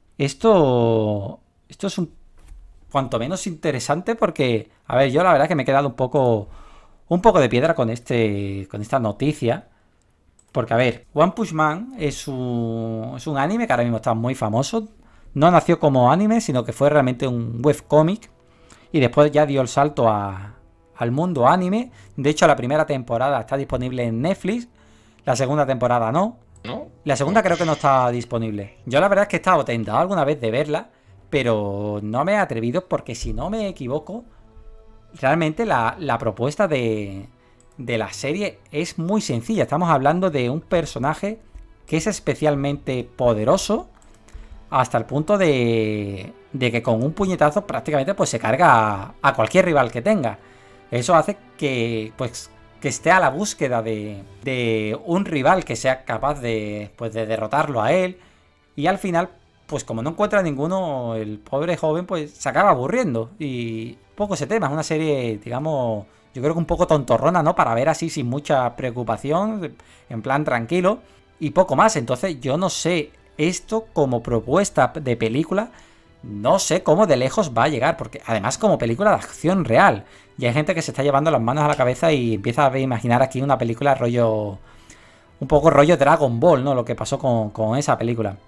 Esto, esto es un cuanto menos interesante porque, a ver, yo la verdad que me he quedado un poco... un poco de piedra con este con esta noticia. Porque, a ver, One Punch Man es un, es un anime que ahora mismo está muy famoso. No nació como anime, sino que fue realmente un webcómic. Y después ya dio el salto a, al mundo anime. De hecho, la primera temporada está disponible en Netflix. La segunda temporada no. ¿No? La segunda creo que no está disponible. Yo la verdad es que he estado tentado alguna vez de verla, pero no me he atrevido porque, si no me equivoco, realmente la, la propuesta de, de la serie es muy sencilla. Estamos hablando de un personaje que es especialmente poderoso hasta el punto de, de que con un puñetazo prácticamente pues se carga a, a cualquier rival que tenga. Eso hace que pues que esté a la búsqueda de, de un rival que sea capaz de, pues, de derrotarlo a él. Y al final, pues como no encuentra ninguno, el pobre joven pues se acaba aburriendo. Y poco ese tema, es una serie, digamos, yo creo que un poco tontorrona, ¿no? Para ver así sin mucha preocupación, en plan tranquilo, y poco más. Entonces yo no sé, esto como propuesta de película, no sé cómo de lejos va a llegar, porque además como película de acción real. Y hay gente que se está llevando las manos a la cabeza y empieza a imaginar aquí una película rollo... un poco rollo Dragon Ball, ¿no? Lo que pasó con, con esa película.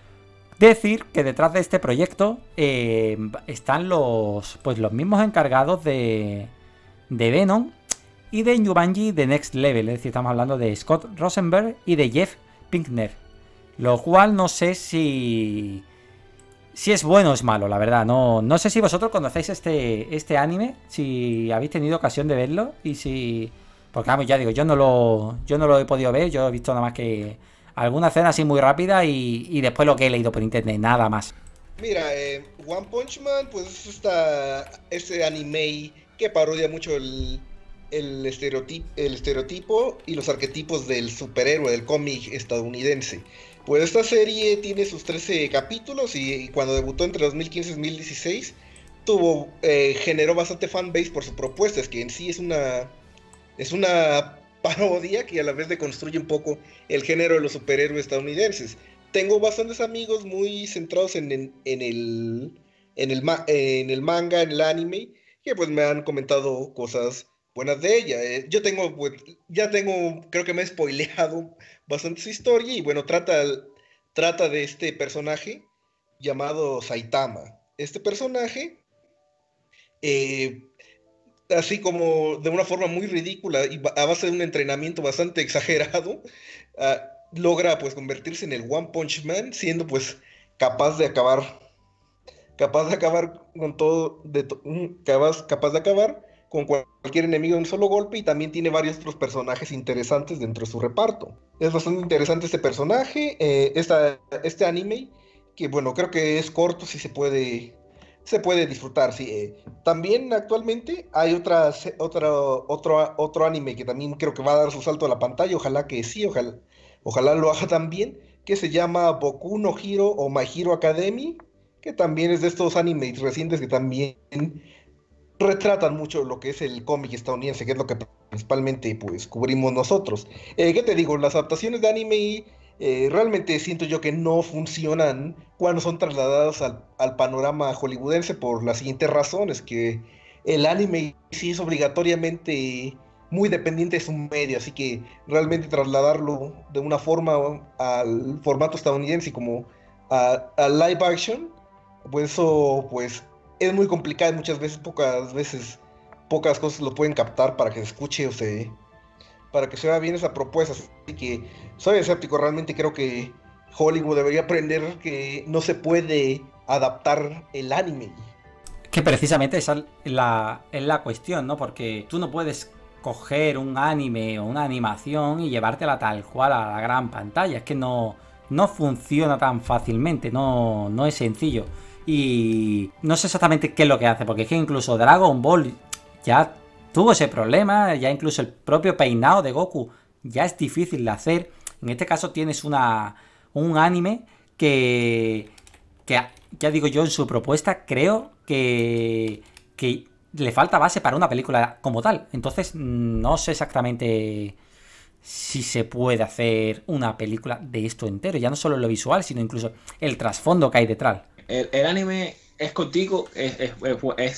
Decir que detrás de este proyecto eh, están los pues los mismos encargados de, de Venom y de Jumanji The Next Level. Es decir, estamos hablando de Scott Rosenberg y de Jeff Pinkner. Lo cual no sé si... si es bueno o es malo, la verdad. No, no sé si vosotros conocéis este, este anime, si habéis tenido ocasión de verlo y si... Porque vamos, ya digo, yo no lo yo no lo he podido ver, yo he visto nada más que alguna escena así muy rápida y, y después lo que he leído por internet, nada más. Mira, eh, One Punch Man, pues está este anime que parodia mucho el, el, estereotipo, el estereotipo y los arquetipos del superhéroe, del cómic estadounidense. Pues esta serie tiene sus trece capítulos y, y cuando debutó entre dos mil quince y dos mil dieciséis tuvo, eh, generó bastante fanbase por su propuesta. Es que en sí es una, es una parodia que a la vez deconstruye un poco el género de los superhéroes estadounidenses. Tengo bastantes amigos muy centrados en, en, en, el, en, el, en el manga, en el anime, que pues me han comentado cosas buenas de ella. Eh, yo tengo, pues, ya tengo, creo que me he spoileado bastante su historia y bueno, trata, trata de este personaje llamado Saitama. Este personaje, eh, así como de una forma muy ridícula y a base de un entrenamiento bastante exagerado, uh, logra pues convertirse en el One Punch Man, siendo pues capaz de acabar, capaz de acabar con todo, de to capaz, capaz de acabar con cualquier enemigo en un solo golpe, y también tiene varios otros personajes interesantes dentro de su reparto. Es bastante interesante este personaje, eh, esta, este anime, que bueno, creo que es corto, si se puede, se puede disfrutar, sí. Eh. También actualmente hay otra, otra, otro, otro anime que también creo que va a dar su salto a la pantalla, ojalá que sí, ojalá, ojalá lo haga también, que se llama Boku no Hero o My Hero Academy, que también es de estos animes recientes que también retratan mucho lo que es el cómic estadounidense, que es lo que principalmente pues cubrimos nosotros. Eh, ¿Qué te digo? Las adaptaciones de anime eh, realmente siento yo que no funcionan cuando son trasladadas al, al panorama hollywoodense por las siguientes razones, que el anime sí es obligatoriamente muy dependiente de su medio, así que realmente trasladarlo de una forma al formato estadounidense como a, a live action, pues eso pues es muy complicado y muchas veces, pocas veces, pocas cosas lo pueden captar para que se escuche o se... para que se vea bien esa propuesta. Así que soy escéptico, realmente creo que Hollywood debería aprender que no se puede adaptar el anime. Que precisamente esa es la, es la cuestión, ¿no? Porque tú no puedes coger un anime o una animación y llevártela tal cual a la gran pantalla. Es que no, no funciona tan fácilmente, no, no es sencillo. Y no sé exactamente qué es lo que hace, porque es que incluso Dragon Ball ya tuvo ese problema, ya incluso el propio peinado de Goku ya es difícil de hacer. En este caso tienes una, un anime que, que, ya digo yo, en su propuesta creo que, que le falta base para una película como tal. Entonces no sé exactamente si se puede hacer una película de esto entero, ya no solo lo visual, sino incluso el trasfondo que hay detrás. El, el anime es cortico, es, es, es,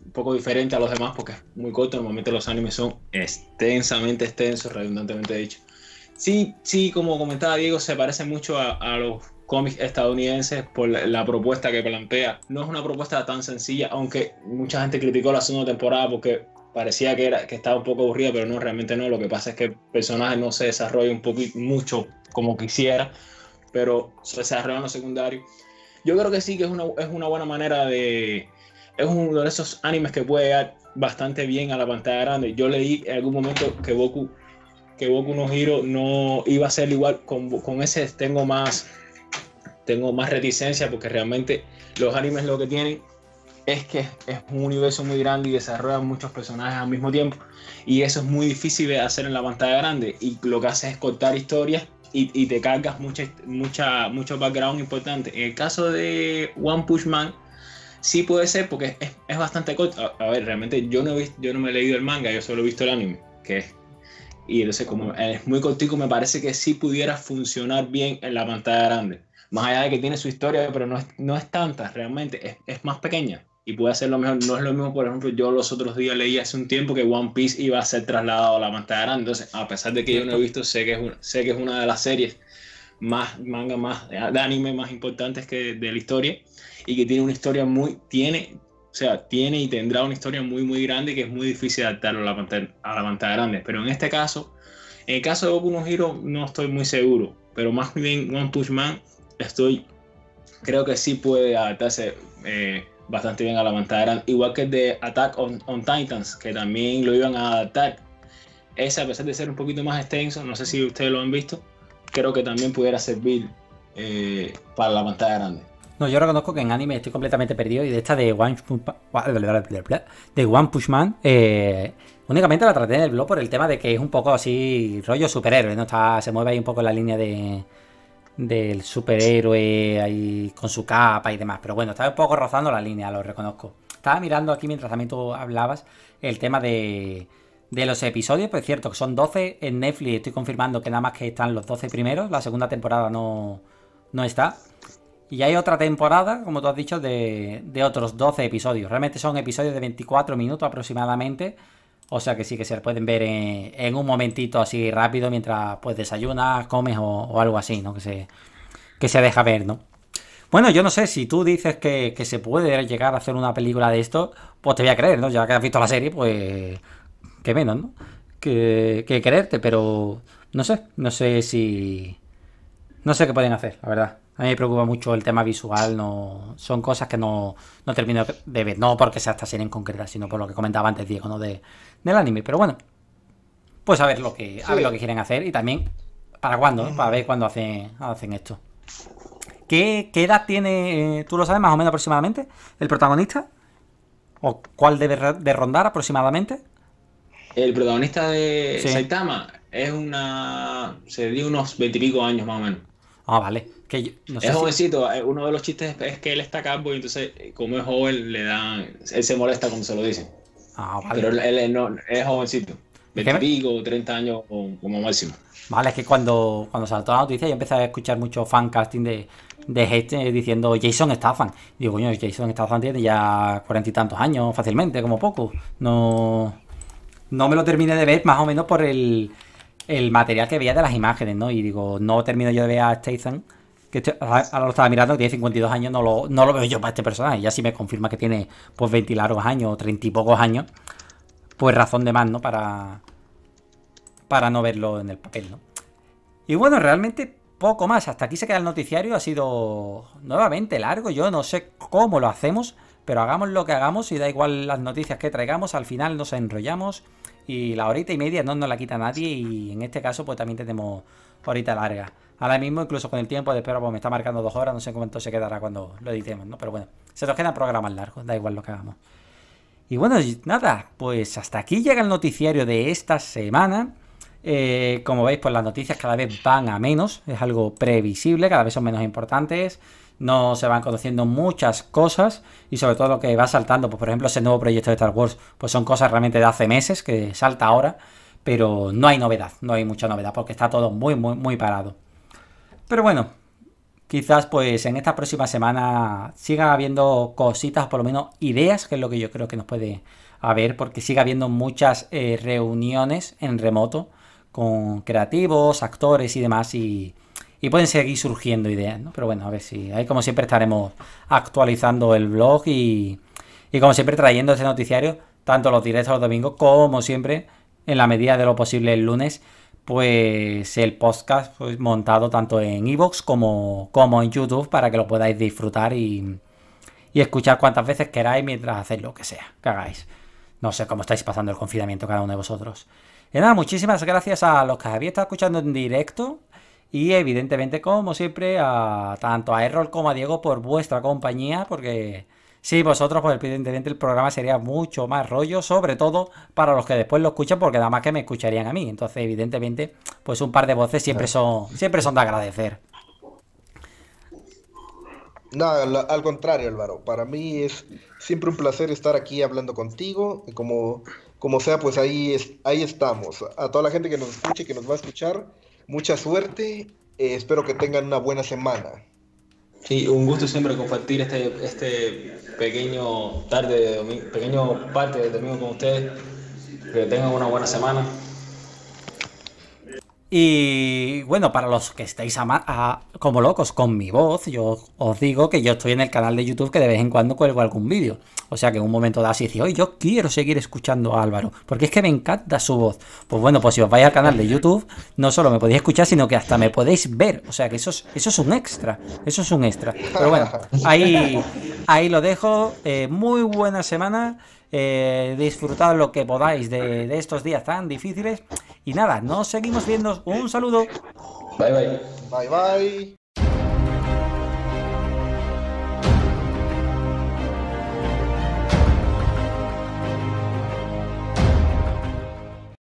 un poco diferente a los demás porque es muy corto. Normalmente los animes son extensamente extensos, redundantemente dicho. Sí, sí, como comentaba Diego, se parece mucho a, a los cómics estadounidenses por la, la propuesta que plantea. No es una propuesta tan sencilla, aunque mucha gente criticó la segunda temporada porque parecía que, era, que estaba un poco aburrida, pero no, realmente no. Lo que pasa es que el personaje no se desarrolla un poquito, mucho como quisiera, pero se desarrolla en lo secundario. Yo creo que sí, que es una, es una buena manera de... Es uno de esos animes que puede llegar bastante bien a la pantalla grande. Yo leí en algún momento que Boku, que Boku no Hero no iba a ser igual. Con, con ese tengo más, tengo más reticencia porque realmente los animes lo que tienen es que es un universo muy grande y desarrollan muchos personajes al mismo tiempo. Y eso es muy difícil de hacer en la pantalla grande. Y lo que hace es cortar historias y, y te cargas mucha, mucha, mucho background importante. En el caso de One Punch Man, sí puede ser porque es, es bastante corto. A, a ver, realmente yo no, he visto, yo no me he leído el manga, yo solo he visto el anime. Que es, y entonces como es muy cortico, me parece que sí pudiera funcionar bien en la pantalla grande. Más allá de que tiene su historia, pero no es, no es tanta, realmente es, es más pequeña. Y puede ser lo mejor. No es lo mismo, por ejemplo, yo los otros días leí hace un tiempo que One Piece iba a ser trasladado a la pantalla grande. Entonces, a pesar de que yo no he visto, sé que es, un, sé que es una de las series más, manga más, de anime más importantes que de la historia. Y que tiene una historia muy, tiene, o sea, tiene y tendrá una historia muy, muy grande y que es muy difícil adaptarlo a la pantalla, a la pantalla grande. Pero en este caso, en el caso de Boku no Hero, no estoy muy seguro. Pero más bien One Punch Man, estoy, creo que sí puede adaptarse eh, bastante bien a la pantalla grande. Igual que el de Attack on, on Titans, que también lo iban a adaptar. Ese, a pesar de ser un poquito más extenso, no sé si ustedes lo han visto, creo que también pudiera servir eh, para la pantalla grande. No, yo reconozco que en anime estoy completamente perdido y de esta de One, de One Punch Man eh, únicamente la traté en el blog por el tema de que es un poco así rollo superhéroe, ¿no? Está, se mueve ahí un poco en la línea de del superhéroe ahí con su capa y demás, pero bueno, estaba un poco rozando la línea, lo reconozco. Estaba mirando aquí mientras también tú hablabas el tema de, de los episodios, pues es cierto que son doce en Netflix, estoy confirmando que nada más que están los doce primeros, la segunda temporada no, no está. Y hay otra temporada, como tú has dicho, de, de otros doce episodios. Realmente son episodios de veinticuatro minutos aproximadamente. O sea que sí que se pueden ver en, en un momentito así rápido mientras pues desayunas, comes o, o algo así, ¿no? Que se, que se deja ver, ¿no? Bueno, yo no sé, si tú dices que, que se puede llegar a hacer una película de esto, pues te voy a creer, ¿no? Ya que has visto la serie, pues... que menos, ¿no? Que, que creerte, pero... no sé, no sé si... no sé qué pueden hacer, la verdad. A mí me preocupa mucho el tema visual, no son cosas que no, no termino de ver, no porque sea esta serie en concreta, sino por lo que comentaba antes Diego, ¿no? De, del anime, pero bueno, pues a ver lo que, a ver lo que quieren hacer y también para cuándo, ¿no? Para ver cuándo hacen, hacen esto. ¿Qué, ¿Qué edad tiene, tú lo sabes más o menos aproximadamente, el protagonista? ¿O cuál debe de rondar aproximadamente? El protagonista de Sí. Saitama es una, se dio unos veintipico años más o menos. Ah, vale. Que yo, no sé Es si... jovencito, uno de los chistes es que él está calvo y entonces como es joven le dan, él se molesta cuando se lo dicen. Ah, vale. Pero él, él no, es jovencito, ¿Y qué? veintipico, treinta años como máximo. Vale, es que cuando, cuando saltó la noticia yo empecé a escuchar mucho fancasting de, de gente diciendo Jason Statham. Y digo, coño, Jason Statham tiene ya cuarenta y tantos años fácilmente, como poco. No, no me lo terminé de ver más o menos por el, el material que veía de las imágenes, ¿no? Y digo, no termino yo de ver a Statham, que estoy- ahora lo estaba mirando, que tiene cincuenta y dos años, no lo, no lo veo yo para este personaje. Ya si me confirma que tiene pues veinte largos años, treinta y pocos años, pues razón de más, ¿no? Para, para no verlo en el papel, ¿no? Y bueno, realmente poco más. Hasta aquí se queda el noticiario. Ha sido nuevamente largo. Yo no sé cómo lo hacemos, pero hagamos lo que hagamos y da igual las noticias que traigamos. Al final nos enrollamos y la horita y media no nos la quita nadie. Y en este caso pues también tenemos horita larga. Ahora mismo incluso con el tiempo de espera pues me está marcando dos horas. No sé cuánto se quedará cuando lo editemos, ¿no? Pero bueno, se nos quedan programas largos. Da igual lo que hagamos. Y bueno, y nada, pues hasta aquí llega el noticiario de esta semana. Eh, como veis, pues las noticias cada vez van a menos, es algo previsible, cada vez son menos importantes, no se van conociendo muchas cosas y sobre todo lo que va saltando, pues por ejemplo ese nuevo proyecto de Star Wars, pues son cosas realmente de hace meses que salta ahora, pero no hay novedad, no hay mucha novedad porque está todo muy muy muy parado. Pero bueno, quizás pues en esta próxima semana siga habiendo cositas, por lo menos ideas, que es lo que yo creo que nos puede haber, porque siga habiendo muchas eh, reuniones en remoto con creativos, actores y demás, y, y pueden seguir surgiendo ideas, ¿no? Pero bueno, a ver si ahí como siempre estaremos actualizando el blog y, y como siempre trayendo este noticiario, tanto los directos los domingos como siempre, en la medida de lo posible el lunes, pues el podcast pues, montado tanto en iVoox como, como en YouTube para que lo podáis disfrutar y, y escuchar cuantas veces queráis mientras hacéis lo que sea que hagáis. No sé cómo estáis pasando el confinamiento cada uno de vosotros. Y nada, muchísimas gracias a los que habéis estado escuchando en directo y evidentemente, como siempre, a tanto a Errol como a Diego por vuestra compañía, porque sí, vosotros, pues evidentemente el programa sería mucho más rollo, sobre todo para los que después lo escuchan, porque nada más que me escucharían a mí. Entonces, evidentemente, pues un par de voces siempre son, siempre son de agradecer. Nada, la- al contrario, Álvaro. Para mí es siempre un placer estar aquí hablando contigo. Y como, como sea, pues ahí, es, ahí estamos. A toda la gente que nos escuche, que nos va a escuchar, mucha suerte. Eh, espero que tengan una buena semana. Sí, un gusto siempre compartir este, este pequeño tarde de domingo, pequeño parte de domingo con ustedes. Que tengan una buena semana. Y bueno, para los que estáis ama- a- como locos con mi voz, yo os digo que yo estoy en el canal de YouTube que de vez en cuando cuelgo algún vídeo. O sea que en un momento dado así dice, oye, yo quiero seguir escuchando a Álvaro, porque es que me encanta su voz. Pues bueno, pues si os vais al canal de YouTube, no solo me podéis escuchar, sino que hasta me podéis ver. O sea que eso es, eso es un extra, eso es un extra. Pero bueno, ahí, ahí lo dejo. Eh, muy buena semana. Eh, disfrutad lo que podáis de, de estos días tan difíciles. Y nada, nos seguimos viendo. Un saludo. Bye bye. Bye bye.